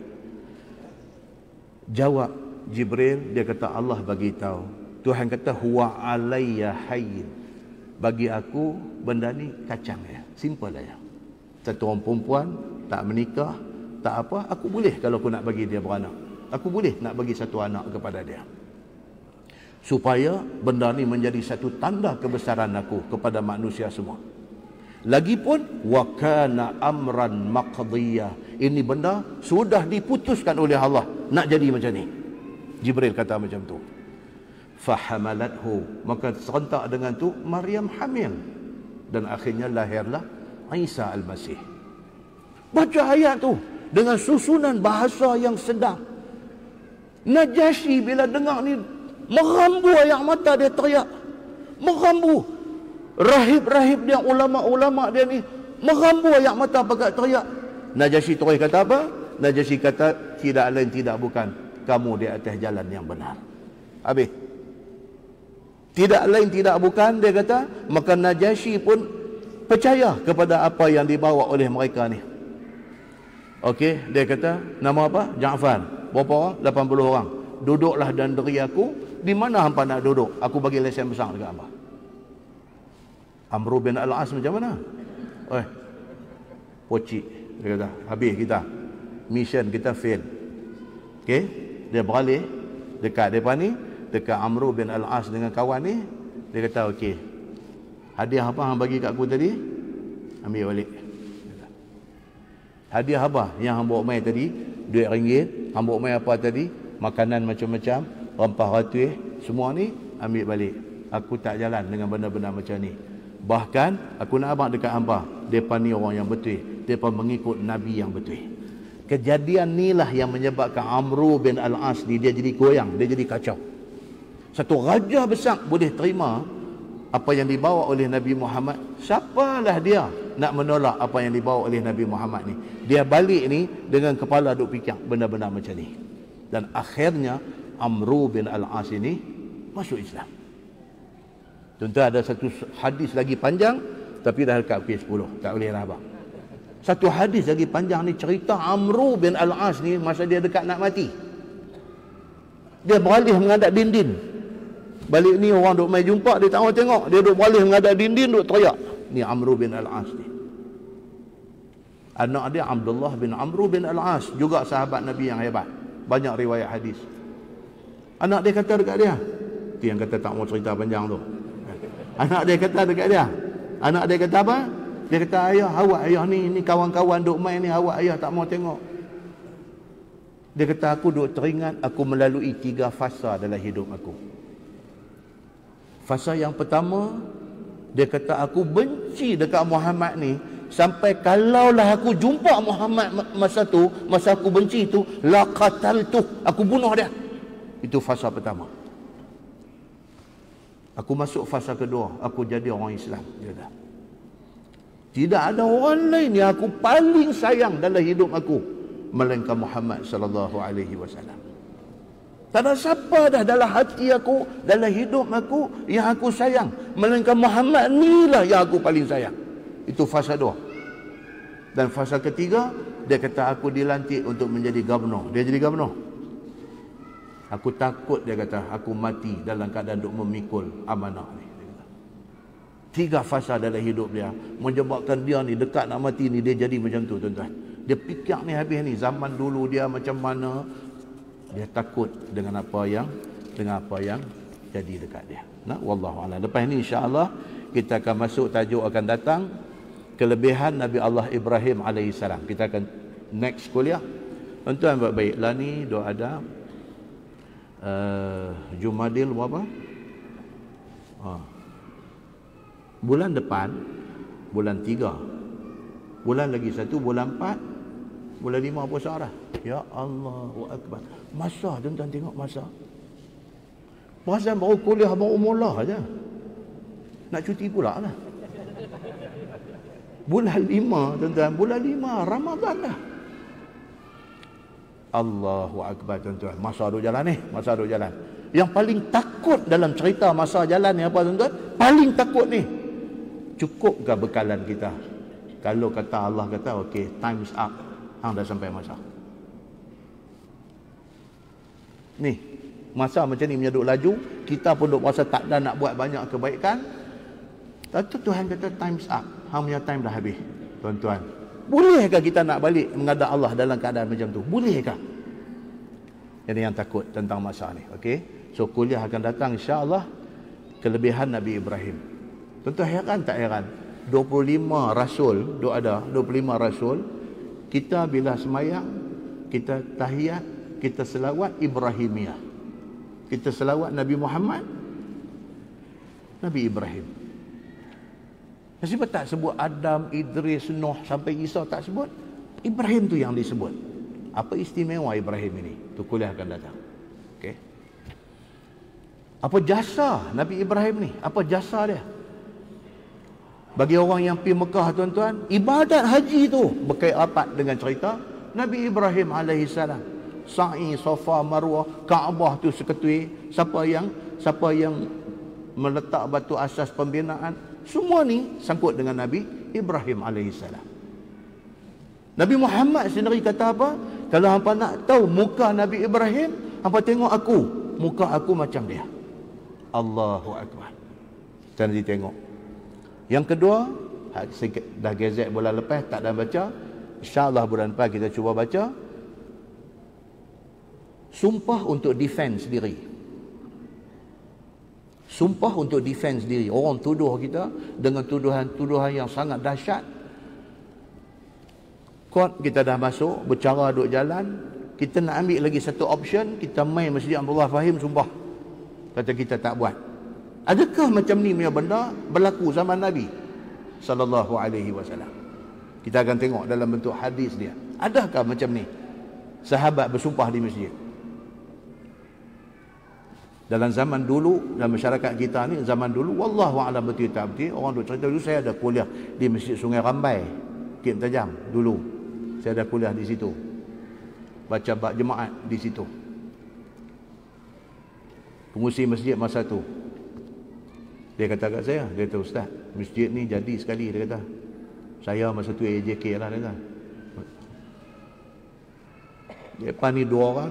Jawab Jibril, dia kata, Allah bagi tahu. Tuhan kata, huwa alayya hayy. Bagi aku benda ni kacang ya. Simple aja. Satu orang perempuan tak menikah, tak apa, aku boleh kalau aku nak bagi dia beranak. Aku boleh nak bagi satu anak kepada dia. Supaya benda ni menjadi satu tanda kebesaran aku kepada manusia semua. Lagipun wa kana amran maqdiyah. Ini benda sudah diputuskan oleh Allah nak jadi macam ni. Jibril kata macam tu. Fahamalathu, maka serentak dengan tu Maryam hamil dan akhirnya lahirlah Isa Al-Masih. Baca ayat tu dengan susunan bahasa yang sedap. Najasyi bila dengar ni merambu air mata dia, teriak. Merambu. Rahib-rahib dia, ulama-ulama dia ni merambu air mata pakat teriak. Najasyi terus kata apa? Najasyi kata, tidak lain tidak bukan, kamu di atas jalan yang benar. Habis. Tidak lain tidak bukan, dia kata, maka Najasyi pun percaya kepada apa yang dibawa oleh mereka ni. Okey, dia kata, nama apa? Ja'far. Berapa orang? 80 orang. Duduklah dan deri aku. Di mana hampa nak duduk? Aku bagi lesen besar dekat hampa. Amru bin Al-As macam mana? Pocik. Dia kata, habis kita. Mission kita fail. Okey, dia beralih dekat depan ni, dekat Amru bin Al-As dengan kawan ni. Dia kata, okey, hadiah apa hang bagi kat aku tadi? Ambil balik. Hadiah apa yang hang bawa mai tadi? Duit RM1. Hang bawa mai apa tadi? Makanan macam-macam, rempah ratus, semua ni ambil balik. Aku tak jalan dengan benda-benda macam ni. Bahkan aku nak abang dekat hampa, depa ni orang yang betul. Depa mengikut Nabi yang betul. Kejadian inilah yang menyebabkan Amru bin Al-As ni dia jadi goyang, dia jadi kacau. Satu raja besar boleh terima apa yang dibawa oleh Nabi Muhammad. Siapalah dia nak menolak apa yang dibawa oleh Nabi Muhammad ni? Dia balik ni dengan kepala duk fikir benda-benda macam ni. Dan akhirnya Amru bin Al-As ini masuk Islam. Tentu ada satu hadis lagi panjang, tapi dah dekat pukul 10, tak boleh rabak. Satu hadis lagi panjang ni cerita Amru bin Al-As ni masa dia dekat nak mati. Dia beralih menghadap dinding. Balik ni orang duk mai jumpa, dia tak mau tengok, dia duk beralih menghadap dinding, duk teriak. Ni Amru bin Al-As ni. Anak dia Abdullah bin Amru bin Al-As, juga sahabat Nabi yang hebat. Banyak riwayat hadis. Anak dia kata dekat dia, tu yang kata tak mau cerita panjang tu. Anak dia kata dekat dia, anak dia kata apa? Dia kata, ayah, awak ayah ni kawan-kawan duk main ni, awak ayah tak mau tengok. Dia kata, aku duk teringat aku melalui 3 fasa dalam hidup aku. Fasa yang pertama, dia kata, aku benci dekat Muhammad ni, sampai kalaulah aku jumpa Muhammad masa tu, masa aku benci tu, la qataltu, aku bunuh dia. Itu fasa pertama. Aku masuk fasa kedua, aku jadi orang Islam. Dia kata, tidak ada orang lain yang aku paling sayang dalam hidup aku melainkan Muhammad sallallahu alaihi wasallam. Tak ada siapa dah dalam hati aku, dalam hidup aku yang aku sayang melainkan Muhammad ni lah yang aku paling sayang. Itu fasa 2. Dan fasa ketiga, dia kata aku dilantik untuk menjadi gubernur. Dia jadi gubernur. Aku takut, dia kata, aku mati dalam keadaan duk memikul amanah ni. 3 fasa dalam hidup dia menyebabkan dia ni dekat nak mati ni dia jadi macam tu, tuan-tuan. Dia fikir ni habis ni, zaman dulu dia macam mana. Dia takut dengan apa yang jadi dekat dia. Nah, wallahu a'lam. Lepas ni insya-Allah kita akan masuk tajuk akan datang kelebihan Nabi Allah Ibrahim alaihissalam. Kita akan next kuliah. Tuan-tuan baik-baiklah ni doa ada Jumadil berapa? Bulan depan, bulan 3. Bulan lagi 1, bulan 4, bulan 5 puasa dah. Ya Allahu akbar. Masa tuan-tuan tengok masa. Perasan baru kuliah baru mula aja. Nak cuti pula lah. Bulan 5 tuan-tuan, bulan 5 Ramadan dah. Allahu akbar tuan-tuan. Masa duk jalan ni, masa duk jalan. Yang paling takut dalam cerita masa jalan ni apa tuan-tuan? Paling takut ni. Cukupkah bekalan kita? Kalau kata Allah kata okey, time's up. Hang dah sampai masa. Ni, masa macam ni menyeduk laju, kita pun duk rasa tak ada nak buat banyak kebaikan. Tentu Tuhan kata time's up. Hang punya time dah habis. Tuan-tuan, bolehkah kita nak balik menghadap Allah dalam keadaan macam tu? Bolehkah? Jadi yang takut tentang masa ni, okey? So kuliah akan datang insya-Allah kelebihan Nabi Ibrahim. Tuan-tuan heran tak heran? 25 rasul duk ada, 25 rasul. Kita bila semayang, kita tahiyat, kita selawat Ibrahimiyah. Kita selawat Nabi Muhammad, Nabi Ibrahim. Sebab tak sebut Adam, Idris, Nuh sampai Isa tak sebut. Ibrahim tu yang disebut. Apa istimewa Ibrahim ini? Tu kuliah akan datang. Okey. Apa jasa Nabi Ibrahim ni? Apa jasa dia? Bagi orang yang pergi Mekah tuan-tuan, ibadat haji tu berkait rapat dengan cerita Nabi Ibrahim alaihissalam. Sa'i, Safa, Marwah, Kaabah tu seketui. Siapa yang meletak batu asas pembinaan, semua ni sangkut dengan Nabi Ibrahim alaihissalam. Nabi Muhammad sendiri kata apa? Kalau hampa nak tahu muka Nabi Ibrahim, hampa tengok aku, muka aku macam dia. Allahu akbar. Kita nanti tengok. Yang kedua, dah gazet bulan lepas tak dah baca. InsyaAllah bulan depan kita cuba baca. Sumpah untuk defense diri. Sumpah untuk defense diri. Orang tuduh kita dengan tuduhan-tuduhan yang sangat dahsyat. Court kita dah masuk, bercara duk jalan. Kita nak ambil lagi satu option, kita main Masjid Abdullah Fahim sumpah. Kata kita tak buat. Adakah macam ni punya benda berlaku zaman Nabi sallallahu alaihi wasallam? Kita akan tengok dalam bentuk hadis dia. Adakah macam ni sahabat bersumpah di masjid? Dalam zaman dulu, dalam masyarakat kita ni, zaman dulu wallahu a'lam betul tak betul, orang duk cerita dulu. Saya ada kuliah di Masjid Sungai Rambai, Kim Tajam dulu. Saya ada kuliah di situ. Baca bab jemaat di situ. Pengurusi masjid masa tu, dia kata kat saya, dia kata, Ustaz, masjid ni jadi sekali, dia kata. Saya masa tu AJK lah, dia kata. Depan ni 2 orang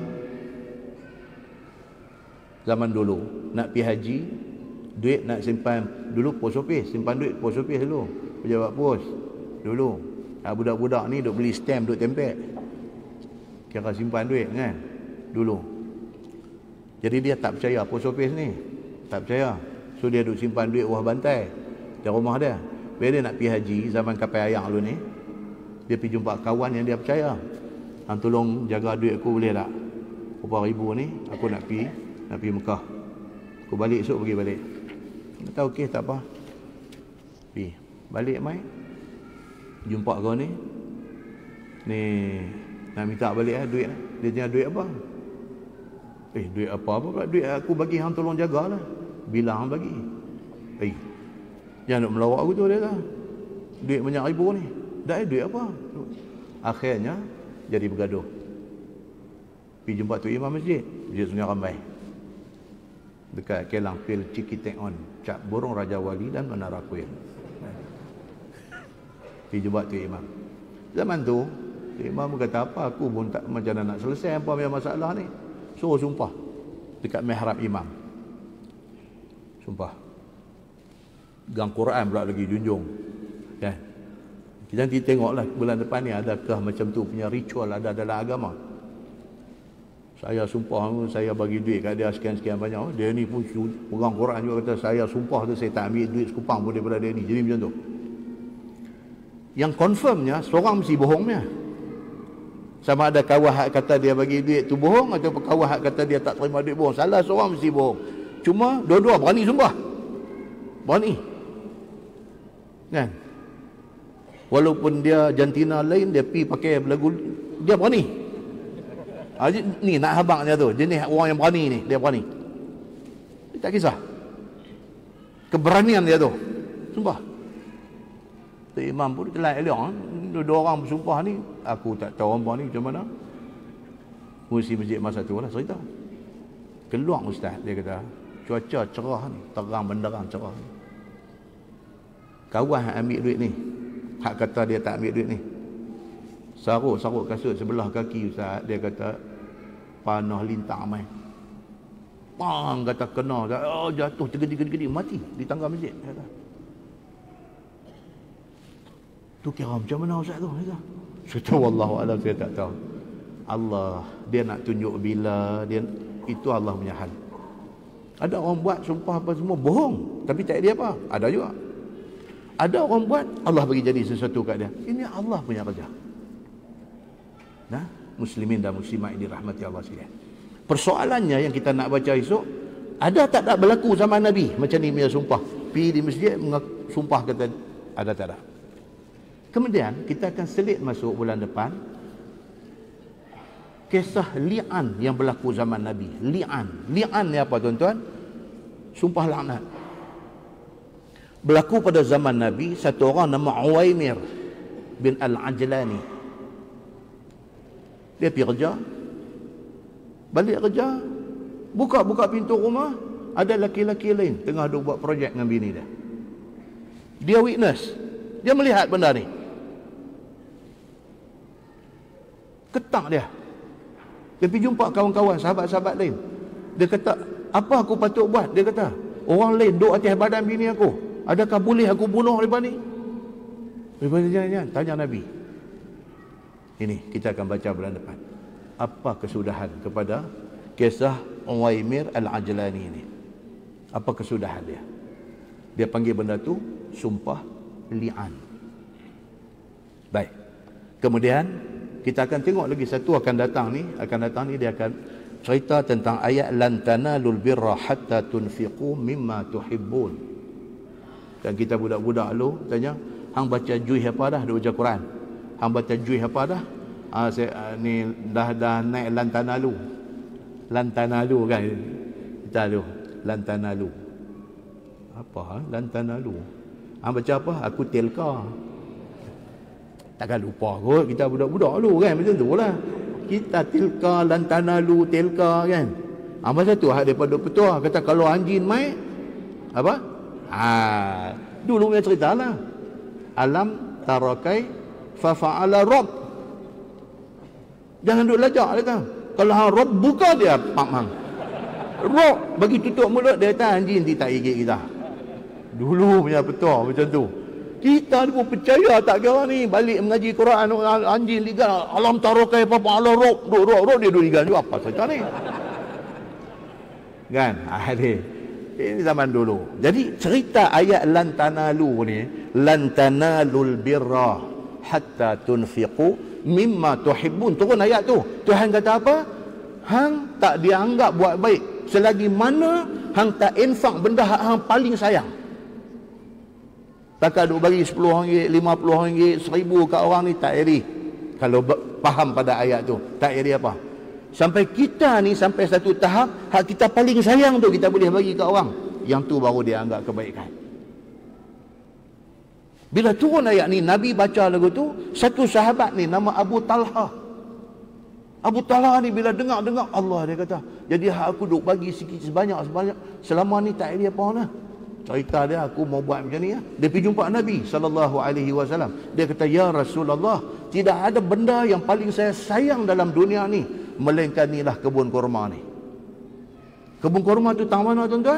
zaman dulu nak pergi haji, duit nak simpan dulu pos office, simpan duit pos office dulu, pejabat pos dulu. Budak-budak ni duk beli stamp, duk tempel, kira simpan duit kan dulu. Jadi dia tak percaya pos office ni, tak percaya. So dia duk simpan duit bawah bantai di rumah dia. Bila dia nak pergi haji zaman kapal ayang dulu ni, dia pergi jumpa kawan yang dia percaya. Hang tolong jaga duit aku boleh tak? Berapa ribu ni aku nak pergi Mekah. Aku balik esok pergi balik. Kata okey tak apa. Pergi. Balik mai. Jumpa kau ni. Ni nak minta balik duit. Dia tanya duit apa? Duit apa-apa pula. Duit aku bagi hang tolong jagalah. Bila hang bagi. Jangan nak melawak aku tu dia kata. Duit banyak ribu ni. Dah duit apa? Akhirnya jadi bergaduh. Pergi jumpa tu imam masjid Sungai Rambai. Dekat Kelang Pil Cikitek On, Cap Burung Raja Wali dan Menara Kuil. Pergi jumpa tu imam. Zaman tu imam kata apa, aku pun tak macam nak selesai apa punya masalah ni. Suruh sumpah dekat mihrab imam. Sumpah. Gang Quran pula lagi junjung. Kan? Kita nanti tengoklah bulan depan ni adakah macam tu punya ritual ada dalam agama. Saya sumpah, saya bagi duit kat dia sekian-sekian banyak. Dia ni pun pegang Quran juga kata, saya sumpah tu saya tak ambil duit sekupang pun daripada dia ni. Jadi macam tu. Yang confirmnya, seorang mesti bohongnya. Sama ada kawah kata dia bagi duit tu bohong, atau kawah kata dia tak terima duit bohong. Salah seorang mesti bohong. Cuma dua-dua berani sumpah. Berani. Kan? Walaupun dia jantina lain, dia pergi pakai lagu, dia berani. Ni nak habangnya tu, jenis orang yang berani ni, dia berani. Dia tak kisah. Keberanian dia tu. Sumpah. Tok Imam pun telah elok. Dua orang bersumpah ni, aku tak tahu orang ni macam mana. Mesti masjid masa tu lah cerita. Keluar ustaz, dia kata, cuaca cerah ni, terang benderang cerah ni. Kawan ambil duit ni. Hak kata dia tak ambil duit ni. Saruk kasut sebelah kaki ustaz, dia kata panah lintang mai. Pang kata kena, oh jatuh tergedi-gedi mati di tangga masjid kata. Tu kira macam mana ustaz tu kata. Saya tahu wallahu alam, saya tak tahu. Allah dia nak tunjuk bila dia, itu Allah punya hal. Ada orang buat sumpah apa semua bohong tapi tak dia apa. Ada juga. Ada orang buat, Allah bagi jadi sesuatu kat dia. Ini Allah punya kerja. Nah, muslimin dan muslimat ini rahmati Allah sekalian. Persoalannya yang kita nak baca esok, ada tak ada berlaku zaman Nabi macam ni punya sumpah? Pergi di masjid sumpah kata ada tak ada. Kemudian kita akan selit masuk bulan depan kisah li'an yang berlaku zaman Nabi. Li'an ni apa tuan-tuan? Sumpah laknat. Berlaku pada zaman Nabi satu orang nama Uwaimir bin Al-Ajlani. Dia pergi kerja. Balik kerja, buka pintu rumah, ada laki-laki lain tengah duk buat projek dengan bini dia. Dia witness. Dia melihat benda ni. Ketak dia. Dia pergi jumpa kawan-kawan, sahabat-sahabat lain. Dia kata, apa aku patut buat? Dia kata, orang lain duk atas badan bini aku. Adakah boleh aku bunuh daripada ni? Daripada jangan, tanya Nabi. Ini kita akan baca bulan depan. Apa kesudahan kepada kisah Uwaimir Al-Ajlani ini? Apa kesudahan dia? Dia panggil benda tu sumpah li'an. Baik. Kemudian kita akan tengok lagi satu akan datang ni dia akan cerita tentang ayat lan tanalul birra hatta tunfiqu mimma tuhibbun. Dan kita budak-budak dulu tanya, hang baca juih apa dah? Dia baca Quran. Hang baca juih apa dah? Ni dah naik lantanalu. Lantanalu kan? Kita tu lantanalu. Apa lantanalu? Hang baca apa? Aku telka. Takkan lupa kot kita budak-budak dulu kan, macam tu lah. Kita tilka lantanalu telka kan. Masa tu hak daripada petua kata kalau anjing mai apa? Dulu punya cerita lah. Alam tarakai fa fa'ala rabb. Jangan duk lajak dia kata. Kalau hang rabb buka dia pam. Rabb bagi tutup mulut dia kata anjing tak gigit kita. Dulu punya petua macam tu. Kita ni pun percaya tak kira ni balik mengaji Quran anjing ligat alam tarakai fa fa'ala rabb. Rabb dia duk ligat juga apa cerita ni. Kan? Ini zaman dulu. Jadi cerita ayat lan tanalu ni, lan tanalul birra hatta tunfiqu mimma tuhibbun. Turun ayat tu. Tuhan kata apa? Hang tak dianggap buat baik selagi mana hang tak infak benda hang paling sayang. Takkan duk bagi RM10, RM50, RM1,000 kat orang ni tak iri. Kalau faham pada ayat tu, tak iri apa? Sampai kita ni sampai satu tahap hak kita paling sayang tu kita boleh bagi ke orang. Yang tu baru dia anggap kebaikan. Bila turun ayat ni Nabi baca lagu tu, satu sahabat ni nama Abu Talha. Abu Talha ni bila dengar Allah dia kata, jadi hak aku duk bagi sikit sebanyak selama ni tak ada apa lah. Cerita dia aku mau buat macam ni ya. Dia pergi jumpa Nabi SAW. Dia kata ya Rasulullah, tidak ada benda yang paling saya sayang dalam dunia ni melainkan inilah kebun kurma ni. Kebun kurma tu tang mana tuan-tuan?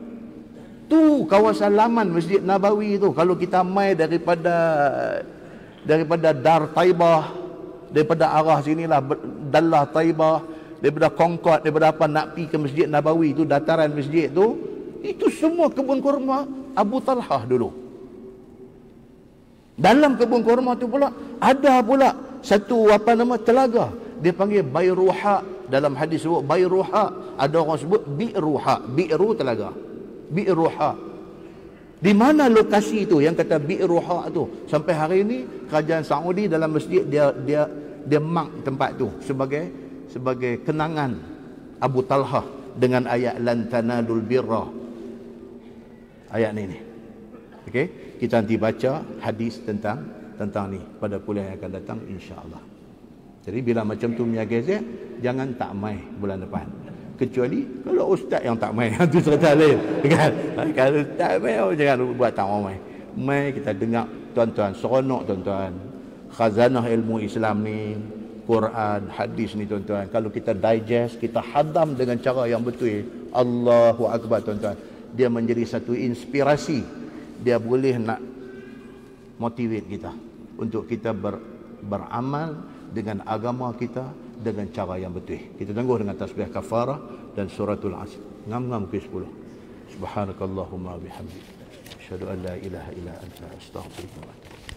Tu kawasan laman Masjid Nabawi tu. Kalau kita mai daripada daripada Dar Taibah, daripada arah sinilah Dallah Taibah, daripada Concord, daripada apa nak pergi ke Masjid Nabawi tu, dataran masjid tu, itu semua kebun kurma Abu Talhah dulu. Dalam kebun kurma tu pula ada pula satu telaga, dia panggil Bayruha. Dalam hadis sebut Bayruha, ada orang sebut Bi'ruha, Bi'ru telaga, Bi'ruha. Di mana lokasi tu yang kata Bi'ruha tu? Sampai hari ini kerajaan Saudi dalam masjid dia mark tempat tu sebagai kenangan Abu Talhah dengan ayat lan tanalul birra. Ayat ni. Okey, kita nanti baca hadis tentang ni pada kuliah yang akan datang insya-Allah. Jadi bila macam tu punya gazet, jangan tak mai bulan depan. Kecuali kalau ustaz yang tak mai, itu cerita lain. Kan? Kalau tak mai, jangan buat tak mai. Mai kita dengar tuan-tuan, seronok tuan-tuan. Khazanah ilmu Islam ni, Quran, hadis ni tuan-tuan. Kalau kita digest, kita hadam dengan cara yang betul. Allahu Akbar tuan-tuan. Dia menjadi satu inspirasi. Dia boleh nak motivate kita untuk kita beramal dengan agama kita dengan cara yang betul. Kita tunggu dengan tasbih kafarah dan suratul Asr. Ngam-ngam ke 10. Subhanakallahumma bihamdika asyhadu an la ilaha illa anta astaghfiruka wa atubu ilaik.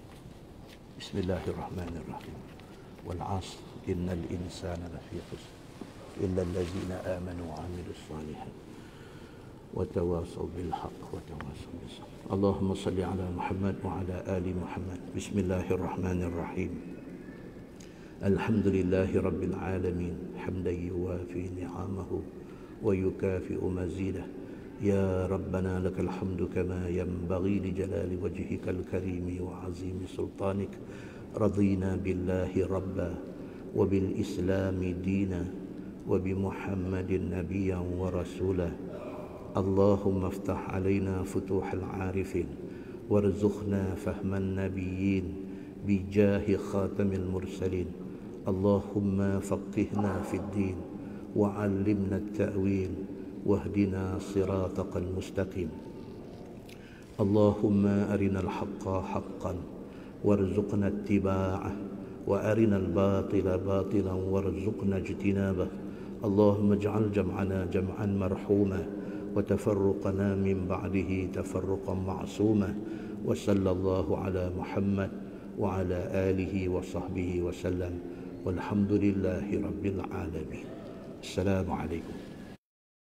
Bismillahirrahmanirrahim. Wal 'asr innal insana lafi khusr illa allazina amanu wa 'amilus shalihat wa tawasaw bil haqq wa tawasaw bis sabr. Allahumma salli ala Muhammad wa ala ali Muhammad. Bismillahirrahmanirrahim. Alhamdulillahi Rabbil Alamin hamdan yuwafi ni'amahu wa yukafi'u mazidah. Ya Rabbana lakal hamdu kama yanbaghi li jalali wajhikal karimi wa azimi sultanik. Radina billahi rabba wa bil islami dina wa bi Muhammadin nabiyyan wa rasulah. Allahumma aftah alaina futuhal arifin warzuqna fahman nabiyyin bijahi khatamil mursalin. Allahumma faqihna fid din wa 'allimna at-ta'wil wahdina siratal mustaqim. Allahumma arinal haqqa haqqan warzuqna ittiba'ah wa arinal batila batilan warzuqna ijtinabah. Allahumma ij'al jam'ana jam'an marhuma wa tafarruqana min ba'dihi tafarruqan ma'suma. Wa sallallahu ala Muhammad wa ala alihi wa sahbihi wa sallam. Walhamdulillahi Rabbil Alamin. Assalamualaikum.